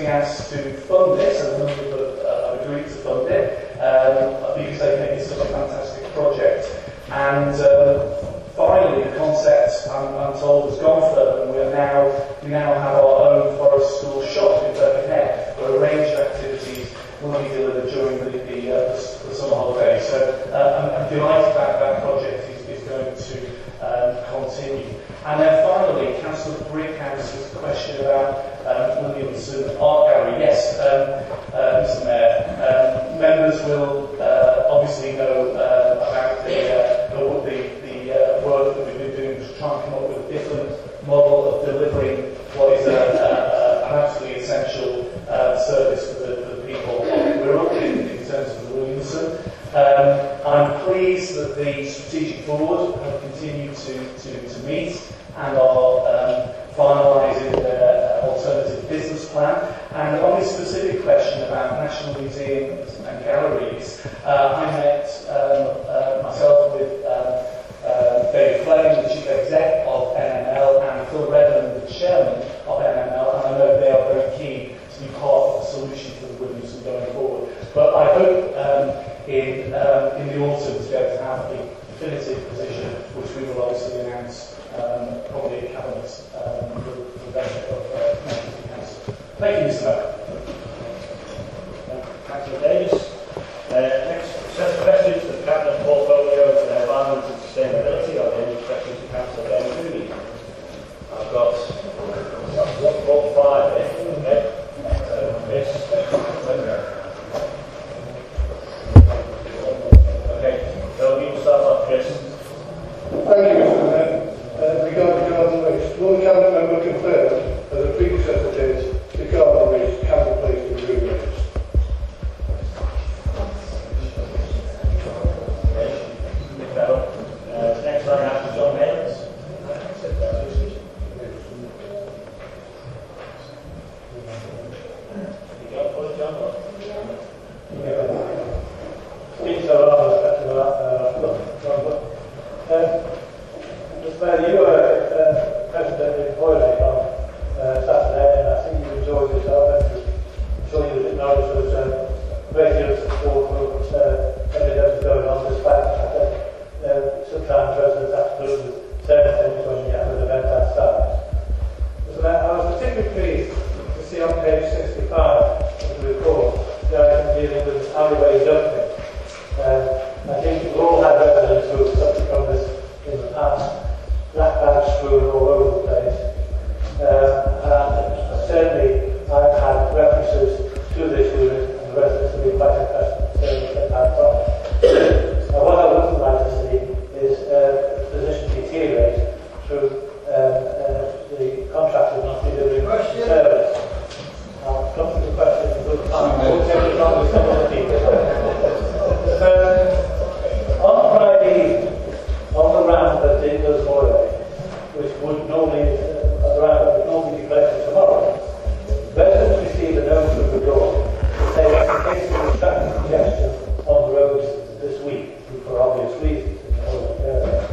being asked to fund this, and a number have agreed to fund it, because they think it's such a fantastic project. And finally, the concept, I'm told, has gone further, and we now have our own forest school shop in Birkenhead, where a range of activities will be delivered during the summer holidays. So I'm delighted that project is going to continue. And then finally, Councillor Brickhouse's question about Williamson Art Gallery. Yes, Mr Mayor, members will obviously know about the work that we've been doing to try and come up with a different model of delivering what is an absolutely essential service for the people we're up in terms of the Williamson. I'm pleased that the strategic board have continued to meet and are finalising their alternative business plan. And on this specific question about national museums and galleries, I met myself with David Fleming, the chief exec of NML, and Phil Redmond, the chairman of NML, and I know they are very keen to be part of the solution for the Williamson going forward. But I hope in the autumn to be able to have a definitive position, which we will obviously announce probably at Cabinet for the benefit of members of the Council. Thank you, Mr. Mayor. Councillor Davis. Next set of questions for the Cabinet portfolio for the environment and sustainability. Are there any questions to Councillor Davis? I've got 5 here. Okay. Yes. Okay. So we will start off, Chris. Thank you, Mr. Mayor. Regarding garden waste, will the Cabinet member confirm that the predecessor did the garden waste can be placed in the room waste? Next I have John Haynes. You got for it, John? Mr. Mayor, you were president in Wirral on Saturday, and I think you enjoyed yourself. I'm sure you didn't know there was a great deal of support for everything that was going on, despite the fact that sometimes residents have to do certain things when you have an event outside. Mr. Mayor, I was particularly pleased to see on page 65 of the report the item dealing with alleyway dumping. I think we've all had residents who have suffered from this in the past. Black bags strewn all over the place. And certainly I've had references to this unit, and the residents have been quite impressed with the service they've had from it. Now, what I wouldn't like to see is the position deteriorate through the contractors not delivering the service. I'll come to the question in good time. I won't take it on with some of the people. On Friday, on the round that did those Wirral, which would normally, a round that would normally be collected tomorrow, residents received a note from the door to say that in case of traffic congestion on the roads this week, for obvious reasons in the whole area,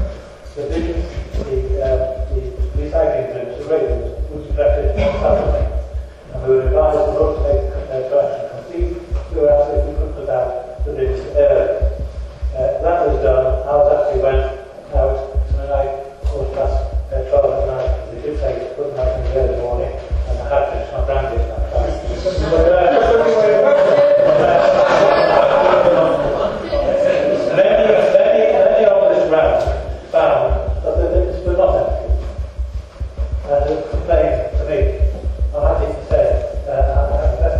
the recycling bins, the railings, would be collected on Saturday. And we were advised the road to make to actually complete. We were asked if we could put out the bins early. That was done. Ours actually went out tonight, 12 at night. They did say to put them out in the early morning, and I had finished my brandy at that time. Many on this round found that the bins were not empty, and they complained to me. I'm happy to say, I have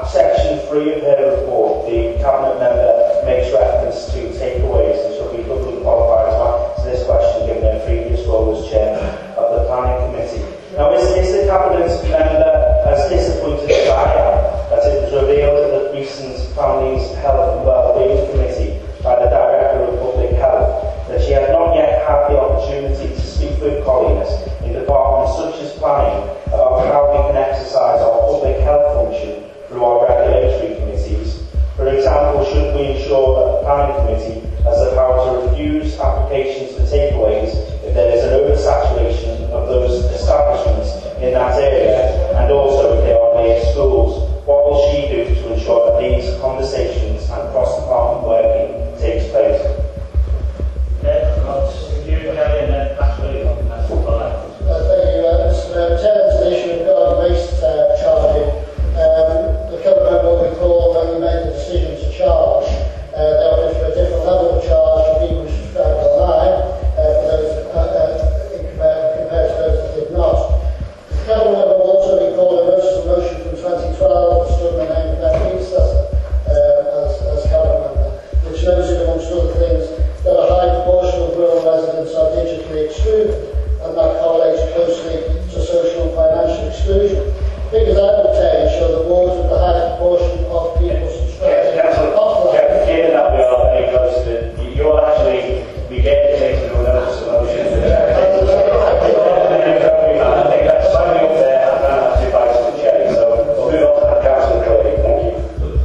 section 3 of her report, the Cabinet member makes reference to takeaways and should be doubly qualified to answer this question given her previous role as chairman of the Planning Committee. Now, is the Cabinet member as disappointed as I am that it was revealed at the recent Families, Health and Wellbeing Committee by the Director of Public Health that she had not yet had the opportunity to speak with colleagues in departments such as planning about how we can exercise our public health function through our regulatory committees. For example, should we ensure that the Planning Committee has the power to refuse applications for takeaways if there is an oversaturation of those establishments in that area, and also if they are near schools? What will she do to ensure that these conversations and cross-department working takes place? In terms of the issue of garden waste charging, the current member will recall when we made the decision to charge, they opted for a different level of charge for people who subscribed online, for those compared to those that did not. The current member will also recall a motion from 2012 that stood in the name of their predecessor as current member, which noted, amongst other things, that a high proportion of rural residents are digitally excluded, and that correlates closely to social and financial exclusion. Figures I've obtained show that wards with the highest proportion of people subscribing offline. Given that we are very close to it, you'll actually be getting taken to another solution. I think that's slightly up there, and I'm actually advice to check. So we'll move on to that council clearly. Thank you.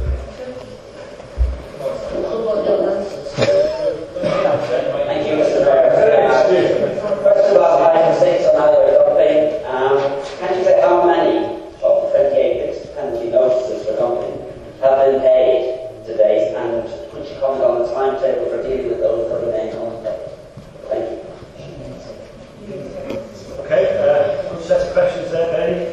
Thank you, Mr. Mayor. First of all, I can say it's another dumping. Can you say how many of the 28 fixed penalty notices for dumping have been paid to date, and could you comment on the timetable for dealing with those that remain unpaid? Thank you. Okay, good set of questions there, Benny.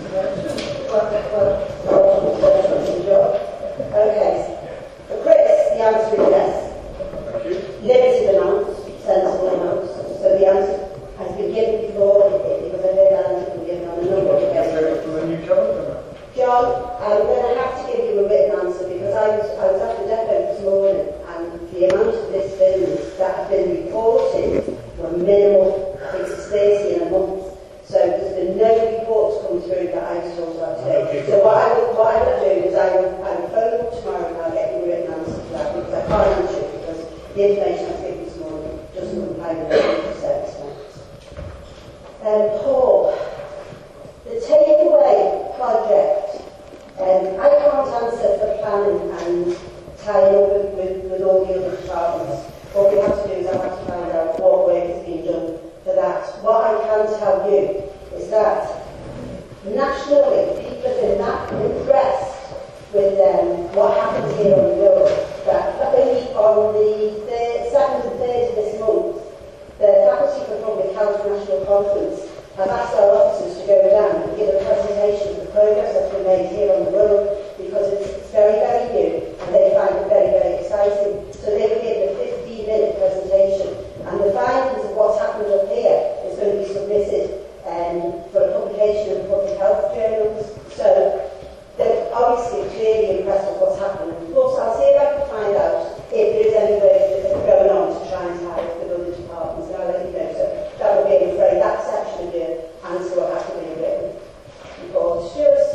Okay. For Chris, the answer is yes. Thank you. Limited amounts, sensible amounts. So the answer has been given before, because I know that answer has been given on a number of occasions. John, I'm going to have to give you a written answer because I was at the depot this morning, and the amount of this business that have been reported were minimal. I think it's 30 in a month. So there's been no reports come through that I was told about today. So what I will do is I will phone up tomorrow and I'll get you a written answer to that, because I can't answer it because the information I was given this morning doesn't comply with the service notes. Paul, the takeaway project, I can't answer for planning and tying up with all the other departments. What we have to do is I have to find out what work is being done for that. What I can tell you is that nationally people have been that impressed with what happened here on the road that only on the 2nd and 3rd of this month, the Faculty for Public Health National Conference have asked our officers to go down and give a presentation of the progress that's been made here on the road, because it's very, very new and they find it very, very exciting. So they were given a 15-minute presentation, and the findings of what's happened up here is going to be submitted for a publication in public health journals. So they're obviously clearly impressed with what's happening. Plus, I'll see if I can find out if there is any work that's going on to try and tie up with other departments, and I'll let you know. So that will be, I'm afraid, that section of your answer will have to be written before Stuart.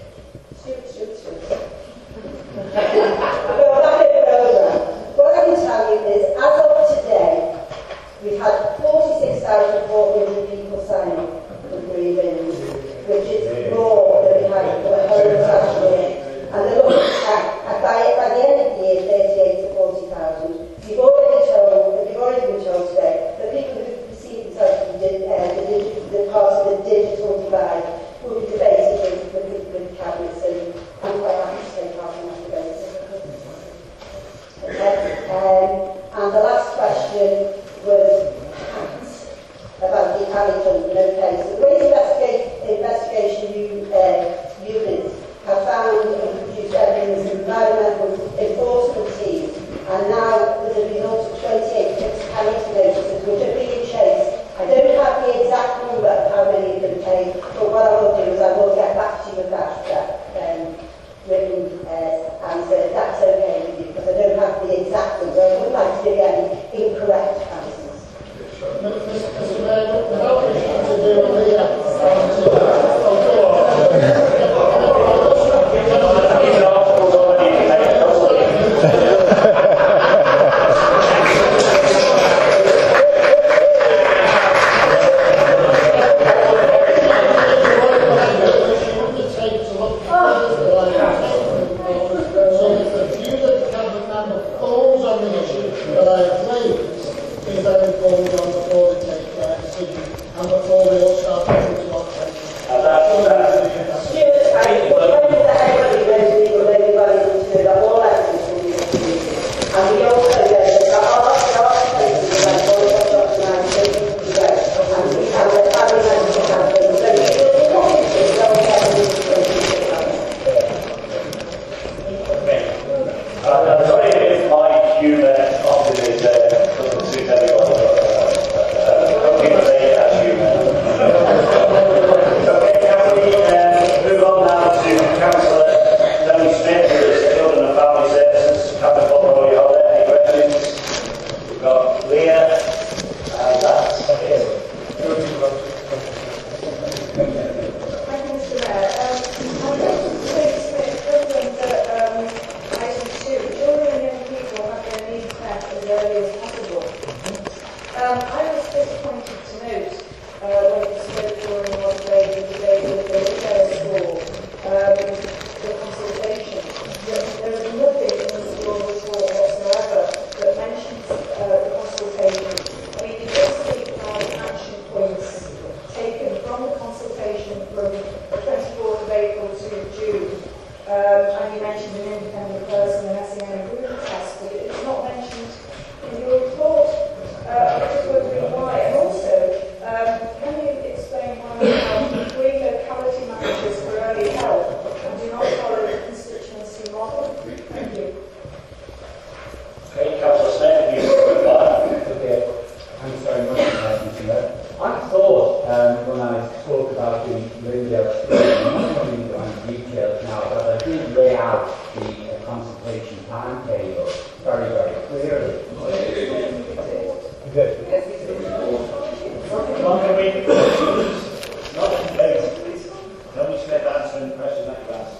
Well, that bit over. What I can tell you is, as of today, we've had 46,400 people sign up for Green Bins, which is more than we had for the whole of last year. And they're looking at by the end of the year, 38 to 40,000. You've already been told today that people who perceive themselves to be the part of the digital divide will be debated with cabinets, and I'm quite happy to take part in that debate. And the last question was about the alley jumping. Okay, so the waste investigation unit have found and produced evidence of environmental enforcement teams, and now with the result of 28 fixed penalty notices which are being chased. I don't have the exact number of how many have been paid, but what I will do is I will get back to you with that written from the 24th of April to June. And you mentioned an independent person and SEN group test, but it's not mentioned in your report. I was just wondering why. And also, can you explain why we have 3 locality managers for early help and do not follow the constituency model? Thank you. Okay, Councillor Smith, you reply. Okay, thanks very much, Mr. Mayor. I thought when I spoke about the Wirral experience, I'm not going to go into details now, but I did lay out the consultation timetable very, very clearly. Good. Not in case, please. Nobody should ever answer any question that you asked.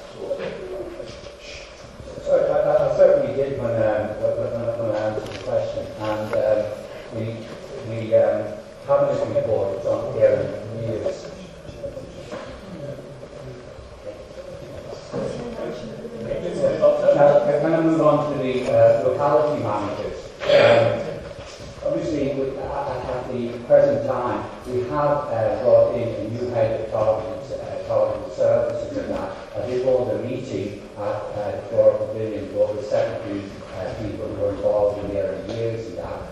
So I certainly did when I answered the question, and the cabinet report is on here in years. Now, when I move on to the locality managers, obviously at the present time we have brought in a new head of targeted services and that. I did hold a meeting at the Flora Pavilion with over 70 people who were involved in there in years and that.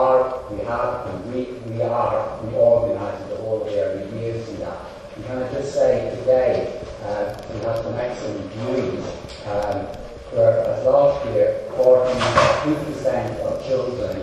We reorganising the whole of there in years and that. And can I just say today we have some excellent news. Whereas last year 42% of children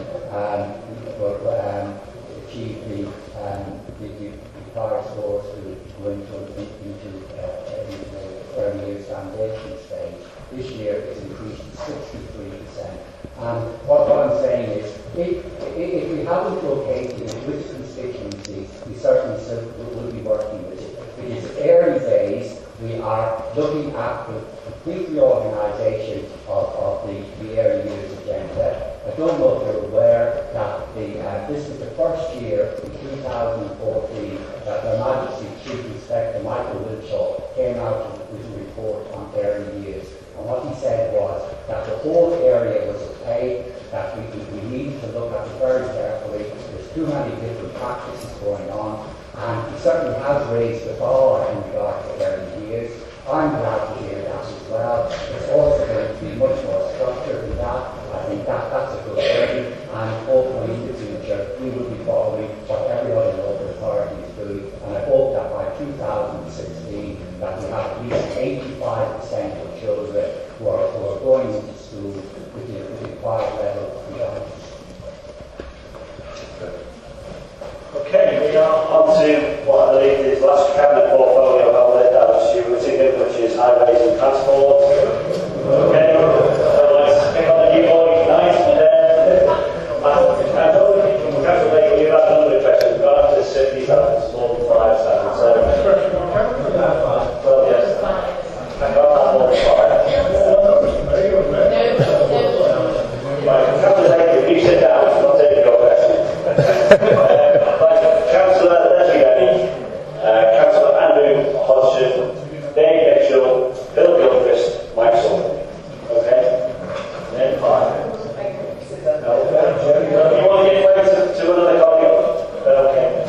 achieved the required scores to go into early years foundation stage. This year it's increased to 63%. And what I'm saying is, if we haven't located it with constituencies, we certainly will be working with it. Because early days, we are looking at the complete reorganisation of the early years agenda. I don't know if you're aware that this is the first year in 2014 that Her Majesty's Chief Inspector Michael Wilshaw came out with a report on early years. And what he said was that the whole area was opaque, that we needed to look at it very carefully. There's too many different practices going on, and he certainly has raised the bar in regard to early years. I'm glad to hear that as well. It's also going to be much more structured than that. I think that's a good thing, and hopefully in the future we will be following what every other local authority is doing, and I hope that by 2016 that we have at least 85% of children who are going into school with the required level of knowledge. Okay, we are on to what I believe is the last cabinet portfolio held that was stewardship, which is highways and transport. Okay, so let's pick on the new boy tonight. I know we can congratulate you about a number of questions, but I have to sit these out in small 5 seconds. Well, yes, I got that more than 5. Right, congratulate you, sit down, I'll take your question. Councillor Leslie, Councillor Andrew Hodgson, Dave Mitchell, Bill Gilchrist, Mike Sullivan. Okay? Then 5. You want to get back to another colleague? Okay.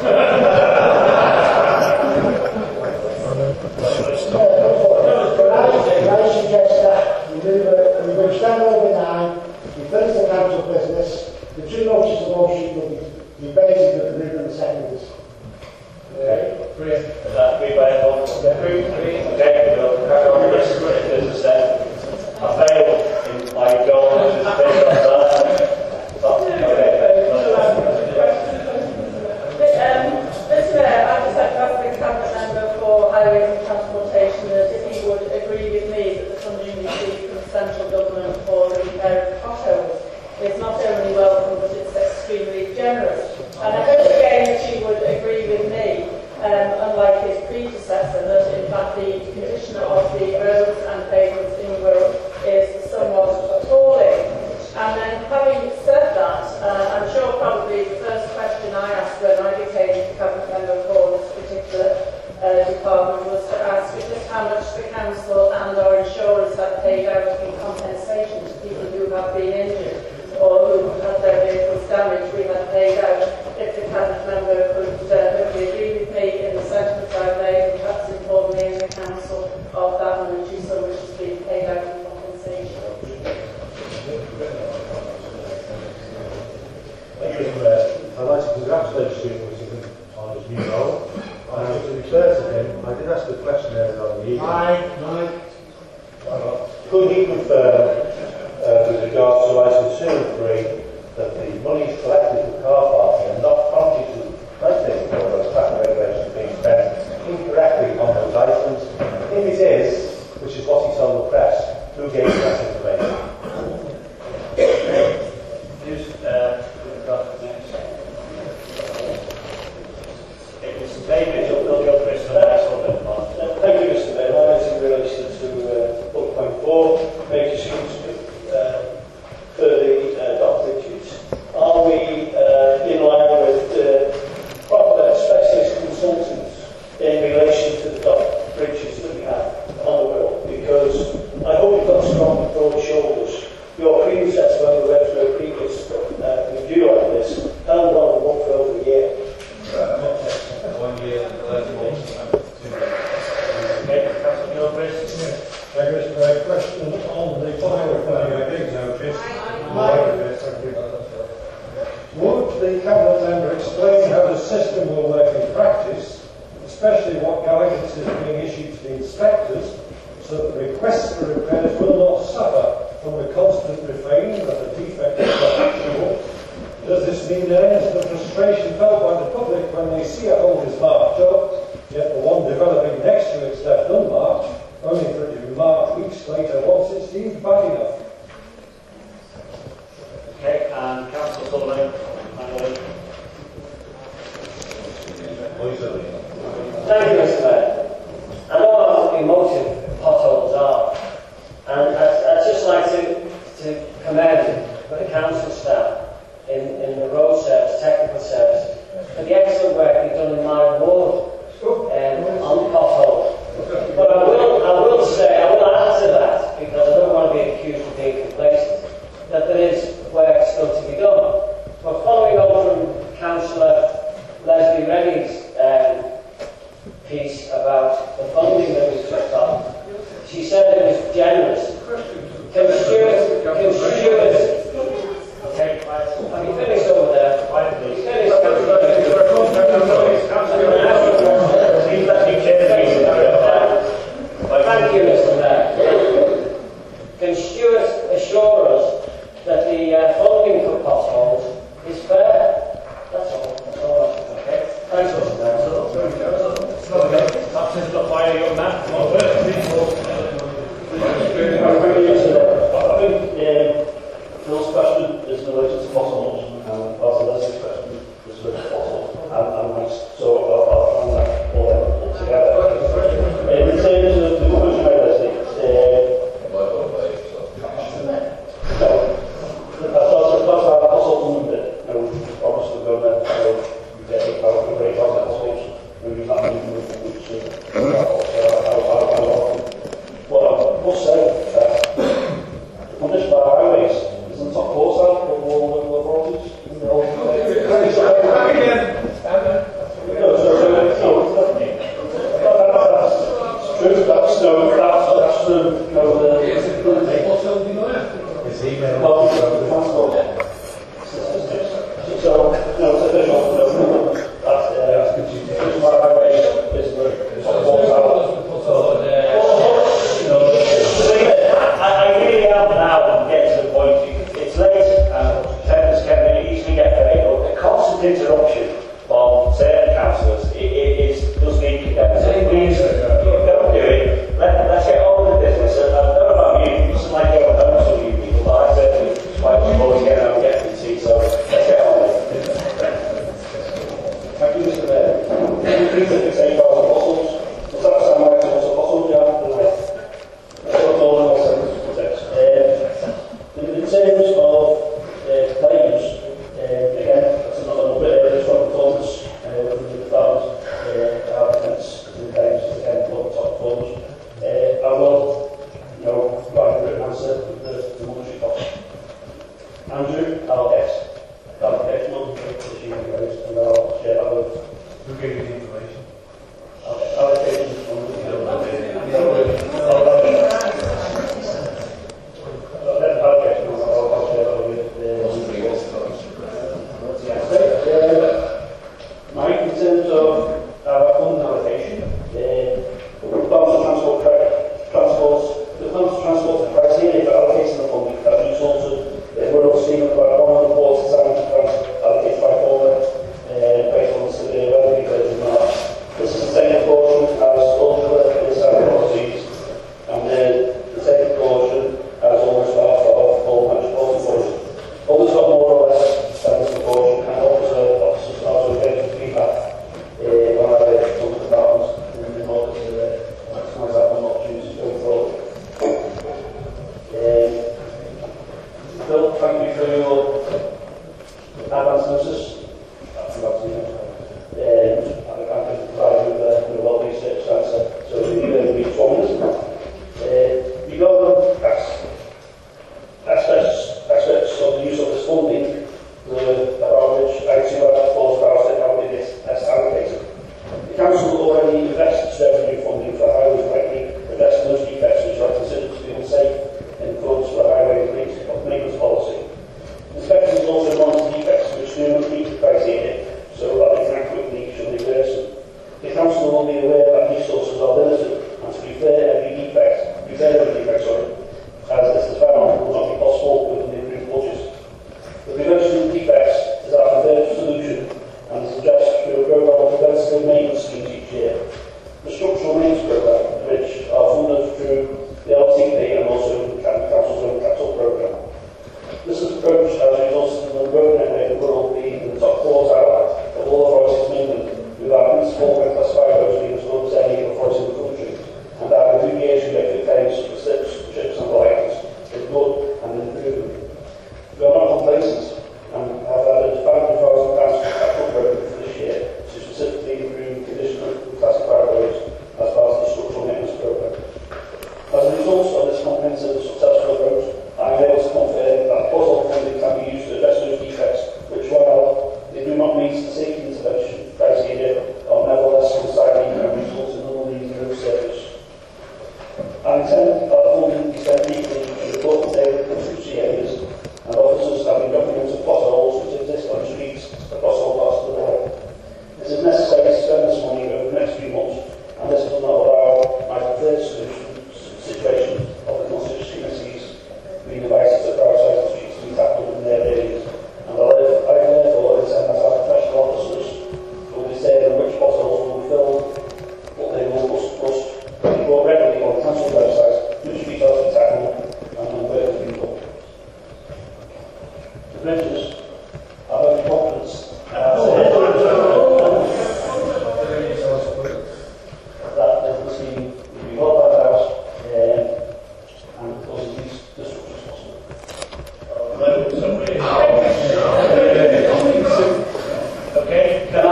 I suggest that we go stand over 9, we finish the council business, the 2 notices of motion will be debated at the move and the seconds. Okay. Is that agreed by everyone? Okay, we'll carry on the rest of the business then. I failed in my goal, which is based on that. Mr. Mayor, I'd just like to ask the cabinet member for highways and transportation that if he would agree with me that the funding received from central government for the repair of potholes is not only welcome but it's extremely generous. And I hope again that you would agree with me, unlike his predecessor, that in fact the condition of the roads and pavements in Wirral is somewhat appalling. And then having said that, I'm sure probably the first question I asked when I became cabinet member for this particular department was to ask just how much the council and our insurers have paid out in compensation to people who have been injured or who have their vehicles damaged. We have paid out. If the cabinet member could hopefully agree with me in the sentiments I've made, perhaps in I did ask the question earlier on the evening. Could he confirm, with regards to items 2 and 3, that the monies collected for car parking are not prompted to legislate for those traffic regulations being spent incorrectly on those items? If it is, which is what he told the press, who gave you that information? David, you'll go first on the next one. Thank you, Mr. Mayor. Mine is in relation to bullet point 4, major schemes for the dock bridges. Are we in line with proper specialist consultants in relation to the dock bridges that we have on the Wirral? Because I hope you've got strong, broad shoulders. Your predecessor, when we went through a previous review like this, held on the one for over a year. 1 year, 11 months. Okay, Councillor Neil Chris. Thank you, Mr. Mayor. Question on the fire planning. I did notice. Would the Cabinet member explain how the system will work in practice, especially what guidance is being issued to the inspectors, so that the requests for repairs will not suffer from the constant refrain that the defect is not actual? Does this mean there ends the frustration felt by the public when they see a hole is marked up, yet the one developing next to it's left unmarked, only for it to be marked weeks later once it's deemed bad enough? Okay, and Councillor Sullivan, finally. Thank you, Mr. Mayor. I know how emotive potholes are, and I'd just like to commend the council staff in the road service, technical service, for the excellent work they've done in my ward on potholes. But I will say, I will add to that, because I don't want to be accused of being complacent, that there is work still to be done. But following on from Councillor Leslie Rennie's piece about the funding that we've just got, she said it was generous. Can Stuart, have you finished over there? Thank you, Mr. Mayor. Can Stuart assure us that the funding for potholes is fair? That's all. Okay. Thanks, Mr. Mayor. Okay. Perhaps it's not why you're mad. I think Phil's question is in relation to potholes, and also Leslie's question is in relation to potholes, and so I'll find that all together. In terms of the conclusion by Leslie, that's our consultant bit. Obviously, we're going to get a great consultation, maybe not well, I must say that the condition of our highways is in the top quartile of all local authorities. I really am now getting to the point. It's late and tenders can easily get paid, but a constant interruption from certain councillors does need condemned. So please, don't do it. Let's get on with the business. And I don't know about you, it's like going home to you people, but I certainly quite always get home I intend that the funding be spent equally in accordance with the construction areas and officers having documents of potholes which exist on streets across all parts of the world. It is necessary to spend this money over the next few months, and this does not allow my preferred situation of the constituencies being invited to prioritise the streets to be tackled in their areas. And I therefore intend that our professional officers will determine which potholes will be filled, but they will must be brought regularly on the council website, which streets are to be tackled, and when work has been done. The bridges are very confidence. That doesn't seem to be well thought out, and causes these disruptions possible. Okay, can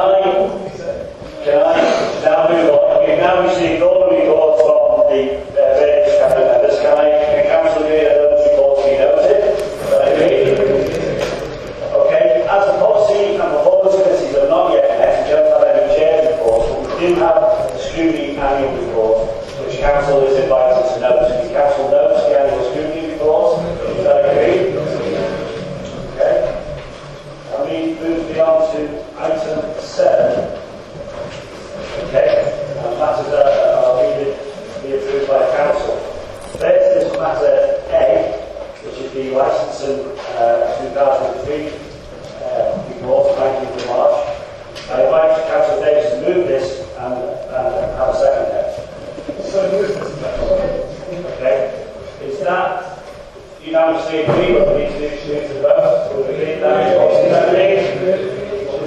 I now move on? We've now received all the reports from the various cabinet members. Can council agree that those reports be noted? Okay, as the policy and performance committees have not yet met, we don't have any chair reports, but we do have the scrutiny annual report, which council is invited to note. The council notes the annual scrutiny report. Is that agreed? Okay. And we move beyond to item 7. Okay, and matters that are needed to be approved by council. First is matter A, which is the licensing 2003 report, 19th of March. I invite Councillor Davis to move this and have a second there. So moved. Okay, is that unanimously agreed, or do we need to do to the vote? Will we agree that? Is that agreed?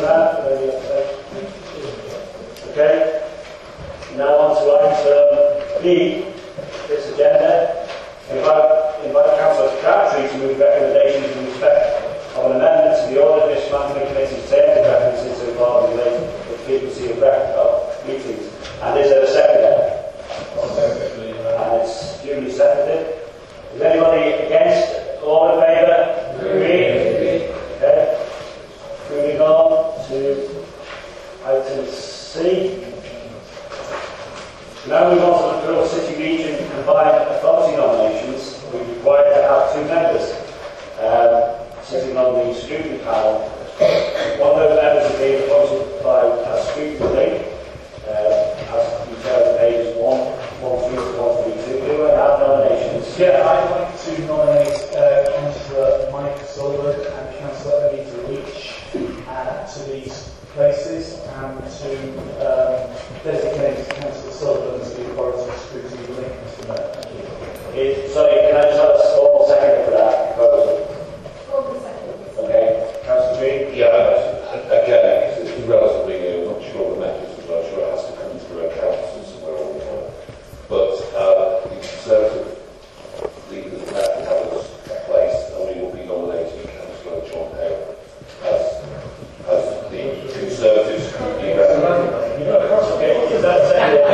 Okay, now on to item B, this agenda. Invite Councillor Crabtree to move recommendations in respect of an amendment to the Order of Dismantling Committee's terms of reference into involving related to the frequency of meetings. And is there a second there? And it's duly seconded. Is anybody against? All in favour? Agreed? Okay. Moving on to item C. Now we move on to the Wirral City Region Combined Authority nominations. We require to have 2 members sitting on the scrutiny panel. One of those members is being appointed by a scrutiny as detailed in pages 1, 1, 3 to 132. Do I have nominations? Yeah, I'd like to nominate Councillor Mike Sullivan and Councillor Anita Leach to these places, and to designate Councillor Sullivan as the authority of scrutiny link, Mr. Mayor. Thank you. Sorry, can I just have a small second for that proposal? Okay, Councillor Green? Yeah, again, it's relatively new. I'm not sure the mechanism, but I'm sure it has to come through a council somewhere all the time. But the Conservative leaders met and have us placed, and we will be nominating Councillor John Hale as the Conservative scrutiny representative. Okay, is that second?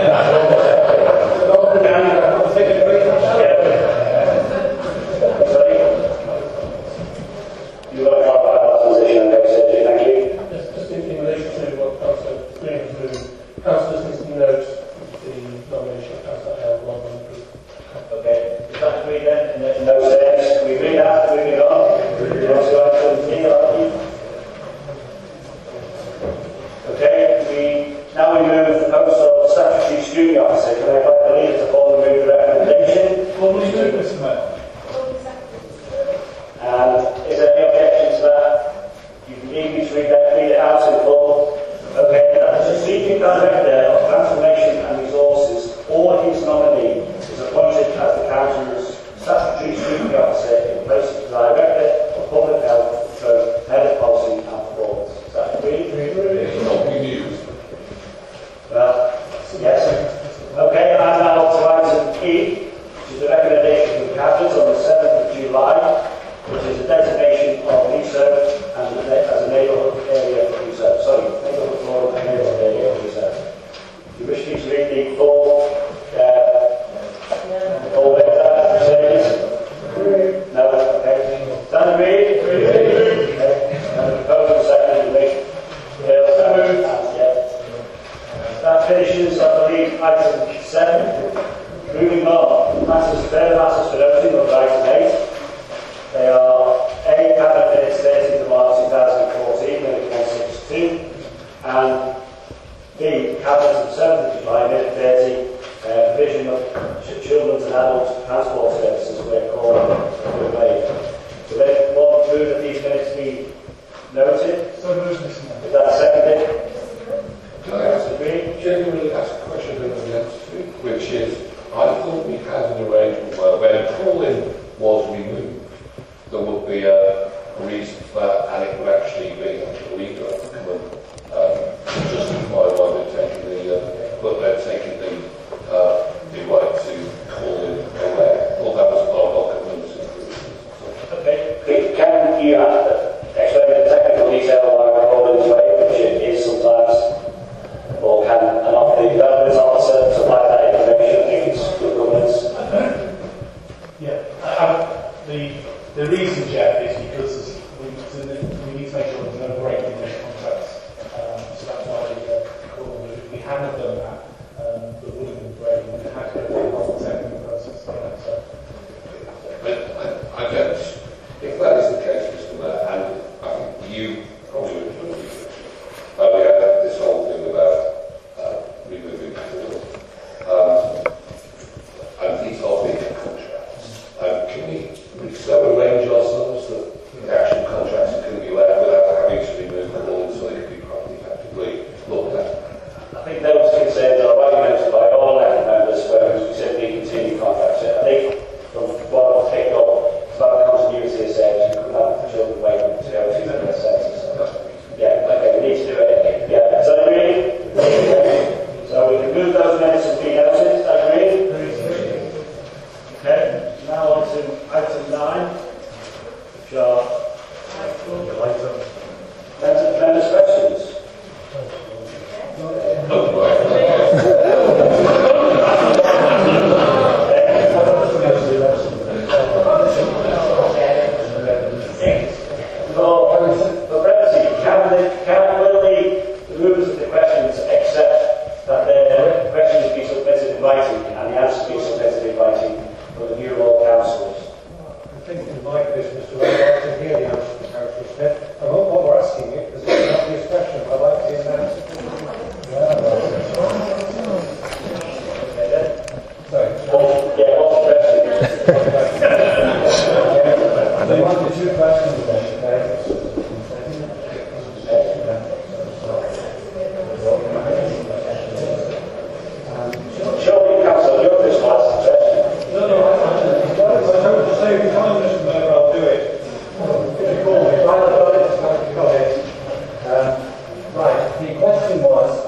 You want to talk about that position, thank you. Just in relation to what Councillor Green has moved, councillors need to note the nomination of Councillor Hale rather than approve. Okay, is that agreed then? In those terms, we agree that, moving on. Okay, now we move the post of statutory scrutiny officer. Can I invite the leader to formally move the recommendation? Formally move, Mr. Mayor. And is there any objection to that? You need me to read it out in full. Okay, that the strategic director of transformation and resources, or his nominee, is appointed as the council's statutory scrutiny officer in place of the director of public health, head of policy and performance. Is that agreed? It's not being used. Well, yes. Okay, and now to item E, which is the recommendation of the cabinet on the 7th of July, which is a designation of research and as a neighbourhood area for research. Sorry, neighbourhood forum and neighbourhood area for research. You wish me to read the full bit of that? No? Okay. Is that agreed? Okay. And the proposal second me. So moved. That finishes, I believe, item 7. Moving on. further matters for noting under item 8. They are A. Cabinet Minutes 13th of March 2014, minute 162, and B. Cabinet of 7th of July, minute 30, provision of children's and adult transport services where called to made. So they want to move that these minutes be noted. So moved, Mr. Mayor. Is that seconded? Can I genuinely ask a question that was answered to, which is, I thought we had an arrangement where when calling was removed, there would be a reason for that, and it would actually be illegal to come and justify why they're taking the right to call in away. Well, that was part of our government's improvements. Okay. Can you explain the technical detail of why we're calling this way, which it is sometimes, or can the development officer supply that information? I think it's good governance. The reason, Jeff, is because we need to make sure there's no break in those contracts. So that's why we call them. If we hadn't done that, there would have been a break, and we had to go through the whole technical process. I don't. If that is the case, Mr. Mayor, and I think you probably would agree with we had this whole thing about removing calls. And these are big contracts. Can we so arrange ourselves that the actual contracts can be left without having to remove calls so they can be properly effectively looked at? I think those concerns are rightly noted by all elected members where we said we continue contracts. I think from what I've picked up, it's about the continuity of service. You could have children waiting to go to their centres. Yeah, okay, we need to do it. Yeah, is that agreed? So we can move those minutes and be noted. Is that agreed? Okay, now on to item 9, which are members' questions. Will the movers of the questions accept that the questions be submitted in writing and the answers be submitted in writing for the Wirral councillors? I think in my case, Mr. Ray, I'd like to hear the answer to the Councillor Smith. I hope what we're asking you is not an obvious question, but I'd like to hear the answer. Sorry. What's the question? They wanted 2 questions then, okay? Surely, Councillor, you're this last question. No, I hope to save time, Mr. Mayor, I'll do it. If you call me. Right, the question was...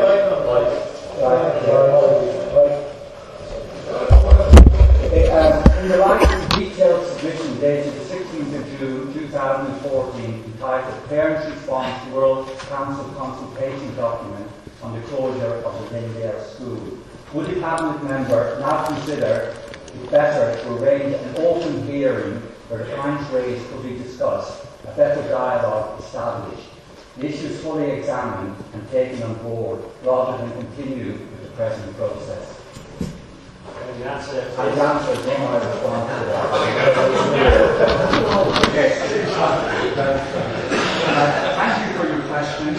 in the light of the detailed submission dated the 16th of June 2014 entitled Parents' Response to World Council Consultation Document on the Closure of the Lindale School, would the Cabinet member now consider it better to arrange an open hearing where the points raised could be discussed, a better dialogue established, the issues fully examined and taken on board, rather than continue with the present process? The answer is... I answered then my response to that. Thank you for your question.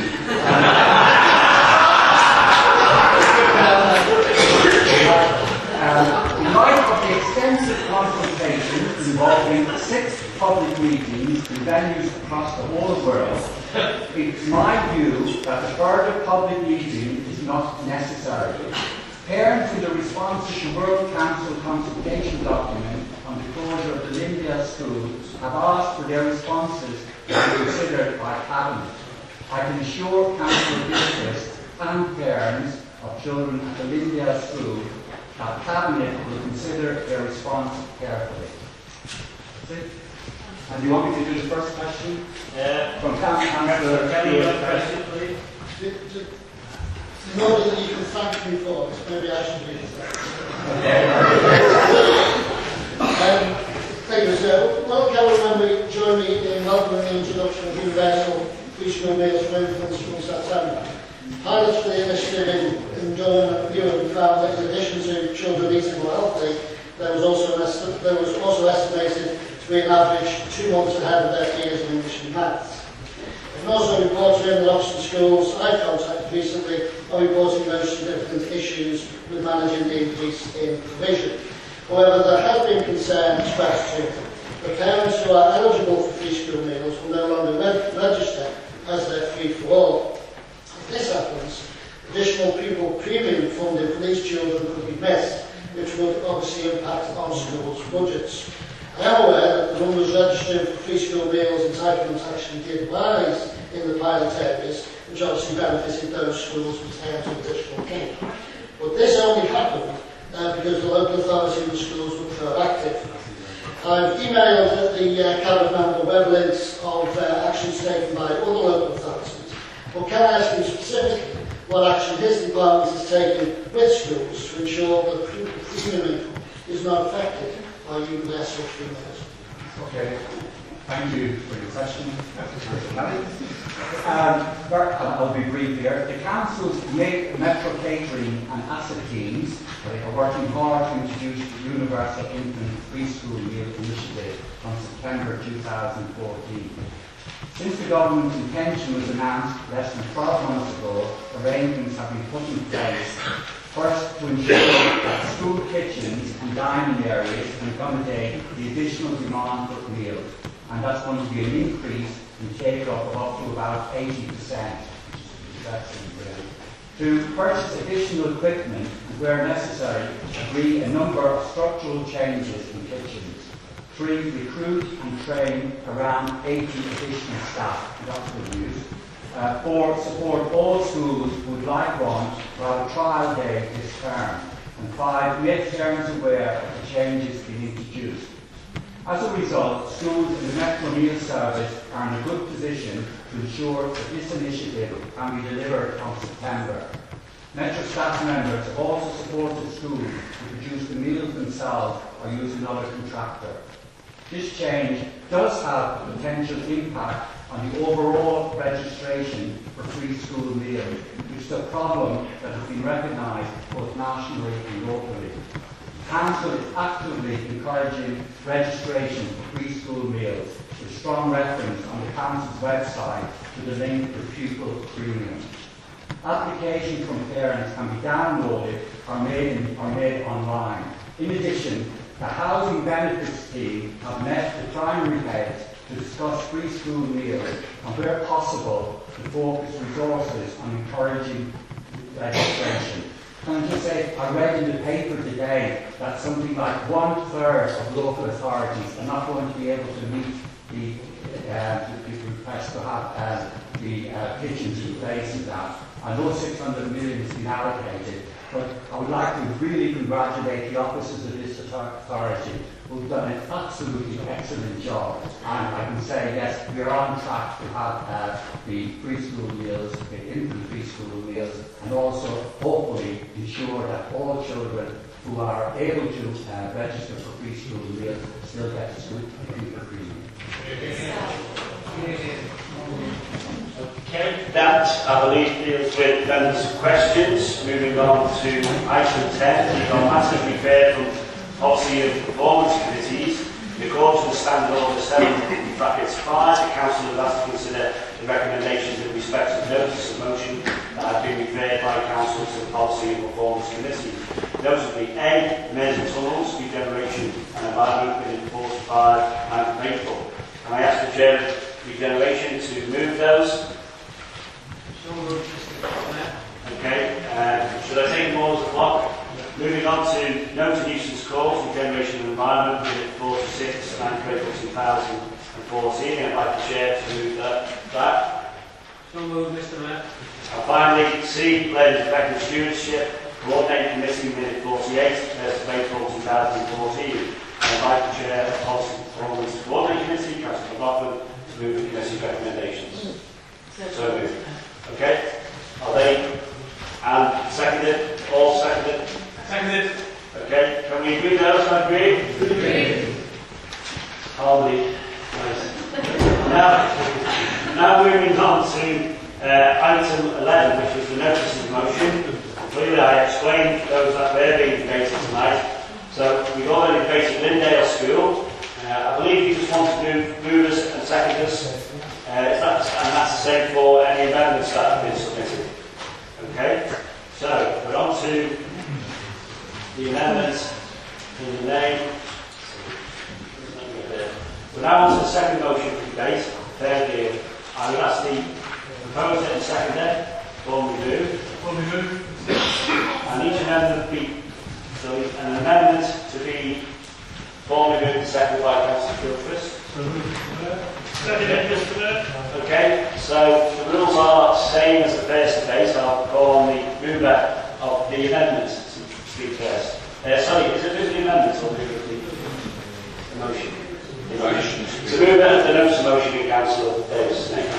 In light of the extensive consultation involving 6 public meetings in venues across the whole world, it's my view that a further public meeting is not necessary. Parents in the response to the World Council consultation document on the closure of the Lindale schools have asked for their responses to be considered by Cabinet. I can assure Councillor Gilchrist and parents of children at the Lindale school that Cabinet will consider their response carefully. That's it. And do you want me to do the first question? From Councillor question, please. In order that you can thank me for this, maybe I should read it. Thank you, sir. Will Council member join me in welcoming the introduction of universal regional meals for infants from September? Highlights for the initiative in Durham and Wirral found that in addition to children eating more healthy, There was also estimated to be an average 2 months ahead of their peers in English and Maths. I can also report to him that Oxford schools I've contacted recently are reporting no significant issues with managing the increase in provision. However, there has been concern expressed to the parents who are eligible for free school meals will no longer register as they're free for all. If this happens, additional pupil premium funding for these children could be missed, which would obviously impact on schools' budgets. I am aware that the numbers registering for free school meals entitlements actually did rise in the pilot areas, which obviously benefited those schools with terms of additional gain. But this only happened because the local authority and the schools were proactive. I've emailed the cabinet member web links of actions taken by other local authorities, but can I ask him specifically what action his department is taking with schools to ensure that premium income is not affected by universal free meals? Okay, thank you for your question, I'll be brief here. The council's Metro Catering and Asset teams are working hard to introduce the Universal Infant Preschool Meal Initiative from September 2014. Since the government's intention was announced less than 12 months ago, arrangements have been put in place. First, to ensure that school kitchens and dining areas can accommodate the additional demand for meals, and that's going to be an increase in take-up of up to about 80%, which is actually brilliant. To purchase additional equipment and, where necessary, agree a number of structural changes in kitchens. 3, recruit and train around 80 additional staff, that's good news. 4, support all schools who would like one to have a trial day this term. And 5, make parents aware of the changes being introduced. As a result, schools in the Metro Meal Service are in a good position to ensure that this initiative can be delivered from September. Metro staff members have also supported schools to produce the meals themselves or use another contractor. This change does have a potential impact on the overall registration for free school meals, which is a problem that has been recognised both nationally and locally. The Council is actively encouraging registration for free school meals, with strong reference on the Council's website to the link for pupil premium. Applications from parents can be downloaded or made online. In addition, the Housing Benefits Team have met the primary heads to discuss free school meals and, where possible, to focus resources on encouraging registration. Can I just say, I read in the paper today that something like 1/3 of local authorities are not going to be able to meet the request to have the kitchens in place and that. I know 600 million has been allocated, but I would like to really congratulate the officers of this authority who've done an absolutely excellent job. And I can say, yes, we are on track to have the preschool meals, the infant preschool meals, and also hopefully ensure that all children who are able to register for preschool meals still get the school premium. Okay, that I believe deals with members' questions. Moving on to item 10, we've got matters referred from policy and performance committees. In accordance with Standard Order 7(5), the Council has asked to consider the recommendations in respect of notice of motion that have been referred by Council to the policy and performance committee. Notably, A, emerging tunnels, regeneration and environment within 45 and April. And I ask the Chair of Regeneration to move those. Okay, should I take them all as a block? Moving on to no to nuisance calls, regeneration and environment, unit 46 and April 2014. I'd like the Chair to move that back. So moved, Mr. Mayor. And finally, C, Ladies Effective Stewardship, Coordinating Committee, minute 48, 1st of April 2014. I'd like the Chair of Policy Performance Coordinating Committee, Councillor McLaughlin, to move the committee's recommendations. So moved. Okay, are they and seconded? All seconded? Seconded. Okay, can we agree those? I agree. Agreed. Harmony. Nice. Now moving on to item 11, which is the notice of motion. Clearly, I explained those that were being debated tonight. So we've already In the name. We're now on to the second motion for debate, third year. I would ask the proposer and seconder, formally move. And each amendment be, so an amendment to be formally moved and seconded by Councillor Gilchrist. Okay, so the rules are the same as the first debate. I'll call on the mover of the amendment to speak first. Sorry, is it the amendment or the motion? The motion. So mover of the notice of motion in Councillor Davis. Thank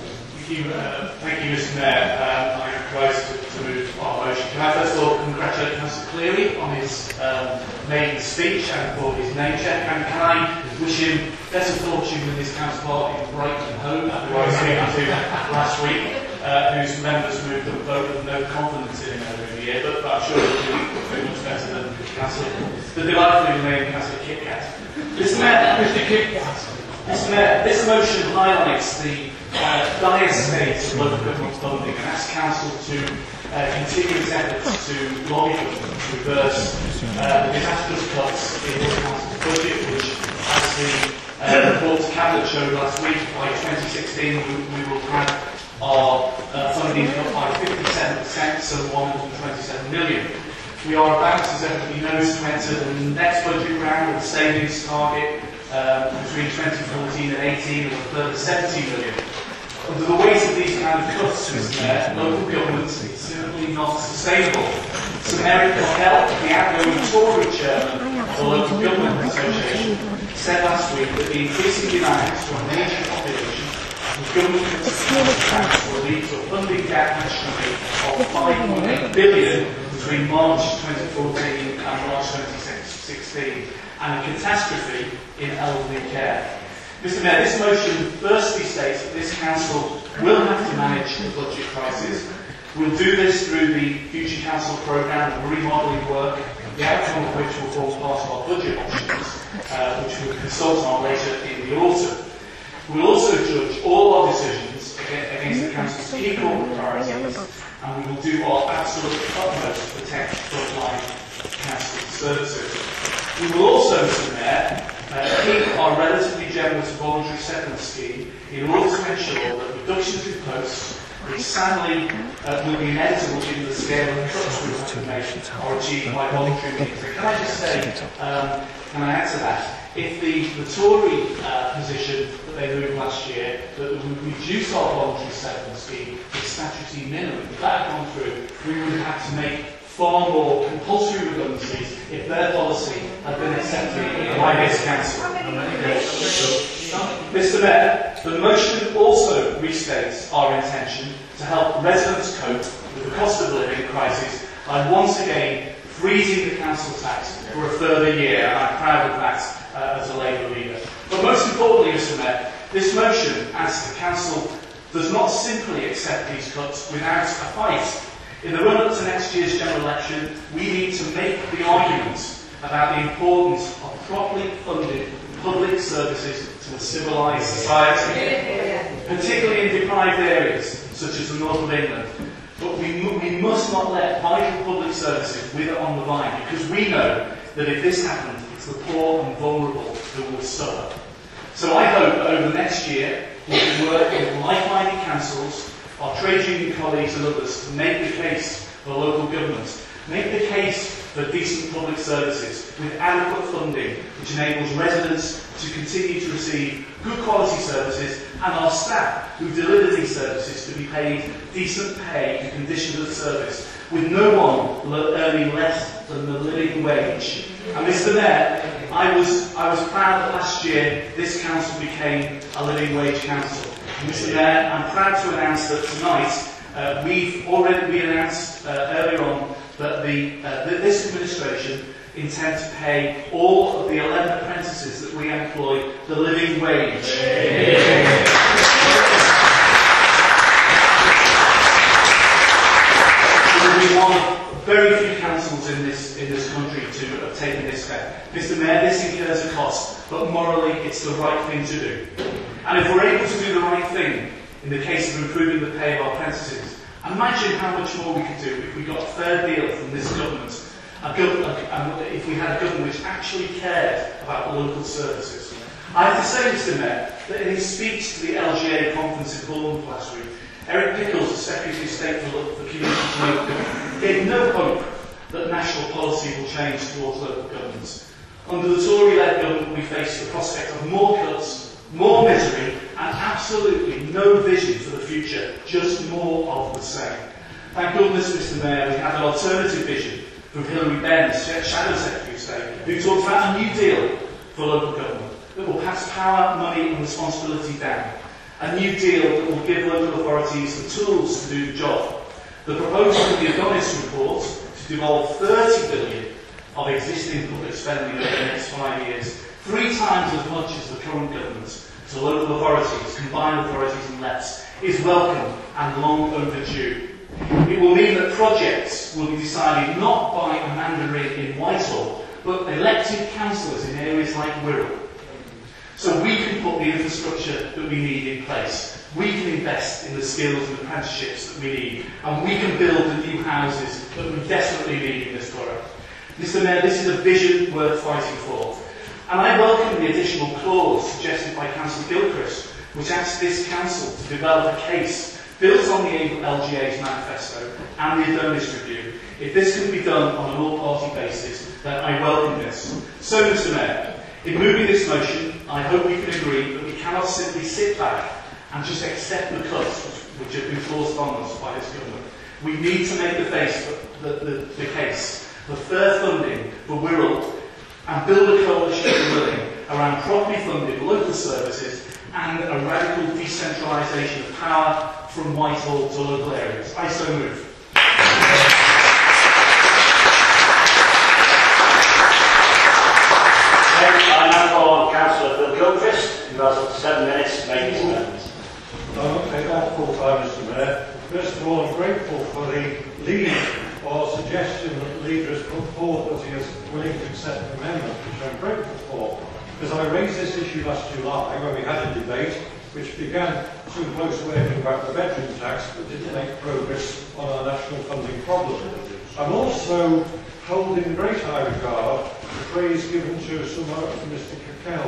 you, Mr. Mayor. I'm proposed to move our motion. Can I first of all congratulate Councillor Cleary on his maiden speech and for his name check, and can I wish him better fortune with his counterpart in Brighton Home, who I was speaking to last week, whose members moved a vote with no confidence in him over the year, but I'm sure he'll do much better than the delightfully named Councillor Kit Kat. Mr. Mayor, this motion highlights the dire state of local government funding and asks Council to continue its efforts to lobby government to reverse the disastrous cuts in the Council's budget, which, as the report to Cabinet showed last week, by 2016 we will have our funding cut by 57%, so 127 million. We are about, as everybody knows, to enter the next budget round with a savings target between 2014 and 18 of a further 70 million. Under the weight of these kind of cuts, Mr. Mayor, local government is simply not sustainable. Sir Eric Cockell, the outgoing Tory chairman of the Local Government Association, said last week that the increasing demands from an aging population and government cuts will lead to a funding gap nationally of 5.8 billion between March 2014 and March 2016, and a catastrophe in elderly care. Mr. Mayor, this motion firstly states that this Council will have to manage the budget crisis. We'll do this through the Future Council programme of remodelling work, the outcome of which will form part of our budget options, which we'll consult on later in the autumn. We'll also judge all our decisions against the Council's key corporate priorities, and we will do our absolute utmost to protect frontline Council services. We will also, Mr. Mayor, keep our relatively generous voluntary settlement scheme in order to ensure that reductions in posts, which sadly will be inevitable given the scale of the cuts we want to make, are achieved by voluntary means. Can I just say, can I add to that? If the Tory position that they moved last year, that we would reduce our voluntary settlement scheme to statutory minimum, if that had gone through, we would have had to make far more compulsory redundancies if their policy had been accepted by this Council. Mr. Mayor, the motion also restates our intention to help residents cope with the cost of living crisis by once again freezing the council tax for a further year, and I'm proud of that as a Labour leader. But most importantly, Mr. Mayor, this motion asks the council does not simply accept these cuts without a fight. In the run-up to next year's general election, we need to make the argument about the importance of properly funded public services to a civilised society, particularly in deprived areas such as the north of England. But we must not let vital public services wither on the vine, because we know that if this happens, it's the poor and vulnerable who will suffer. So I hope that over the next year we can work with like-minded councils, our trade union colleagues and others to make the case for local government, make the case for decent public services with adequate funding which enables residents to continue to receive good quality services and our staff who deliver these services to be paid decent pay and conditions of service, with no one earning less than the living wage. And Mr. Mayor, I was proud that last year this council became a living wage council. Mr. Mayor, I'm proud to announce that tonight we've already announced earlier on that this administration intends to pay all of the 11 apprentices that we employ the living wage. We will be one of very few councils in this country to have taken this step. Mr. Mayor, this incurs a cost, but morally it's the right thing to do. And if we're able to do the right thing in the case of improving the pay of our apprentices, imagine how much more we could do if we got a fair deal from this government. if we had a government which actually cared about local services. I have to say, Mr Mayor, that in his speech to the LGA conference in Bournemouth last week, Eric Pickles, the Secretary of State for Community Development, gave no hope that national policy will change towards local governments. Under the Tory-led government, we face the prospect of more cuts, more misery, and absolutely no vision for the future, just more of the same. Thank goodness, Mr Mayor, we have an alternative vision from Hilary Benn, Shadow Secretary of State, who talks about a new deal for local government that will pass power, money and responsibility down. A new deal that will give local authorities the tools to do the job. The proposal of the Adonis report to devolve 30 billion of existing public spending over the next 5 years, 3 times as much as the current government, to local authorities, combined authorities and LEPs, is welcome and long overdue. It will mean that projects will be decided not by Amanda Ring in Whitehall, but elected councillors in areas like Wirral. So we can put the infrastructure that we need in place. We can invest in the skills and apprenticeships that we need, and we can build the new houses that we desperately need in this borough. Mr Mayor, this is a vision worth fighting for. And I welcome the additional clause suggested by Councillor Gilchrist, which asks this council to develop a case built on the LGA's manifesto and the Adonis review. If this can be done on an all-party basis, then I welcome this. So, Mr Mayor, in moving this motion, I hope we can agree that we cannot simply sit back and just accept the cuts which have been forced on us by this government. We need to make the case for fair funding for Wirral and build a coalition of willing around properly funded local services and a radical decentralisation of power from Whitehall to local areas. I so move. I now call on Councillor Phil Gilchrist, who has up to 7 minutes to make his amendment. I won't take that full time, Mr Mayor. First of all, I'm grateful for the lead or suggestion that the leader has put forward that he is willing to accept an amendment, which I'm grateful for, because I raised this issue last July when we had a debate which began soon close to working about the bedroom tax but didn't make progress on our national funding problem. I'm also holding in great high regard the praise given to someone from Mr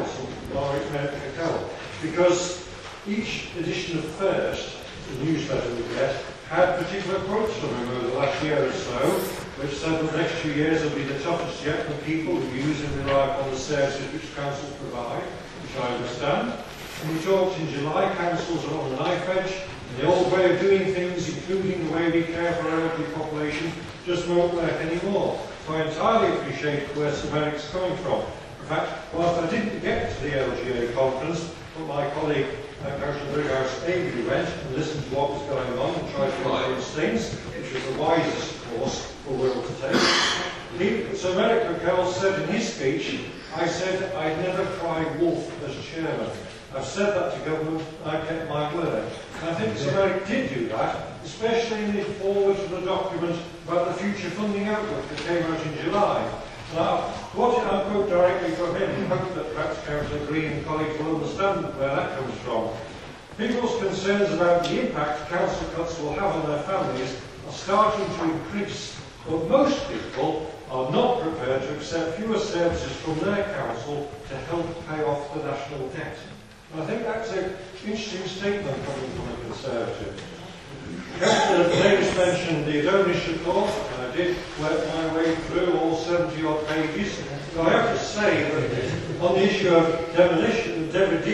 Cacao, because each edition of First, the newsletter we get, had particular quotes from him over the last year or so, which said that the next 2 years will be the toughest yet for people who use and rely upon the services which councils provide, which I understand. And we talked in July, councils are on the knife edge, and the old way of doing things, including the way we care for our elderly population, just won't work anymore. So I entirely appreciate where Sir Merrick's coming from. In fact, whilst I didn't get to the LGA conference, but my colleague Councillor Brighouse ably went and listened to what was going on and tried to influence things, which was the wisest course for Wirral to take. Sir Merrick McCall said in his speech, I said I'd never cry wolf as chairman. I've said that to government, I kept my word. And I think Sir Merrick did do that, especially in the forward to the document about the future funding outlook that came out in July. Now, what I'll quote directly from him, and hope that perhaps Councillor Green and colleagues will understand where that comes from. People's concerns about the impact council cuts will have on their families are starting to increase, but most people are not prepared to accept fewer services from their council to help pay off the national debt. And I think that's an interesting statement coming from a Conservative. Councillor Davis mentioned the Adonis report, and I did work my way through all 70-odd pages. So I have to say that on the issue of devolution,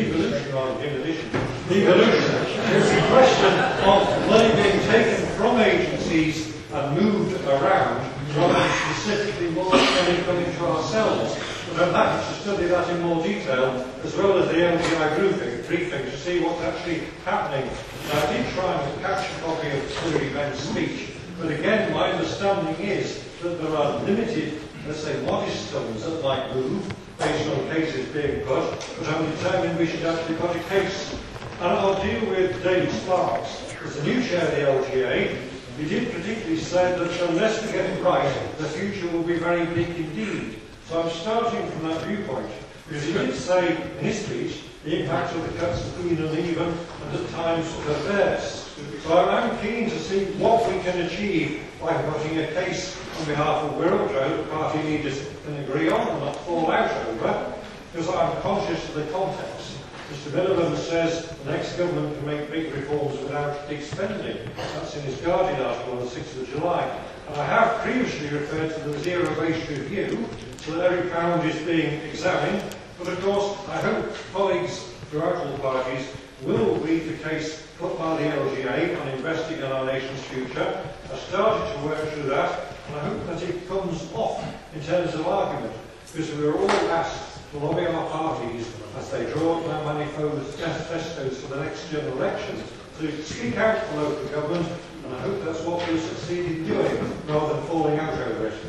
there's a question of money being taken from agencies and moved around, rather than specifically more money coming to ourselves. But I'm happy to study that in more detail, as well as the LGI briefing, to see what's actually happening. And I did try and catch a copy of Hilary Benn's speech, but again, my understanding is that there are limited, let's say, modest sums that might move, based on cases being put, but I'm determined we should actually put a case. And I'll deal with David Sparks. As the new chair of the LGA, he did particularly say that unless we get it right, the future will be very bleak indeed. So I'm starting from that viewpoint. Because he did say in his speech the impact of the cuts has been uneven and at times perverse. So I'm keen to see what we can achieve by putting a case on behalf of Wirral, the party leaders can agree on and not fall out over, because I'm conscious of the context. Mr Miliband says the next government can make big reforms without big spending. That's in his Guardian article on the 6th of July. And I have previously referred to the zero-based review, so that every pound is being examined. But of course, I hope colleagues throughout all parties will read the case put by the LGA on investing in our nation's future. I've started to work through that, and I hope that it comes off in terms of argument, because we are all asked to lobby our parties as they draw up their manifestos for the next general election to speak out for local government, and I hope that's what we'll succeed in doing, rather than falling out over it.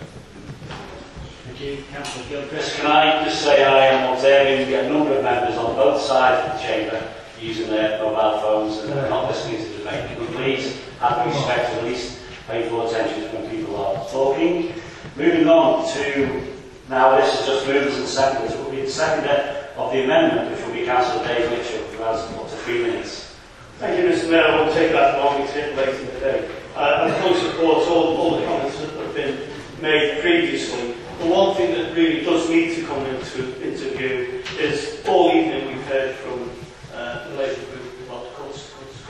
Thank you, Councillor Gilchrist. Can I just say I am observing a number of members on both sides of the chamber using their mobile phones and not listening to the debate. But please have respect to at least pay full attention when people are talking. Moving on to, now this is just movers and seconders. It will be the seconder of the amendment, which will be Councillor Dave Mitchell, who has up to 3 minutes. Thank you, Mr Mayor. I won't take that long. It's a bit late in the day. I fully support all the comments that have been made previously. The one thing that really does need to come into view is all evening we've heard from the Labour group about cuts.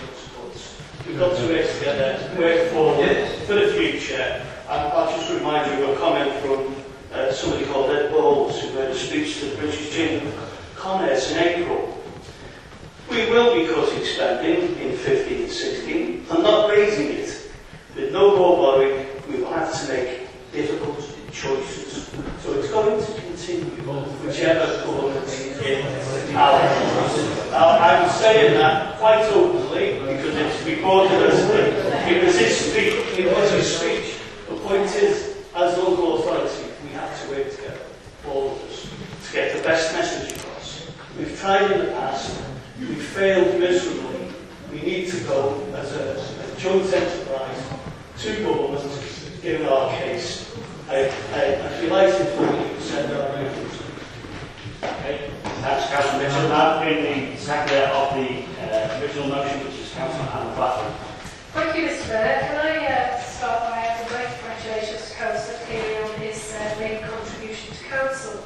We've got to work together, work forward for the future. And I'll just remind you of a comment from somebody called Ed Bowles, who made a speech to the British Chamber of Commerce in April. We will be cutting spending in 15 and 16 and not raising it. With no more borrowing, we will have to make difficult choices. So it's going to continue, whichever government in our I'm saying that quite openly because it's reported as it was his speech. The point is, as local authority, we have to work together, all of us, to get the best message across. We've tried in the past, we've failed miserably. We need to go as a joint enterprise to government, given our case. I'd be delighted for you to send our movement. Okay, thanks, Councillor Mitchell. Now, being the seconder of the original motion, which is Councillor Anna Blatton. Thank you, Mr Mayor. Can I start by adding my congratulations to Councillor Keary on his main contribution to Council.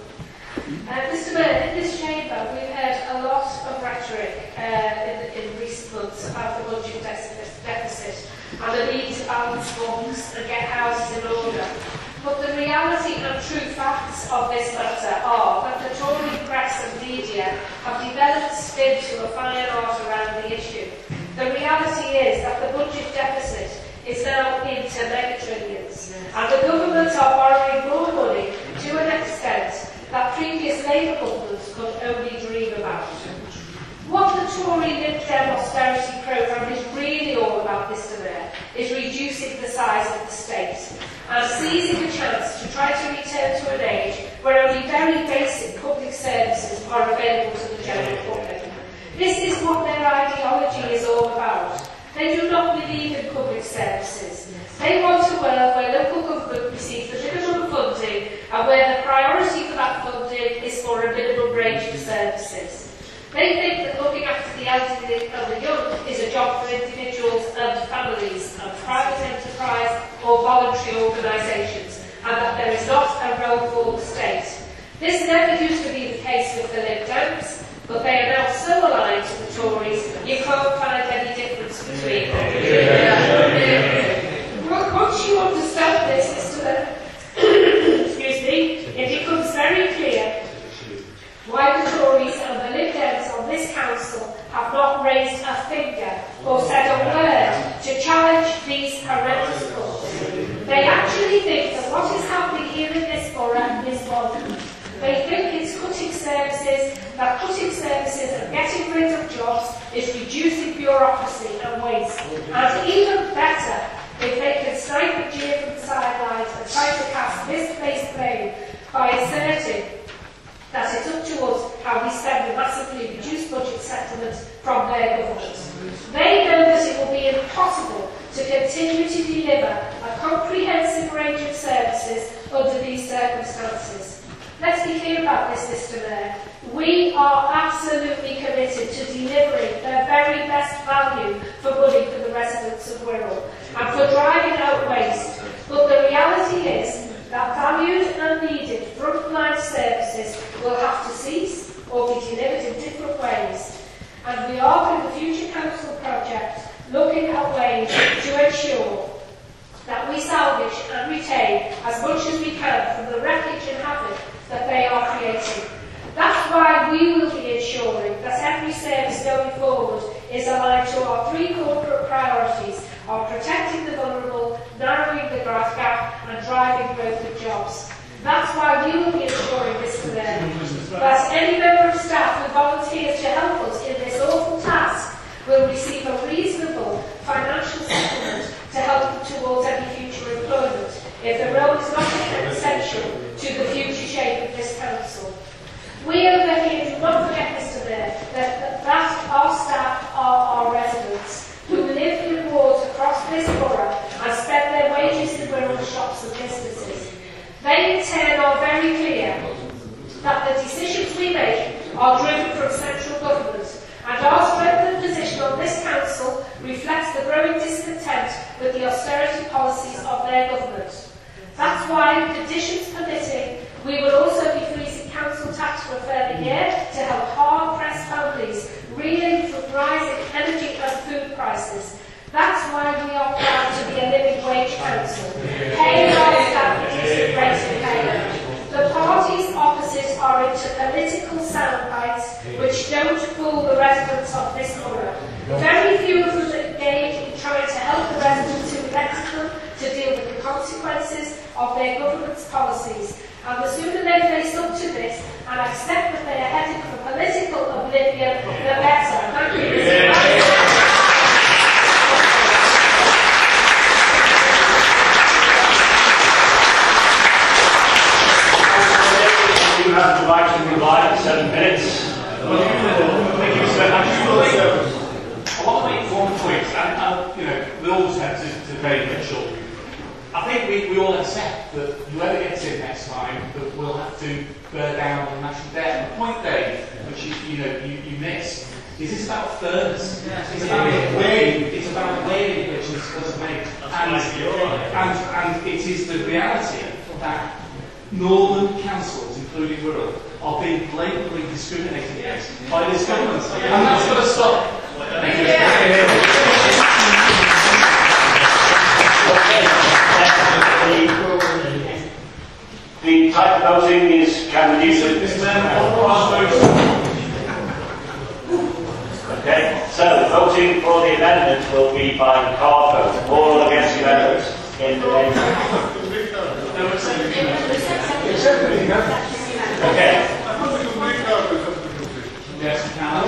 Mr Mayor, in this chamber we've heard a lot of rhetoric in recent months about the budget deficit and the need to balance funds and get houses in order. But the reality and true facts of this matter are that the Tory press and media have developed a spin to a fine art around the issue. The reality is that the budget deficit is now into megatrillions, and the government are borrowing more money to an extent that previous Labour governments could only dream about. What the Tory Lib Dem austerity programme is really all about, Mr Mayor, is reducing the size of the state and seizing a chance to try to return to an age where only very basic public services are available to the general public. This is what their ideology is all about. They do not believe in public services. They want a world where local government receives the minimum funding and where the priority for that funding is for a minimum range of services. They think that looking after the elderly and the young is a job for individuals and families and private enterprise or voluntary organisations, and that there is not a role for the state. This never used to be the case with the Lib Dems, but they are now so aligned to the Tories, you can't find any difference between them. Once you understand this, Mr. excuse me, it becomes very clear why the Tories and the Lib Dems on this council have not raised a finger or said a word to challenge these horrendous cuts. They actually think that what is happening here in this borough is modern. They think it's cutting services, that cutting services and getting rid of jobs is reducing bureaucracy and waste. And even better, if they can snipe and jeer from the sidelines and try to cast misplaced blame by asserting that it's up to us how we spend the massively reduced budget settlements from their government. They know that it will be impossible to continue to deliver a comprehensive range of services under these circumstances. Let's be clear about this, Mr. Mayor. We are absolutely committed to delivering the very best value for money for the residents of Wirral and for driving out waste. But the reality is that valued and needed frontline services will have to cease or be delivered in different ways. And we are, through the Future Council project, looking at ways to ensure that we salvage and retain as much as we can from the wreckage and havoc that they are creating. That's why we will be ensuring that every service going forward is aligned to our three corporate priorities of protecting the vulnerable, narrowing the growth gap and driving growth of jobs. That's why we will be ensuring, Mr. Mayor, that any member of staff who volunteers to help us in this awful task will receive a reasonable financial settlement to help them towards any future employment if the role is not essential to the future shape of this council. We over here do not forget, Mr. Mayor, that our staff are our residents who live in wards across this borough and spend their wages in Wirral shops and businesses. They in turn are very clear that the decisions we make are driven from central government, and our strengthened position on this council reflects the growing discontent with the austerity policies of their government. That's why, conditions permitting, we will also be freezing council tax for a further year to help hard-pressed families reeling from rising energy and food prices. That's why we are proud to be a living wage council, paying our staff a decent rate of pay. The parties opposite are into political soundbites which don't fool the residents of this borough. Very few of them engage in trying to help the residents who elected them to deal with the consequences of their government's policies. And the sooner they face up to this and accept that they are heading for political oblivion, the better. Thank you, Mr. Mayor. You have the right to reply in 7 minutes. Thank you, sir. I want to make one point, and we always have to very much short. I think we all accept that whoever gets in next time that we'll have to bear down on the national debt. And the point, Dave, which you missed, is this about fairness. It's about weighing. It's about weighing which is made, and it is the reality that northern councils, including Wirral, are being blatantly discriminated against by this government, and that's got to stop. Thank you. The type of voting is can reduce it. Okay, so voting for the amendment will be by card vote. All against the amendment in the name. Okay. Yes, we can.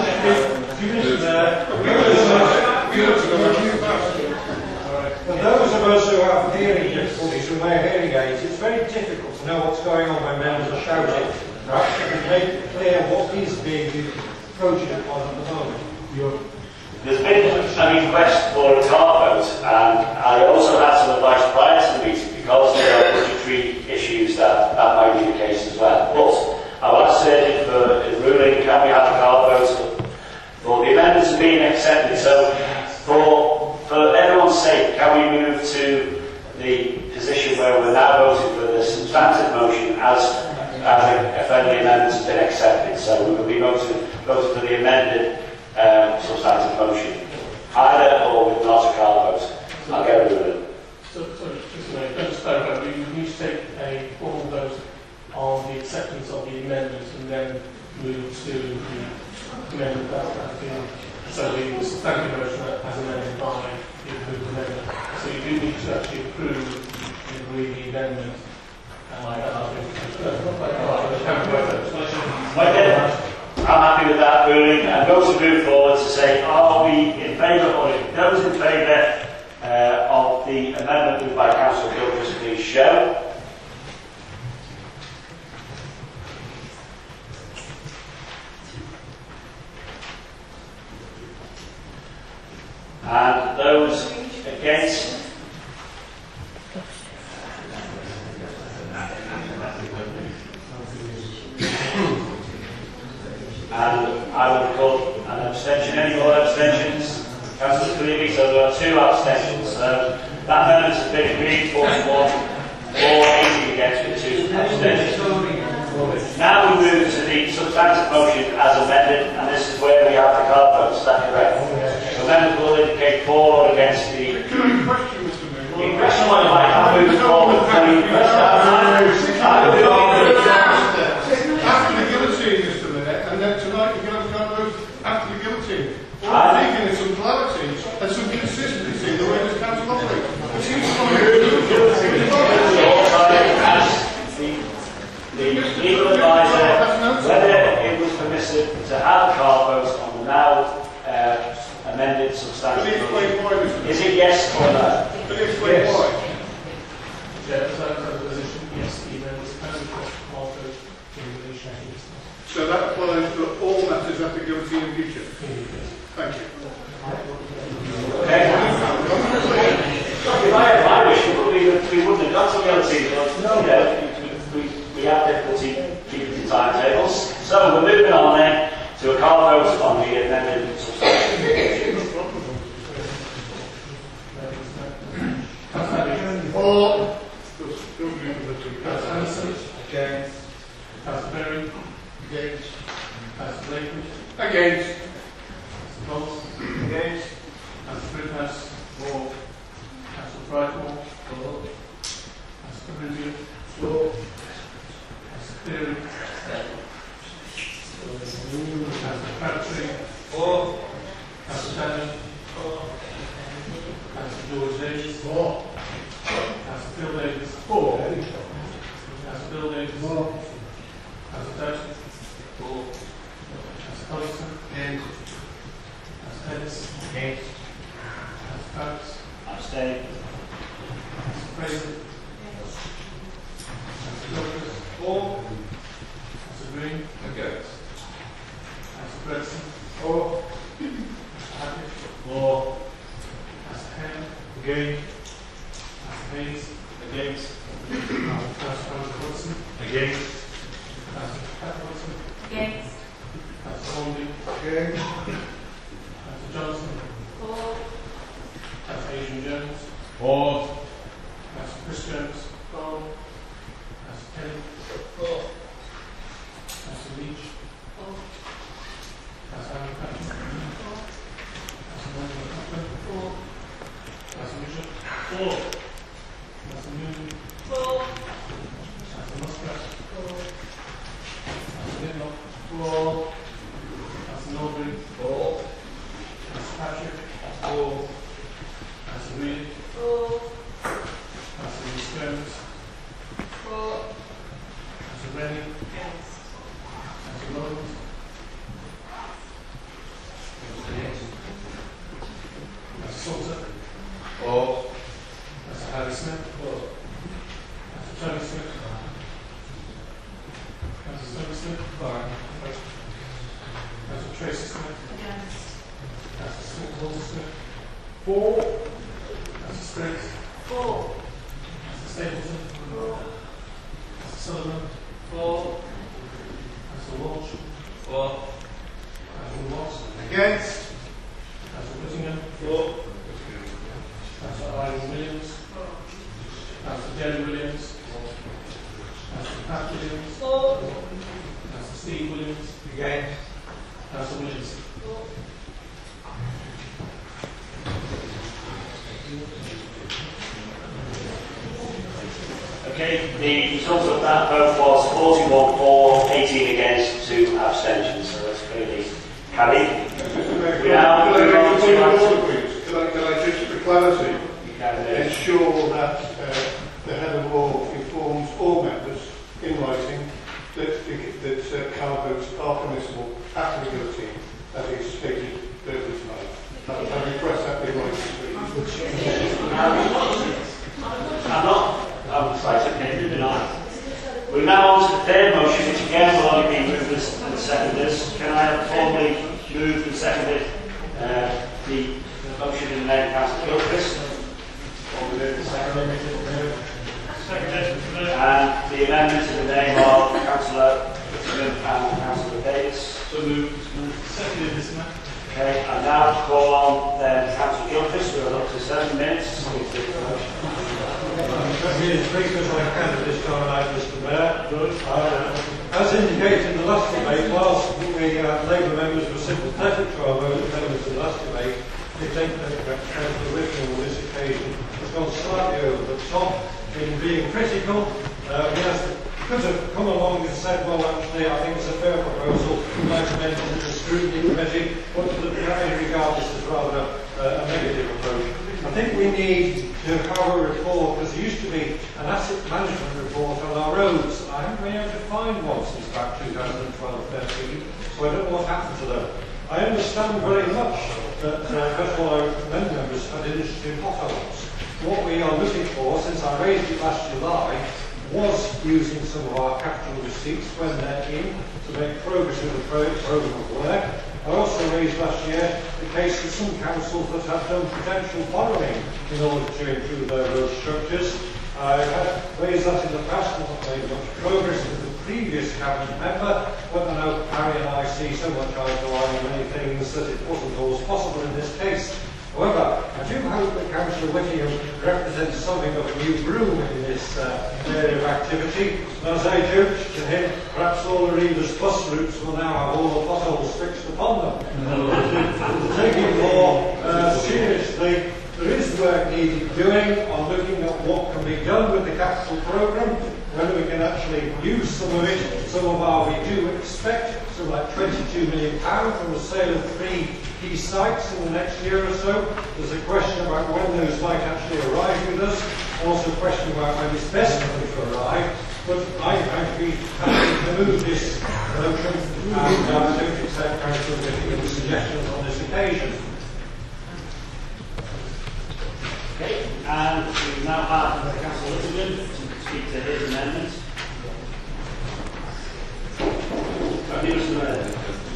For those of us who have hearing difficulties, who wear hearing aids, it's very difficult to know what's going on when members are shouting. Perhaps you can make it clear what is being approached upon at the moment. There's been a request for a card vote, and I also had some advice prior to the meeting because there are budgetary issues that might be the case as well. But I was asserted for the ruling, can we have a card vote for the amendments being accepted? So for everyone's sake, can we move to the position where we're now voting for the substantive motion as a friendly amendment has been accepted? So we will be voting for the amended substantive motion, either or with not a card vote. I'll get rid of it. So, just a minute, just clarify, we need to take a formal vote on the acceptance of the amendment and then move to the amendment that's been, so the substantive motion as amended by the approved amendment. So you do need to actually approve and agree the amendment. I'm happy with that ruling. I'm going to move forward to say, are we in favour or those in favour of the amendment moved by Councillor Gilchrist, please show. And those against? I will record an abstention. Any more abstentions? Councillor Cleary, so there are 2 abstentions. So that amendment has been agreed, 41, 4 against with 2 abstentions. Now we move to the substantive motion as amended, and this is where we have the card votes. Is that correct? The amendment will indicate for or against the. The question one might have moved forward. After the guillotine, Mr. Mayor, and then tonight you're going to have vote after the guillotine. All I'm thinking is some clarity and some consistency in the way this council operates. It seems to the legal advisor, whether it was permissive to have card votes on the now amended substantive motion. Is it yes or no? Can you explain why? Yes, the amendment was card vote in relation to this. So that applies to all matters after guillotine in future? Thank you. Okay. If I had my wish, we wouldn't have got to guillotine, but we have difficulty keeping the timetables. So we're moving on then to a card vote on the amended substantive motion. All. Councillor Anderson. Against. Councillor Berry. Against. Councillor Blakely. Against. Councillor Coles. Against. Councillor Fruithouse. For. Councillor Brightmore. For. Councillor Rubio. For. Councillor Cleary. Councillor Crabtree. For. Councillor Tanner. For. Councillor George Davis. For. Councillor Phil Davis. For. Councillor Bill Davis. For. Councillor Dodson. For. Councillor Collison. Against. Councillor Ellis. Against. Councillor Parks. Abstain. Councillor Fraser. Councillor Lucas. For. Councillor Green. Against. Councillor Gregson. For. Councillor Hackett. For. Councillor Ham. Against. Councillor Hayes. Against. Councillor Hudson. Against. Councillor Patterson. Against. Councillor Hornby. Against. Councillor Johnson. For. Councillor Adrian Jones. For. Councillor Chris Jones. For. Councillor Kelly. For. Councillor Leach. For. Councillor Alan Patton. For. Councillor Michael Cochran. For. Councillor Bishop. For. Councillor Newman. For. Councillor Muscat. For. Councillor Lidlock. For. Councillor Norbury. For. Councillor Patrick. For. Councillor Reid. For. Councillor Reece Jones. For. Councillor Rennie. Against. Councillor Lawrence. Councillor Salter. For. Councillor Harry Smith. For. Councillor Tony Smith. Councillor Tony Smith. For. Councillor Tracy Smith. Against. Councillor Walter Smith. For. Councillor Spriggs. For. Councillor Stapleton. For. Councillor Sullivan. For. Councillor Walsh. For. Councillor Watts. Against. Councillor Whittingham. For. Councillor Irene Williams. Councillor Jerry Williams. Councillor Pat Williams. For. Councillor Steve Williams. Against. Councillor Williams. Okay, the result of that vote was 41 for, 18 against, 2 abstentions. So that's clearly carried. We now move on to Can I just, for clarity, ensure that the head of law informs all members in writing that card votes are permissible after the guillotine, as is stated earlier tonight. I request that be writing, please. I'm sorry, moving on. We're now on to the third motion, which again will only be moved and seconded. Can I have formally moved and seconded the motion in the name of Councillor Gilchrist? Formally moved and seconded. And the amendment in the name of Councillor Whittingham and Councillor Davis. So So moved. Seconded, Mr. Mayor. Okay, I now call on Councillor Gilchrist. We're up to 7 minutes. As brief as I can at this time, Mr. Mayor. As indicated in the last debate, whilst we Labour members were sympathetic to our members in the last debate, they think that Councillor Whittle on this occasion has gone slightly over the top in being critical. He could have come along and said, well, actually, I think it's a fair proposal. We might amend it to the scrutiny committee, but in regard, this is rather a negative approach. I think we need to have a report, because there used to be an asset management report on our roads. I haven't been able to find one since about 2012-13, so I don't know what happened to them. I understand very much that, first of all, our members had an interest in potholes. What we are looking for, since I raised it last July, was using some of our capital receipts when they're in to make progress in the programme of work. I also raised last year the case of some councils that have done potential borrowing in order to improve their road structures. I have raised that in the past, and not made much progress with the previous cabinet member, but I know Harry and I see so much eye to eye on many things that it wasn't always possible in this case. However, I do hope that Councillor Whittingham represents something of a new broom in this area of activity. And as I joked to him, perhaps all the Reader's bus routes will now have all the potholes fixed upon them. Taking more seriously, there is work needed doing on looking at what can be done with the capital programme, whether we can actually use some of it. Some of our, we do expect, something like £22 million from the sale of 3 key sites in the next year or so. There's a question about when those might actually arrive with us, also a question about when it's best for them to arrive. But I'm happy to move this motion, and I don't accept Councillor Whittingham's suggestions on this occasion. Okay, and we now have Councillor Whittingham to speak to his amendment. Thank you, Mr. Mayor.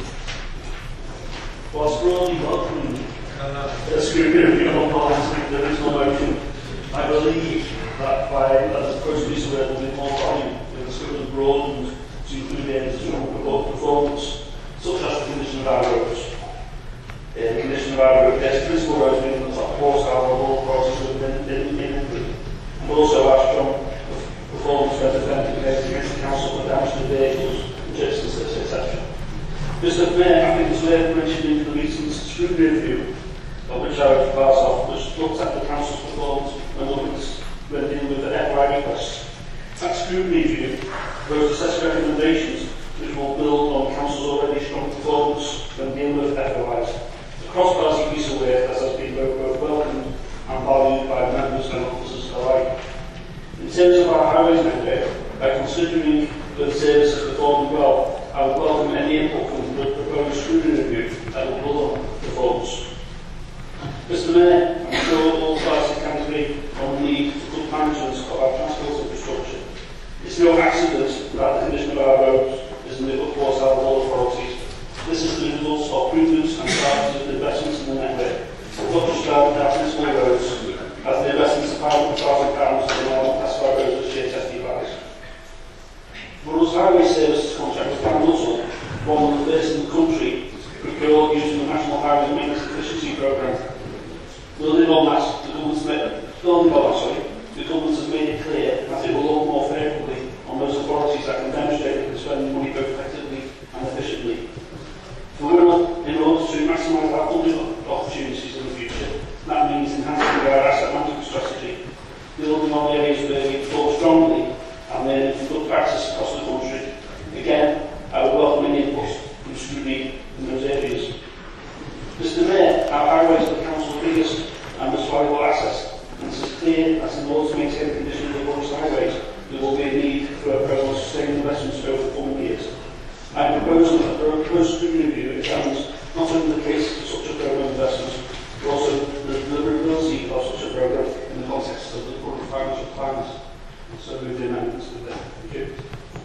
Whilst broadly welcoming the scrutiny review on policy, the original motion, I believe that by as first piece of work will be more volume with the scope of broadened to include areas of strong performance, such as the condition of our roads. The condition of our roads, there's principal roads being the top horsepower of all processes within and also our strong performance when defending against the council for damage to vehicles, injustices, etc. Mr. Mayor, I think it's worth mentioning the recent scrutiny review, of which I was part of, which looked at the council's performance when dealing with the FY requests. That scrutiny review proposed a set of recommendations which will build on council's already strong performance when dealing with FOIs. It's a cross-party piece of work that has been both welcomed and valued by members and officers alike. In terms of our highways network, by considering that the service has performed well, I would welcome any input from the proposed scrutiny review that will build on performance. Mr. Mayor, I'm sure all parties can agree on the need for good management of our transport infrastructure. It's no accident that the condition of our roads is in the upwards of all authorities. This is the result of prudence and targeted investments in the network, not just driving our principal roads, as the investments of £500,000 in our asphalt roads this year testifies. Wirral's highway services contract with Van Nuttall, one of the first in the country, procured using the National Highways Maintenance Efficiency Programme. Building on that, the government has made it clear that it will look more favourably on those authorities that can demonstrate they can spend money both effectively and efficiently. For Wirral, in order to maximise our funding opportunities in the future, that means enhancing our asset management strategy, building on the areas where we perform strongly, and then good practice across the country. Again, I would welcome any input from scrutiny in those areas. Mr. Mayor, our highways are the council's biggest and most valuable assets, and it is clear that in order to maintain the condition of the Wirral highways, there will be a need for a program of sustained investments over the coming years. I am proposing that the proposed scrutiny review examines not only the case for such a program of investment, but also the deliverability of such a program in the context of the current financial climate. So move the amendments to there. Thank you.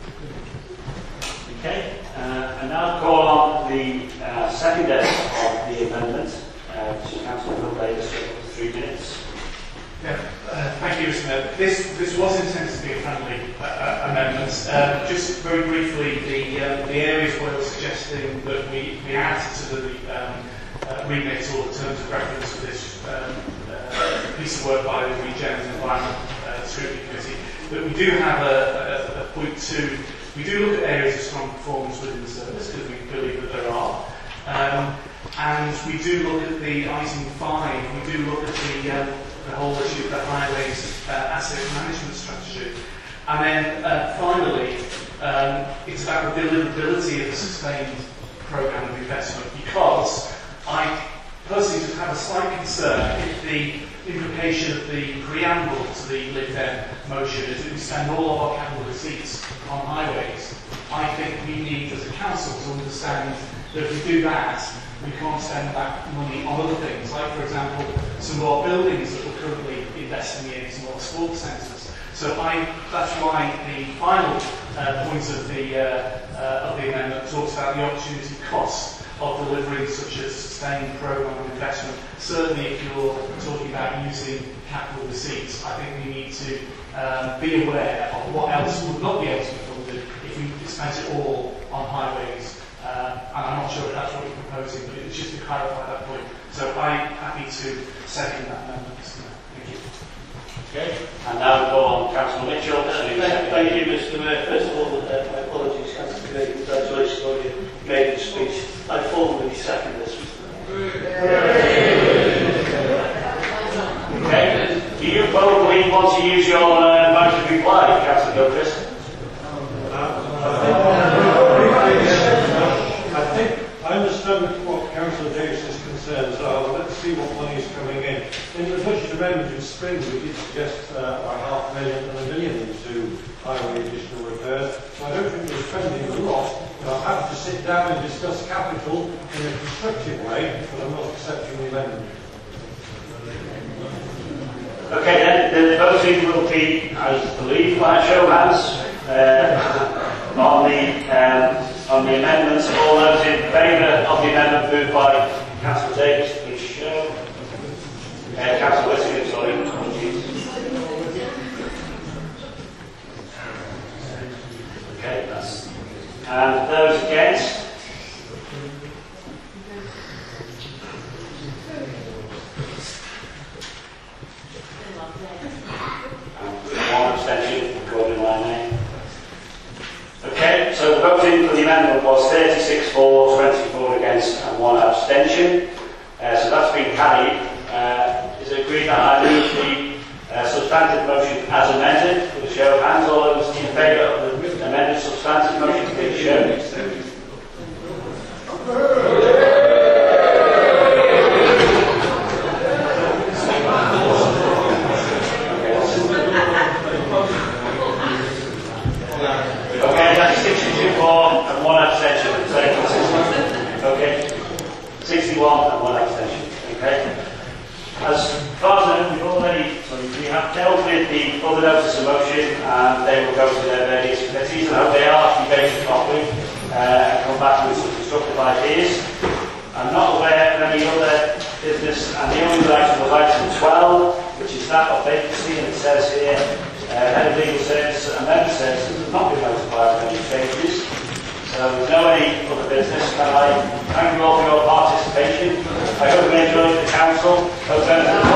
Okay, and now call on the seconder of the amendment, to Councillor Phil Davis for 3 minutes. Yeah, thank you, Mr. Mayor. This was intended to be a friendly amendment. Just very briefly, the areas where we're suggesting suggesting that we add to the remit or the terms of reference for this piece of work by the Regen and Environment Scrutiny Committee, that we do have a point 2. We do look at areas of strong performance within the service, because we believe that there are. And we do look at the item 5, we do look at the whole issue of the highways asset management strategy. And then finally, it's about the deliverability of a sustained programme of investment, because I personally just have a slight concern if the implication of the preamble to the Lib Dem motion is that we spend all of our capital receipts on highways. I think we need, as a council, to understand that if we do that, we can't spend that money on other things, like, for example, some of our buildings that we're currently investing in, some of our sports centres. So that's why the final point of the amendment talks about the opportunity cost of delivering such a sustained programme of investment. Certainly if you're talking about using capital receipts, I think we need to be aware of what else would not be able to be funded if we spent it all on highways. And I'm not sure if that's what you're proposing, but it's just to clarify that point. So I'm happy to second that amendment. Thank you. Okay, and now we go on Councillor Mitchell. Thank you, Mr. Mayor. First of all, my apologies, Councillor Committee. Congratulations on your maiden speech. I formally second this, Mr. Mayor. Okay, do you probably want to use your motion to reply, Councillor Gilchrist? I understand what Councillor Davis's concerns are. Let's see what money is coming in. In the budget amendment in spring, we did suggest about $500,000 and $1 million into highway additional repairs. So I don't think we're spending a lot. But I'll have to sit down and discuss capital in a constructive way, but I'm not accepting the amendment. Okay, then the voting will be, I believe, by a show of hands on the amendments. All those in favour of the amendment moved by Councillor Davis, please show. Councillor Whittaker, sorry. Okay, that's. And those against? One abstention, recorded in my name. Okay, so the voting for the amendment was 36 for, 24 against and 1 abstention. So that's been carried. Is it agreed that I move the substantive motion as amended? With a show of hands, all those in favour of the amended substantive motion, please show. Okay, that's 62 for and 1 abstention. Okay, 61 and 1 abstention. Okay. As far as I know, we have dealt with the other notice of motion, and they will go to their various committees, and I hope they are debated properly and come back with some constructive ideas. I'm not aware of any other business, and the only item was item 12, which is that of vacancy, and it says here, Head of Legal Services and Member Services has not been notified of any changes. So there's no any other business. Can I thank you all for your participation? I hope you enjoyed the council. Hope